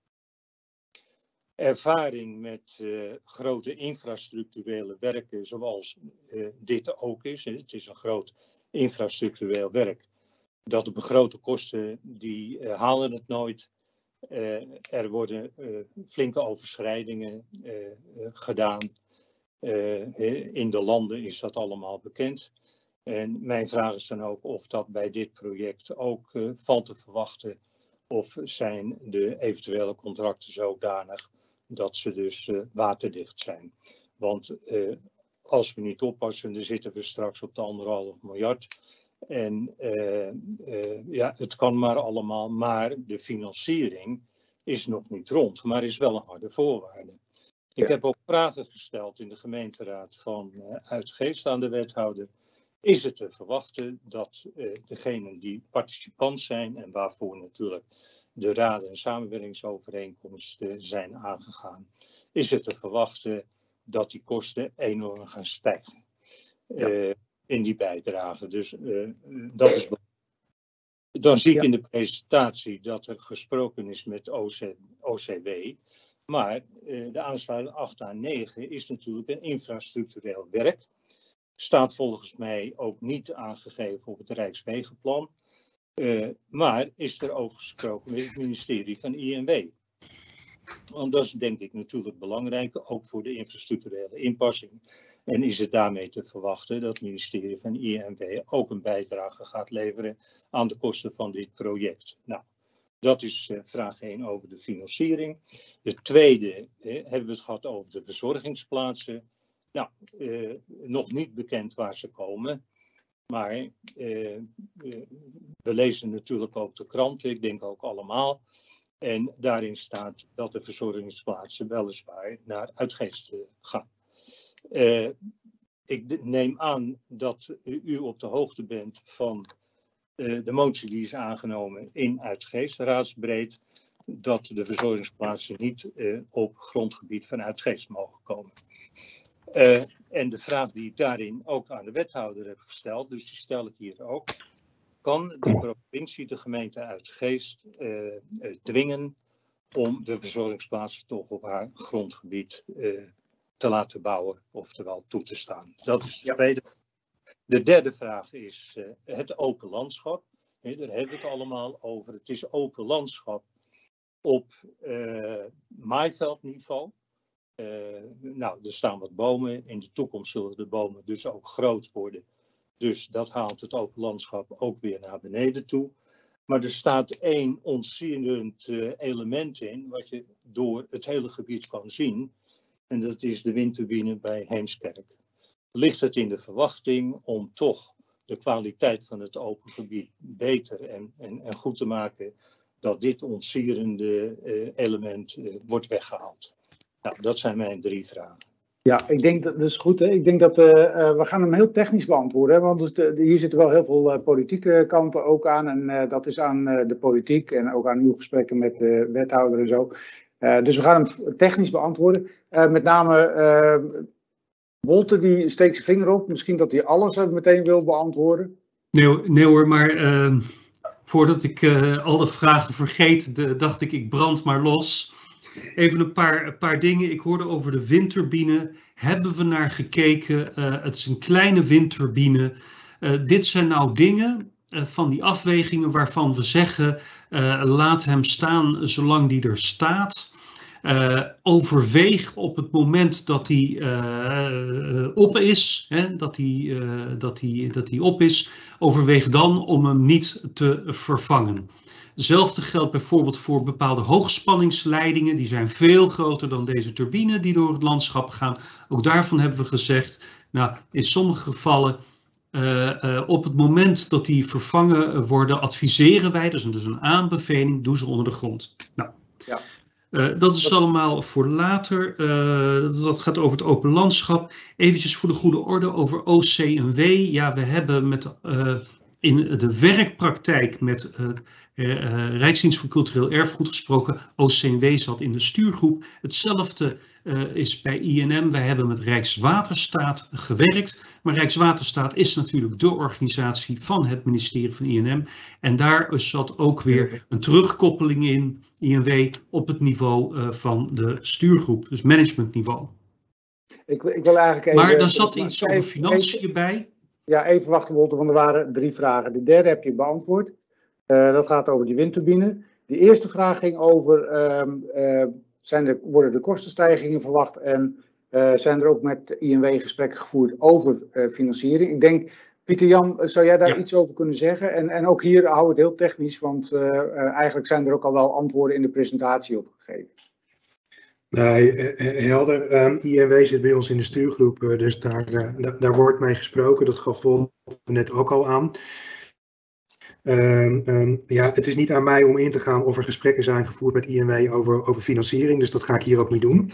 I: Ervaring met uh, grote infrastructurele werken zoals uh, dit ook is. Het is een groot infrastructureel werk. Dat de begrote kosten, die uh, halen het nooit. Uh, er worden uh, flinke overschrijdingen uh, uh, gedaan. Uh, in de landen is dat allemaal bekend. En mijn vraag is dan ook of dat bij dit project ook uh, valt te verwachten. Of zijn de eventuele contracten zodanig dat ze dus uh, waterdicht zijn. Want uh, als we niet oppassen, dan zitten we straks op de anderhalf miljard. En uh, uh, ja, het kan maar allemaal, maar de financiering is nog niet rond, maar is wel een harde voorwaarde. Ik heb ook vragen gesteld in de gemeenteraad van uh, Uitgeest aan de wethouder. Is het te verwachten dat uh, degenen die participant zijn en waarvoor natuurlijk de raden en samenwerkingsovereenkomsten zijn aangegaan, is het te verwachten dat die kosten enorm gaan stijgen? Ja. Uh, in die bijdrage. Dus uh, dat is belangrijk. Dan zie ik ja. in de presentatie dat er gesproken is met O C W. Maar uh, de aansluiting acht à negen is natuurlijk een infrastructureel werk. Staat volgens mij ook niet aangegeven op het Rijkswegenplan. Uh, maar is er ook gesproken met het ministerie van I N W. Want dat is denk ik natuurlijk belangrijk, ook voor de infrastructurele inpassing. En is het daarmee te verwachten dat het ministerie van I N W ook een bijdrage gaat leveren aan de kosten van dit project? Nou, dat is uh, vraag één over de financiering. De tweede eh, hebben we het gehad over de verzorgingsplaatsen. Nou, uh, nog niet bekend waar ze komen. Maar uh, uh, we lezen natuurlijk ook de kranten, ik denk ook allemaal. En daarin staat dat de verzorgingsplaatsen weliswaar naar Uitgeest gaan. Uh, ik neem aan dat u op de hoogte bent van uh, de motie die is aangenomen in Uitgeest, raadsbreed, dat de verzorgingsplaatsen niet uh, op grondgebied van Uitgeest mogen komen. Uh, en de vraag die ik daarin ook aan de wethouder heb gesteld, dus die stel ik hier ook. Kan de provincie de gemeente Uitgeest uh, uh, dwingen om de verzorgingsplaatsen toch op haar grondgebied uh, te laten bouwen, oftewel toe te staan? Dat is de tweede. De derde vraag is uh, het open landschap. Nee, daar hebben we het allemaal over. Het is open landschap op uh, maaiveldniveau. Uh, nou, er staan wat bomen. In de toekomst zullen de bomen dus ook groot worden. Dus dat haalt het open landschap ook weer naar beneden toe. Maar er staat één ontzienend uh, element in, wat je door het hele gebied kan zien. En dat is de windturbine bij Heemskerk. Ligt het in de verwachting om toch de kwaliteit van het open gebied beter en, en, en goed te maken, dat dit ontzierende uh, element uh, wordt weggehaald? Nou, dat zijn mijn drie vragen.
A: Ja, ik denk dat, dat is goed. Hè? Ik denk dat uh, uh, we gaan hem heel technisch beantwoorden. Hè? Want dus de, de, hier zitten wel heel veel uh, politieke kanten ook aan. En uh, dat is aan uh, de politiek en ook aan uw gesprekken met de wethouder en zo. Uh, dus we gaan hem technisch beantwoorden. Uh, met name uh, Wolter die steekt zijn vinger op. Misschien dat hij alles uh, meteen wil beantwoorden.
E: Nee, nee hoor, maar uh, voordat ik uh, alle vragen vergeet, de, dacht ik ik brand maar los. Even een paar, een paar dingen. Ik hoorde over de windturbine. Hebben we naar gekeken? Uh, het is een kleine windturbine. Uh, dit zijn nou dingen uh, van die afwegingen waarvan we zeggen, uh, laat hem staan zolang die er staat. Uh, overweeg op het moment dat hij uh, op is, hè, dat hij, uh, dat hij, dat hij op is, overweeg dan om hem niet te vervangen. Hetzelfde geldt bijvoorbeeld voor bepaalde hoogspanningsleidingen. Die zijn veel groter dan deze turbine die door het landschap gaan. Ook daarvan hebben we gezegd, nou, in sommige gevallen uh, uh, op het moment dat die vervangen worden, adviseren wij, dus dus een aanbeveling, doe ze onder de grond. Nou, ja. uh, dat is allemaal voor later. Uh, dat gaat over het open landschap. Eventjes voor de goede orde over O C en W. Ja, we hebben met... Uh, in de werkpraktijk met uh, uh, Rijksdienst voor Cultureel Erfgoed gesproken. O C en W zat in de stuurgroep. Hetzelfde uh, is bij I N M. Wij hebben met Rijkswaterstaat gewerkt. Maar Rijkswaterstaat is natuurlijk de organisatie van het ministerie van I N M. En daar zat ook weer een terugkoppeling in, I N W, op het niveau uh, van de stuurgroep. Dus managementniveau.
A: Ik, ik wil eigenlijk even,
E: maar daar zat iets over financiën bij.
A: Ja, even wachten, Wolter, want er waren drie vragen. De derde heb je beantwoord. Uh, dat gaat over die windturbine. De eerste vraag ging over, uh, uh, zijn er, worden er kostenstijgingen verwacht en uh, zijn er ook met I N W gesprekken gevoerd over uh, financiering? Ik denk, Pieter-Jan, zou jij daar ja. iets over kunnen zeggen? En, en ook hier hou het heel technisch, want uh, uh, eigenlijk zijn er ook al wel antwoorden in de presentatie op gegeven.
B: Nee, helder. Um, I N W zit bij ons in de stuurgroep, dus daar, uh, daar, daar wordt mee gesproken. Dat gaf Wolter net ook al aan. Um, um, ja, het is niet aan mij om in te gaan of er gesprekken zijn gevoerd met I N W over, over financiering, dus dat ga ik hier ook niet doen.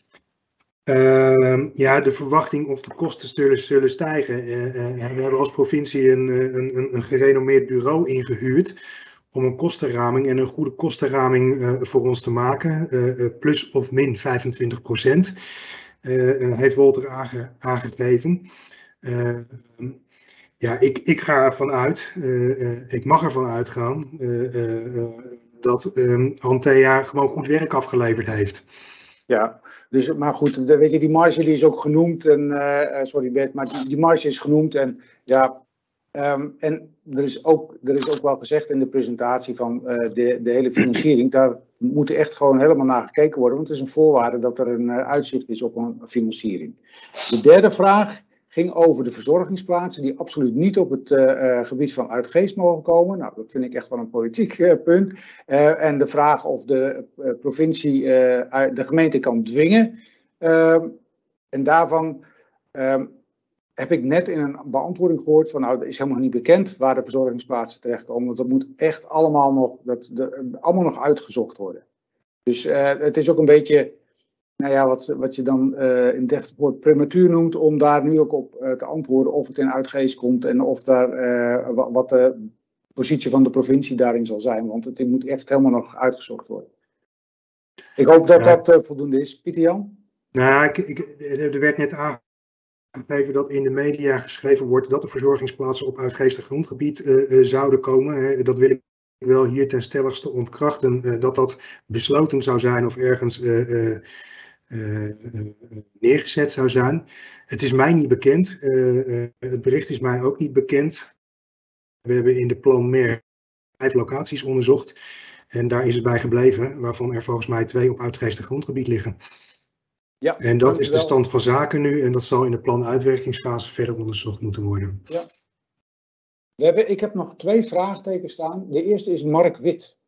B: Um, ja, de verwachting of de kosten zullen, zullen stijgen. Uh, uh, we hebben als provincie een, een, een, een gerenommeerd bureau ingehuurd om een kostenraming en een goede kostenraming uh, voor ons te maken, uh, uh, plus of min vijfentwintig procent, uh, uh, heeft Wolter aange, aangegeven. Uh, ja, ik, ik ga ervan uit, uh, uh, ik mag ervan uitgaan, uh, uh, dat um, Antea gewoon goed werk afgeleverd heeft.
A: Ja, dus, maar goed, de, weet je, die marge die is ook genoemd, en, uh, sorry Bert, maar die, die marge is genoemd en ja... Um, en er is, ook, er is ook wel gezegd in de presentatie van uh, de, de hele financiering, daar moet echt gewoon helemaal naar gekeken worden, want het is een voorwaarde dat er een uh, uitzicht is op een financiering. De derde vraag ging over de verzorgingsplaatsen die absoluut niet op het uh, uh, gebied van Uitgeest mogen komen. Nou, dat vind ik echt wel een politiek uh, punt. Uh, en de vraag of de uh, provincie uh, de gemeente kan dwingen. Uh, en daarvan... Uh, heb ik net in een beantwoording gehoord van, nou, het is helemaal niet bekend waar de verzorgingsplaatsen terechtkomen, want dat moet echt allemaal nog, dat, de, allemaal nog uitgezocht worden. Dus uh, het is ook een beetje, nou ja, wat, wat je dan uh, in deftig woord prematuur noemt, om daar nu ook op uh, te antwoorden of het in Uitgeest komt en of daar, uh, wat de positie van de provincie daarin zal zijn, want het moet echt helemaal nog uitgezocht worden. Ik hoop dat
B: ja.
A: dat uh, voldoende is. Pieter Jan?
B: Nou, ik, ik, er werd net aangegeven dat in de media geschreven wordt dat er verzorgingsplaatsen op Uitgeester grondgebied uh, uh, zouden komen. Hè. Dat wil ik wel hier ten stelligste ontkrachten, uh, dat dat besloten zou zijn of ergens uh, uh, uh, uh, neergezet zou zijn. Het is mij niet bekend. Uh, uh, het bericht is mij ook niet bekend. We hebben in de plan meer vijf locaties onderzocht en daar is het bij gebleven, waarvan er volgens mij twee op Uitgeester grondgebied liggen.
A: Ja,
B: en dat is de stand van zaken nu en dat zal in de planuitwerkingsfase verder onderzocht moeten worden.
A: Ja. We hebben, ik heb nog twee vraagtekens staan. De eerste is Mark Wit.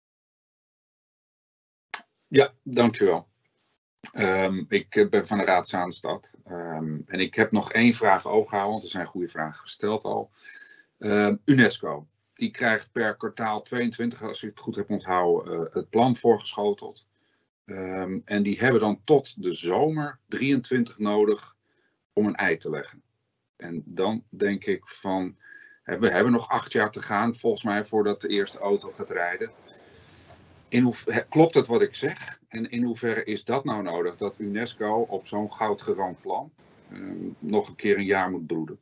O: Ja, dankjewel. Um, ik ben van de Raad Zaanstad um, en ik heb nog één vraag overgehouden, want er zijn goede vragen gesteld al. Uh, UNESCO, die krijgt per kwartaal tweeëntwintig, als ik het goed heb onthouden, uh, het plan voorgeschoteld. Um, en die hebben dan tot de zomer drieëntwintig nodig om een ei te leggen. En dan denk ik van, we hebben nog acht jaar te gaan volgens mij voordat de eerste auto gaat rijden. In hoe, klopt het wat ik zeg? En in hoeverre is dat nou nodig, dat UNESCO op zo'n goudgeroomd plan um, nog een keer een jaar moet broeden?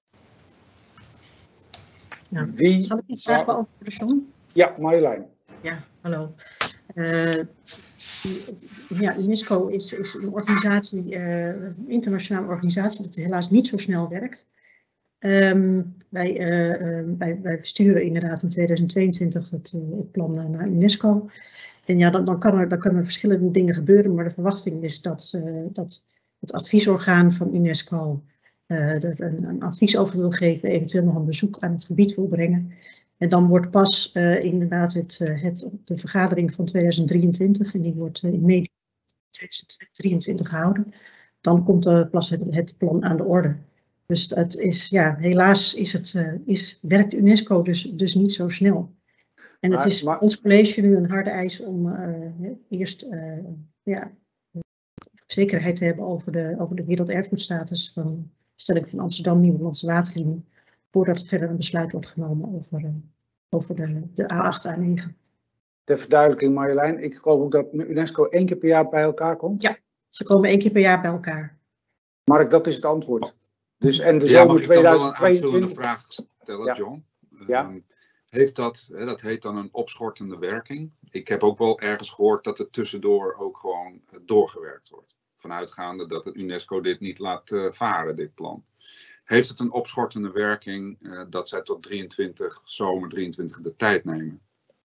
P: Ja.
A: Wie
P: Zal ik die vraag beantwoorden, John?
A: Ja, Marjolein.
P: Ja, hallo. Uh, ja, UNESCO is, is een organisatie, uh, een internationale organisatie, dat helaas niet zo snel werkt. Um, wij, uh, uh, wij, wij sturen inderdaad in tweeduizend tweeëntwintig het, uh, het plan uh, naar UNESCO. En ja, dan, dan, kan er, dan kunnen er verschillende dingen gebeuren, maar de verwachting is dat, uh, dat het adviesorgaan van UNESCO uh, er een, een advies over wil geven, eventueel nog een bezoek aan het gebied wil brengen. En dan wordt pas uh, inderdaad het, uh, het, de vergadering van tweeduizend drieëntwintig, en die wordt uh, in mei tweeduizend drieëntwintig gehouden. Dan komt uh, pas het, het plan aan de orde. Dus het is, ja, helaas is het, uh, is, werkt UNESCO dus, dus niet zo snel. En het maar, is maar, ons college nu een harde eis om uh, eerst uh, ja, zekerheid te hebben over de, over de werelderfgoedstatus van stelling van Amsterdam, Nieuw-Hollandse Waterlinie, voordat er verder een besluit wordt genomen over, uh, over de, de A acht, A negen.
A: Ter verduidelijking, Marjolein, ik geloof ook dat UNESCO één keer per jaar bij elkaar komt?
P: Ja, ze komen één keer per jaar bij elkaar.
A: Mark, dat is het antwoord. Dus, en de
O: ja,
A: zomer tweeduizend tweeëntwintig...
O: Mag ik dan wel een aanvullende vraag stellen, ja. John?
A: Ja.
O: Um, heeft dat, hè, dat heet dan een opschortende werking. Ik heb ook wel ergens gehoord dat het tussendoor ook gewoon uh, doorgewerkt wordt. Vanuitgaande dat het UNESCO dit niet laat uh, varen, dit plan. Heeft het een opschortende werking uh, dat zij tot drieëntwintig, zomer drieëntwintig de tijd nemen?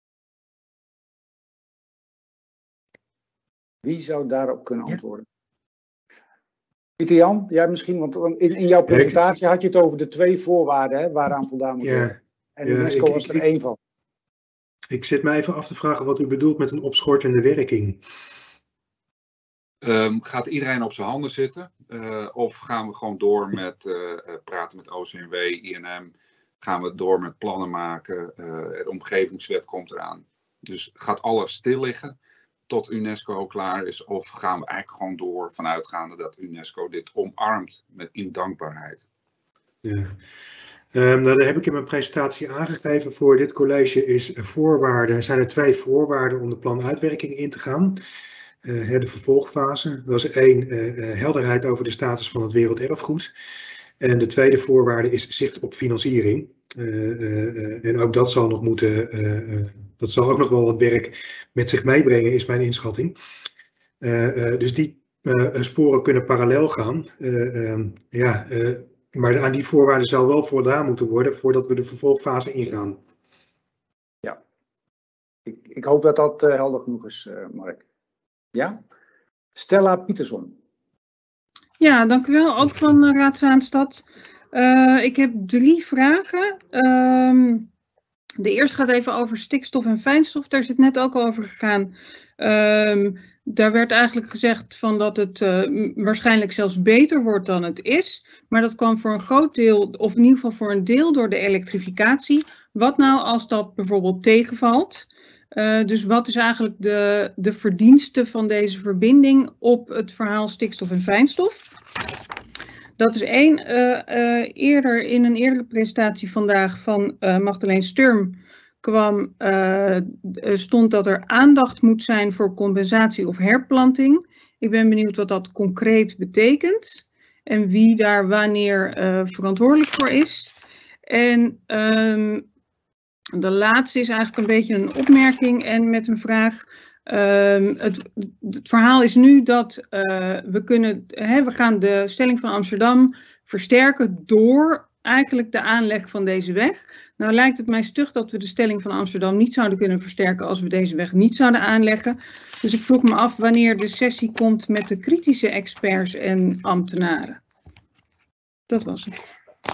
A: Wie zou daarop kunnen antwoorden? Ja. Pieter Jan, jij misschien, want in, in jouw presentatie had je het over de twee voorwaarden hè, waaraan voldaan moet worden. Ja. En ja, UNESCO ik, was er ik, één van.
B: Ik zit mij even af te vragen wat u bedoelt met een opschortende werking.
O: Um, gaat iedereen op zijn handen zitten? Uh, of gaan we gewoon door met uh, praten met O C M W, I N M? Gaan we door met plannen maken? Uh, de omgevingswet komt eraan. Dus gaat alles stil liggen tot UNESCO klaar is? Of gaan we eigenlijk gewoon door vanuitgaande dat UNESCO dit omarmt met in dankbaarheid?
B: Ja. Um, nou, dat heb ik in mijn presentatie aangegeven. Voor dit college is voorwaarden, zijn er twee voorwaarden om de planuitwerking in te gaan. Uh, de vervolgfase. Dat is één, uh, helderheid over de status van het werelderfgoed. En de tweede voorwaarde is zicht op financiering. Uh, uh, en ook dat zal nog moeten, uh, uh, dat zal ook nog wel wat werk met zich meebrengen, is mijn inschatting. Uh, uh, dus die uh, sporen kunnen parallel gaan. Uh, um, ja, uh, maar aan die voorwaarden zal wel voldaan moeten worden voordat we de vervolgfase ingaan.
A: Ja, ik, ik hoop dat dat uh, helder genoeg is, uh, Mark. Ja? Stella Pieterson.
Q: Ja, dank u wel. Ook van uh, Raad Zaanstad. Uh, ik heb drie vragen. Um, de eerste gaat even over stikstof en fijnstof. Daar is het net ook al over gegaan. Um, Daar werd eigenlijk gezegd van dat het uh, waarschijnlijk zelfs beter wordt dan het is. Maar dat kwam voor een groot deel, of in ieder geval voor een deel, door de elektrificatie. Wat nou als dat bijvoorbeeld tegenvalt? Uh, dus wat is eigenlijk de, de verdienste van deze verbinding op het verhaal stikstof en fijnstof? Dat is één. Uh, uh, eerder in een eerdere presentatie vandaag van uh, Magdalene Sturm kwam, uh, stond dat er aandacht moet zijn voor compensatie of herplanting. Ik ben benieuwd wat dat concreet betekent en wie daar wanneer uh, verantwoordelijk voor is. En um, de laatste is eigenlijk een beetje een opmerking en met een vraag. Um, het, het verhaal is nu dat uh, we kunnen, hè, we gaan de stelling van Amsterdam versterken door eigenlijk de aanleg van deze weg. Nou lijkt het mij stug dat we de stelling van Amsterdam niet zouden kunnen versterken als we deze weg niet zouden aanleggen. Dus ik vroeg me af wanneer de sessie komt met de kritische experts en ambtenaren. Dat was het.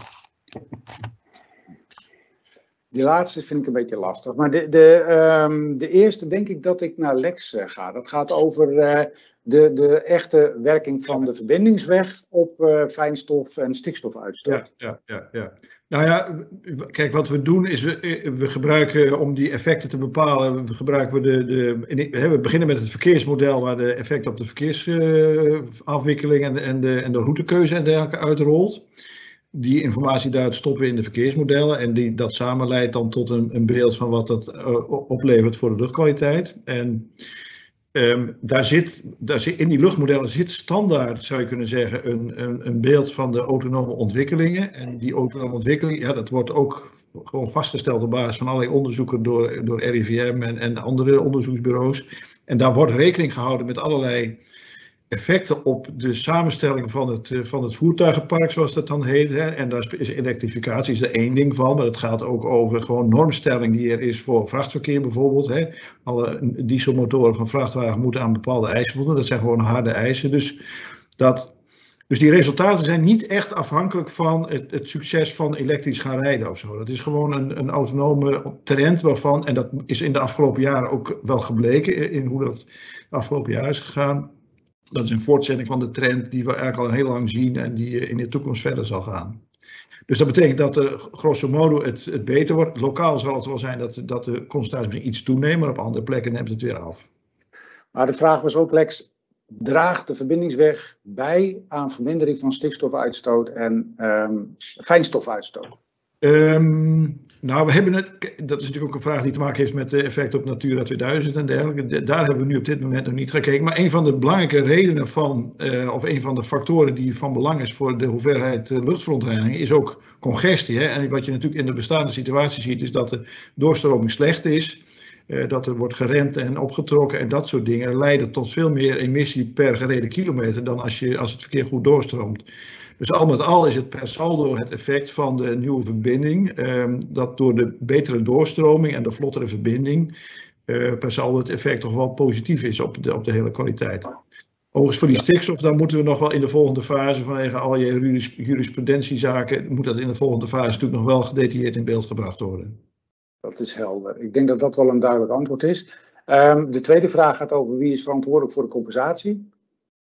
A: Die laatste vind ik een beetje lastig. Maar de, de, um, de eerste denk ik dat ik naar Lex uh, ga. Dat gaat over uh, de, de echte werking van de verbindingsweg op uh, fijnstof en stikstofuitstoot.
K: Ja, ja, ja, ja. Nou ja, kijk, wat we doen is, we, we gebruiken om die effecten te bepalen, we gebruiken we de, de we beginnen met het verkeersmodel waar de effecten op de verkeersafwikkeling uh, en, en, de, en de routekeuze en dergelijke uitrolt. Die informatie daar stoppen we in de verkeersmodellen en die, dat samen leidt dan tot een, een beeld van wat dat uh, oplevert voor de luchtkwaliteit. En um, daar zit, daar zit, in die luchtmodellen zit standaard, zou je kunnen zeggen, een, een, een beeld van de autonome ontwikkelingen. En die autonome ontwikkeling, ja, dat wordt ook gewoon vastgesteld op basis van allerlei onderzoeken door, door R I V M en, en andere onderzoeksbureaus. En daar wordt rekening gehouden met allerlei effecten op de samenstelling van het, van het voertuigenpark, zoals dat dan heet. Hè. En daar is elektrificatie is er één ding van, maar het gaat ook over gewoon normstelling die er is voor vrachtverkeer bijvoorbeeld. Hè. Alle dieselmotoren van vrachtwagen moeten aan bepaalde eisen voldoen. Dat zijn gewoon harde eisen. Dus, dat, dus die resultaten zijn niet echt afhankelijk van het, het succes van elektrisch gaan rijden of zo. Dat is gewoon een, een autonome trend waarvan, en dat is in de afgelopen jaren ook wel gebleken in hoe dat de afgelopen jaar is gegaan. Dat is een voortzetting van de trend die we eigenlijk al heel lang zien en die in de toekomst verder zal gaan. Dus dat betekent dat er grosso modo het, het beter wordt. Lokaal zal het wel zijn dat, dat de concentratie misschien iets toeneemt, maar op andere plekken neemt het weer af.
A: Maar de vraag was ook, Lex, draagt de verbindingsweg bij aan vermindering van stikstofuitstoot en um, fijnstofuitstoot?
K: Um, nou, we hebben het, dat is natuurlijk ook een vraag die te maken heeft met de effecten op Natura tweeduizend en dergelijke. Daar hebben we nu op dit moment nog niet gekeken. Maar een van de belangrijke redenen van, uh, of een van de factoren die van belang is voor de hoeveelheid uh, luchtverontreiniging, is ook congestie. Hè? En wat je natuurlijk in de bestaande situatie ziet, is dat de doorstroming slecht is. Uh, dat er wordt geremd en opgetrokken en dat soort dingen leiden tot veel meer emissie per gereden kilometer dan als, je, als het verkeer goed doorstroomt. Dus al met al is het per saldo het effect van de nieuwe verbinding, um, dat door de betere doorstroming en de vlottere verbinding uh, per saldo het effect toch wel positief is op de, op de hele kwaliteit. Overigens voor die stikstof, daar moeten we nog wel in de volgende fase, vanwege al je jurisprudentiezaken, moet dat in de volgende fase natuurlijk nog wel gedetailleerd in beeld gebracht worden.
A: Dat is helder. Ik denk dat dat wel een duidelijk antwoord is. Um, de tweede vraag gaat over wie is verantwoordelijk voor de compensatie.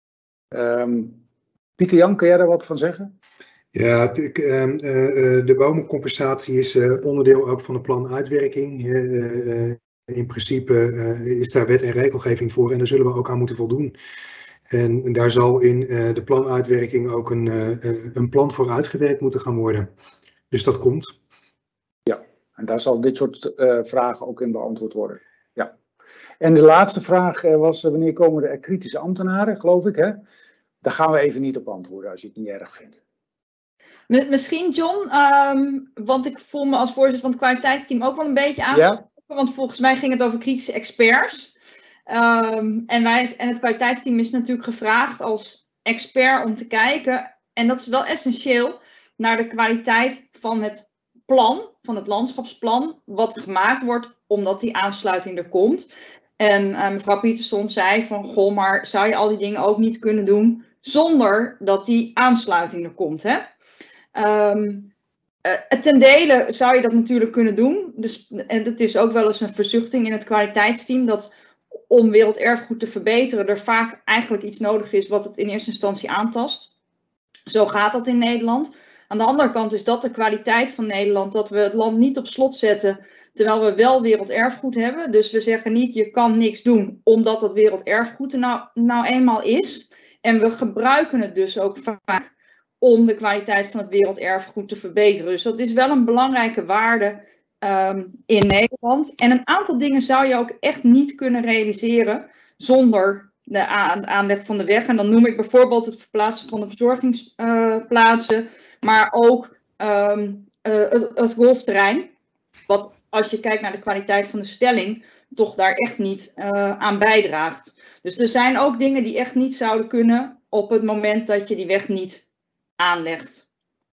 A: Um, Pieter Jan, kun jij daar wat van zeggen?
B: Ja, de, uh, uh, de bomencompensatie is uh, onderdeel ook van de planuitwerking. Uh, uh, in principe uh, is daar wet en regelgeving voor en daar zullen we ook aan moeten voldoen. En, en daar zal in uh, de planuitwerking ook een, uh, een plan voor uitgewerkt moeten gaan worden. Dus dat komt.
A: Ja, en daar zal dit soort uh, vragen ook in beantwoord worden. Ja. En de laatste vraag uh, was uh, wanneer komen er kritische ambtenaren, geloof ik, hè? Daar gaan we even niet op antwoorden als je het niet erg vindt.
D: Misschien John, um, want ik voel me als voorzitter van het kwaliteitsteam ook wel een beetje aangesproken. Ja? Want volgens mij ging het over kritische experts. Um, en, wij, en het kwaliteitsteam is natuurlijk gevraagd als expert om te kijken. En dat is wel essentieel naar de kwaliteit van het plan, van het landschapsplan. Wat gemaakt wordt omdat die aansluiting er komt. En uh, mevrouw Pieterson zei van, goh, maar zou je al die dingen ook niet kunnen doen zonder dat die aansluiting er komt, hè? Um, uh, ten dele zou je dat natuurlijk kunnen doen. Dus, en dat is ook wel eens een verzuchting in het kwaliteitsteam, dat om werelderfgoed te verbeteren er vaak eigenlijk iets nodig is wat het in eerste instantie aantast. Zo gaat dat in Nederland. Aan de andere kant is dat de kwaliteit van Nederland, dat we het land niet op slot zetten, terwijl we wel werelderfgoed hebben. Dus we zeggen niet, je kan niks doen, omdat dat werelderfgoed er nou, nou eenmaal is. En we gebruiken het dus ook vaak om de kwaliteit van het werelderfgoed te verbeteren. Dus dat is wel een belangrijke waarde um, in Nederland. En een aantal dingen zou je ook echt niet kunnen realiseren zonder de aanleg van de weg. En dan noem ik bijvoorbeeld het verplaatsen van de verzorgingsplaatsen, uh, maar ook um, uh, het, het golfterrein. Wat als je kijkt naar de kwaliteit van de stelling, toch daar echt niet uh, aan bijdraagt. Dus er zijn ook dingen die echt niet zouden kunnen op het moment dat je die weg niet aanlegt.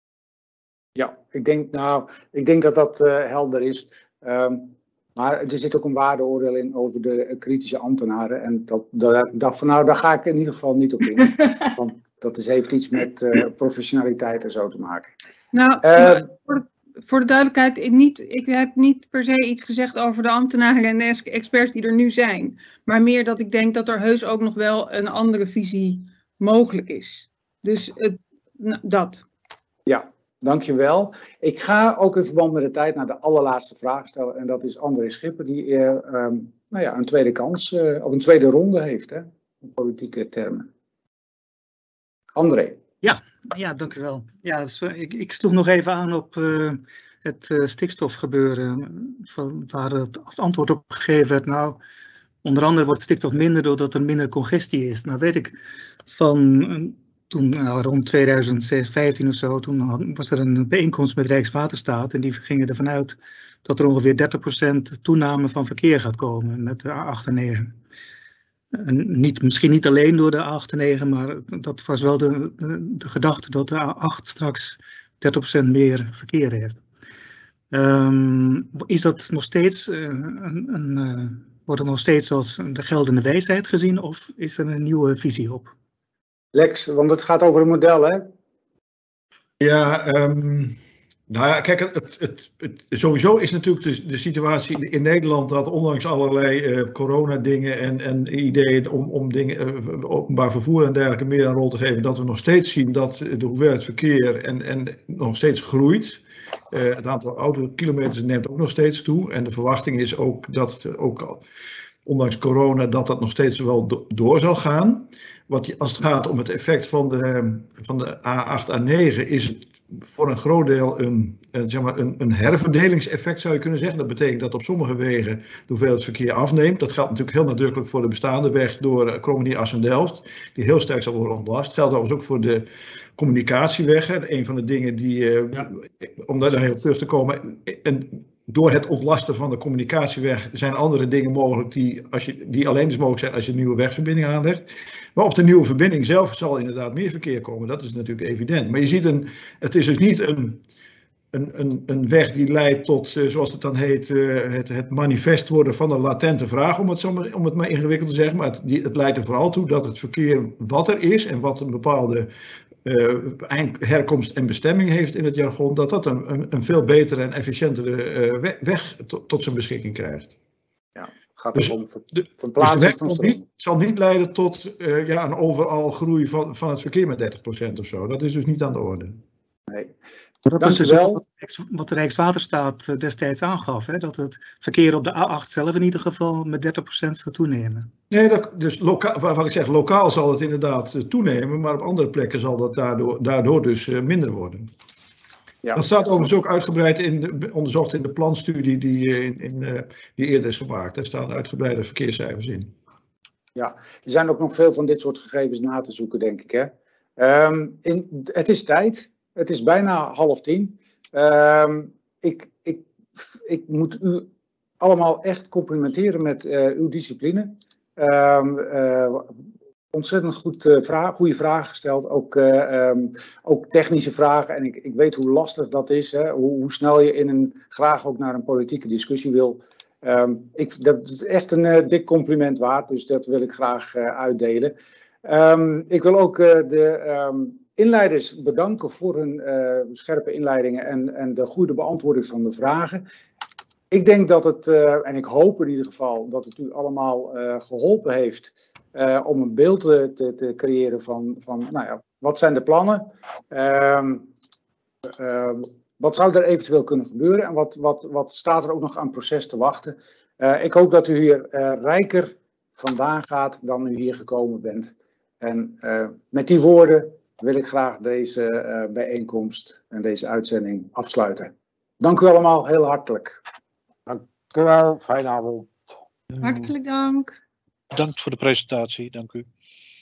A: Ja, ik denk, nou, ik denk dat dat uh, helder is. Um, maar er zit ook een waardeoordeel in over de kritische ambtenaren. En dat, dat, dat, nou, daar ga ik in ieder geval niet op in. Want dat is, heeft iets met uh, professionaliteit en zo te maken.
Q: Nou,
A: uh,
Q: voor, de, voor de duidelijkheid, ik, niet, ik heb niet per se iets gezegd over de ambtenaren en de experts die er nu zijn. Maar meer dat ik denk dat er heus ook nog wel een andere visie mogelijk is. Dus het, dat.
A: Ja. Dankjewel. Ik ga ook in verband met de tijd naar de allerlaatste vraag stellen. En dat is André Schipper, die uh, um, nou ja, een tweede kans, uh, of een tweede ronde heeft, hè, in politieke termen. André.
J: Ja, ja dank u wel. Ja, dus, uh, ik, ik sloeg nog even aan op uh, het uh, stikstofgebeuren, van, waar het als antwoord op gegeven werd. Nou, onder andere wordt stikstof minder doordat er minder congestie is. Nou weet ik van... Uh, Toen, nou, rond tweeduizend vijftien of zo, toen was er een bijeenkomst met Rijkswaterstaat en die gingen ervan uit dat er ongeveer dertig procent toename van verkeer gaat komen met de A acht en negen. En niet, misschien niet alleen door de A acht en negen, maar dat was wel de, de, de gedachte dat de A acht straks dertig procent meer verkeer heeft. Um, is dat nog steeds uh, een, een, uh, wordt het nog steeds als de geldende wijsheid gezien of is er een nieuwe visie op?
A: Lex, want het gaat over een model, hè?
K: Ja, um, nou ja, kijk, het, het, het, sowieso is natuurlijk de, de situatie in Nederland dat ondanks allerlei uh, corona-dingen en, en ideeën om, om dingen, uh, openbaar vervoer en dergelijke meer een rol te geven, dat we nog steeds zien dat de hoeveelheid verkeer en, en nog steeds groeit. Uh, het aantal autokilometers neemt ook nog steeds toe. En de verwachting is ook dat, ook ondanks corona, dat dat nog steeds wel do door zal gaan. Wat, als het gaat om het effect van de, van de A acht, A negen, is het voor een groot deel een, een, zeg maar een, een herverdelingseffect, zou je kunnen zeggen. Dat betekent dat op sommige wegen de hoeveelheid verkeer afneemt. Dat geldt natuurlijk heel nadrukkelijk voor de bestaande weg door Krommenie-Assendelft, die heel sterk zal worden ontlast. Dat geldt overigens ook voor de communicatieweg. Een van de dingen die, ja. om daar heel terug te komen, en door het ontlasten van de communicatieweg zijn andere dingen mogelijk die, als je, die alleen dus mogelijk zijn als je een nieuwe wegverbinding aanlegt. Maar op de nieuwe verbinding zelf zal inderdaad meer verkeer komen. Dat is natuurlijk evident. Maar je ziet, een, het is dus niet een, een, een, een weg die leidt tot, zoals het dan heet, het, het manifest worden van een latente vraag, om het, zo maar, om het maar ingewikkeld te zeggen. Maar het, die, het leidt er vooral toe dat het verkeer wat er is en wat een bepaalde Uh, herkomst en bestemming heeft in het jargon, dat dat een, een, een veel betere en efficiëntere uh, weg, weg tot, tot zijn beschikking krijgt.
A: Ja, gaat
K: dus,
A: om
K: de,
A: verplaatsing
K: dus de
A: van
K: weg zal niet, zal niet leiden tot uh, ja, een overal groei van, van het verkeer met dertig procent of zo. Dat is dus niet aan de orde.
A: Nee.
J: Dat is dus wat, wat de Rijkswaterstaat destijds aangaf, hè? Dat het verkeer op de A acht zelf in ieder geval met dertig procent zou toenemen.
K: Nee, dat, dus lokaal, wat ik zeg, lokaal zal het inderdaad toenemen, maar op andere plekken zal dat daardoor, daardoor dus minder worden. Ja. Dat staat overigens ook uitgebreid in de, onderzocht in de planstudie die, in, in, die eerder is gemaakt. Daar staan uitgebreide verkeerscijfers in.
A: Ja, er zijn ook nog veel van dit soort gegevens na te zoeken, denk ik. Hè? Um, in, het is tijd. Het is bijna half tien. Um, ik, ik, ik moet u allemaal echt complimenteren met uh, uw discipline. Um, uh, ontzettend goed, uh, vraag, goede vragen gesteld. Ook, uh, um, ook technische vragen. En ik, ik weet hoe lastig dat is. Hè? Hoe, hoe snel je in een, graag ook naar een politieke discussie wil. Um, ik, dat is echt een uh, dik compliment waard. Dus dat wil ik graag uh, uitdelen. Um, ik wil ook uh, de... Um, inleiders bedanken voor hun uh, scherpe inleidingen en, en de goede beantwoording van de vragen. ik denk dat het, uh, en ik hoop in ieder geval, dat het u allemaal uh, geholpen heeft uh, om een beeld te, te, te creëren van, van, nou ja, wat zijn de plannen? Uh, uh, wat zou er eventueel kunnen gebeuren? En wat, wat, wat staat er ook nog aan proces te wachten? Uh, ik hoop dat u hier uh, rijker vandaan gaat dan u hier gekomen bent. En uh, met die woorden wil ik graag deze uh, bijeenkomst en deze uitzending afsluiten. Dank u allemaal heel hartelijk.
R: Dank u wel, fijne avond.
G: Hartelijk dank.
R: Bedankt voor de presentatie, dank u.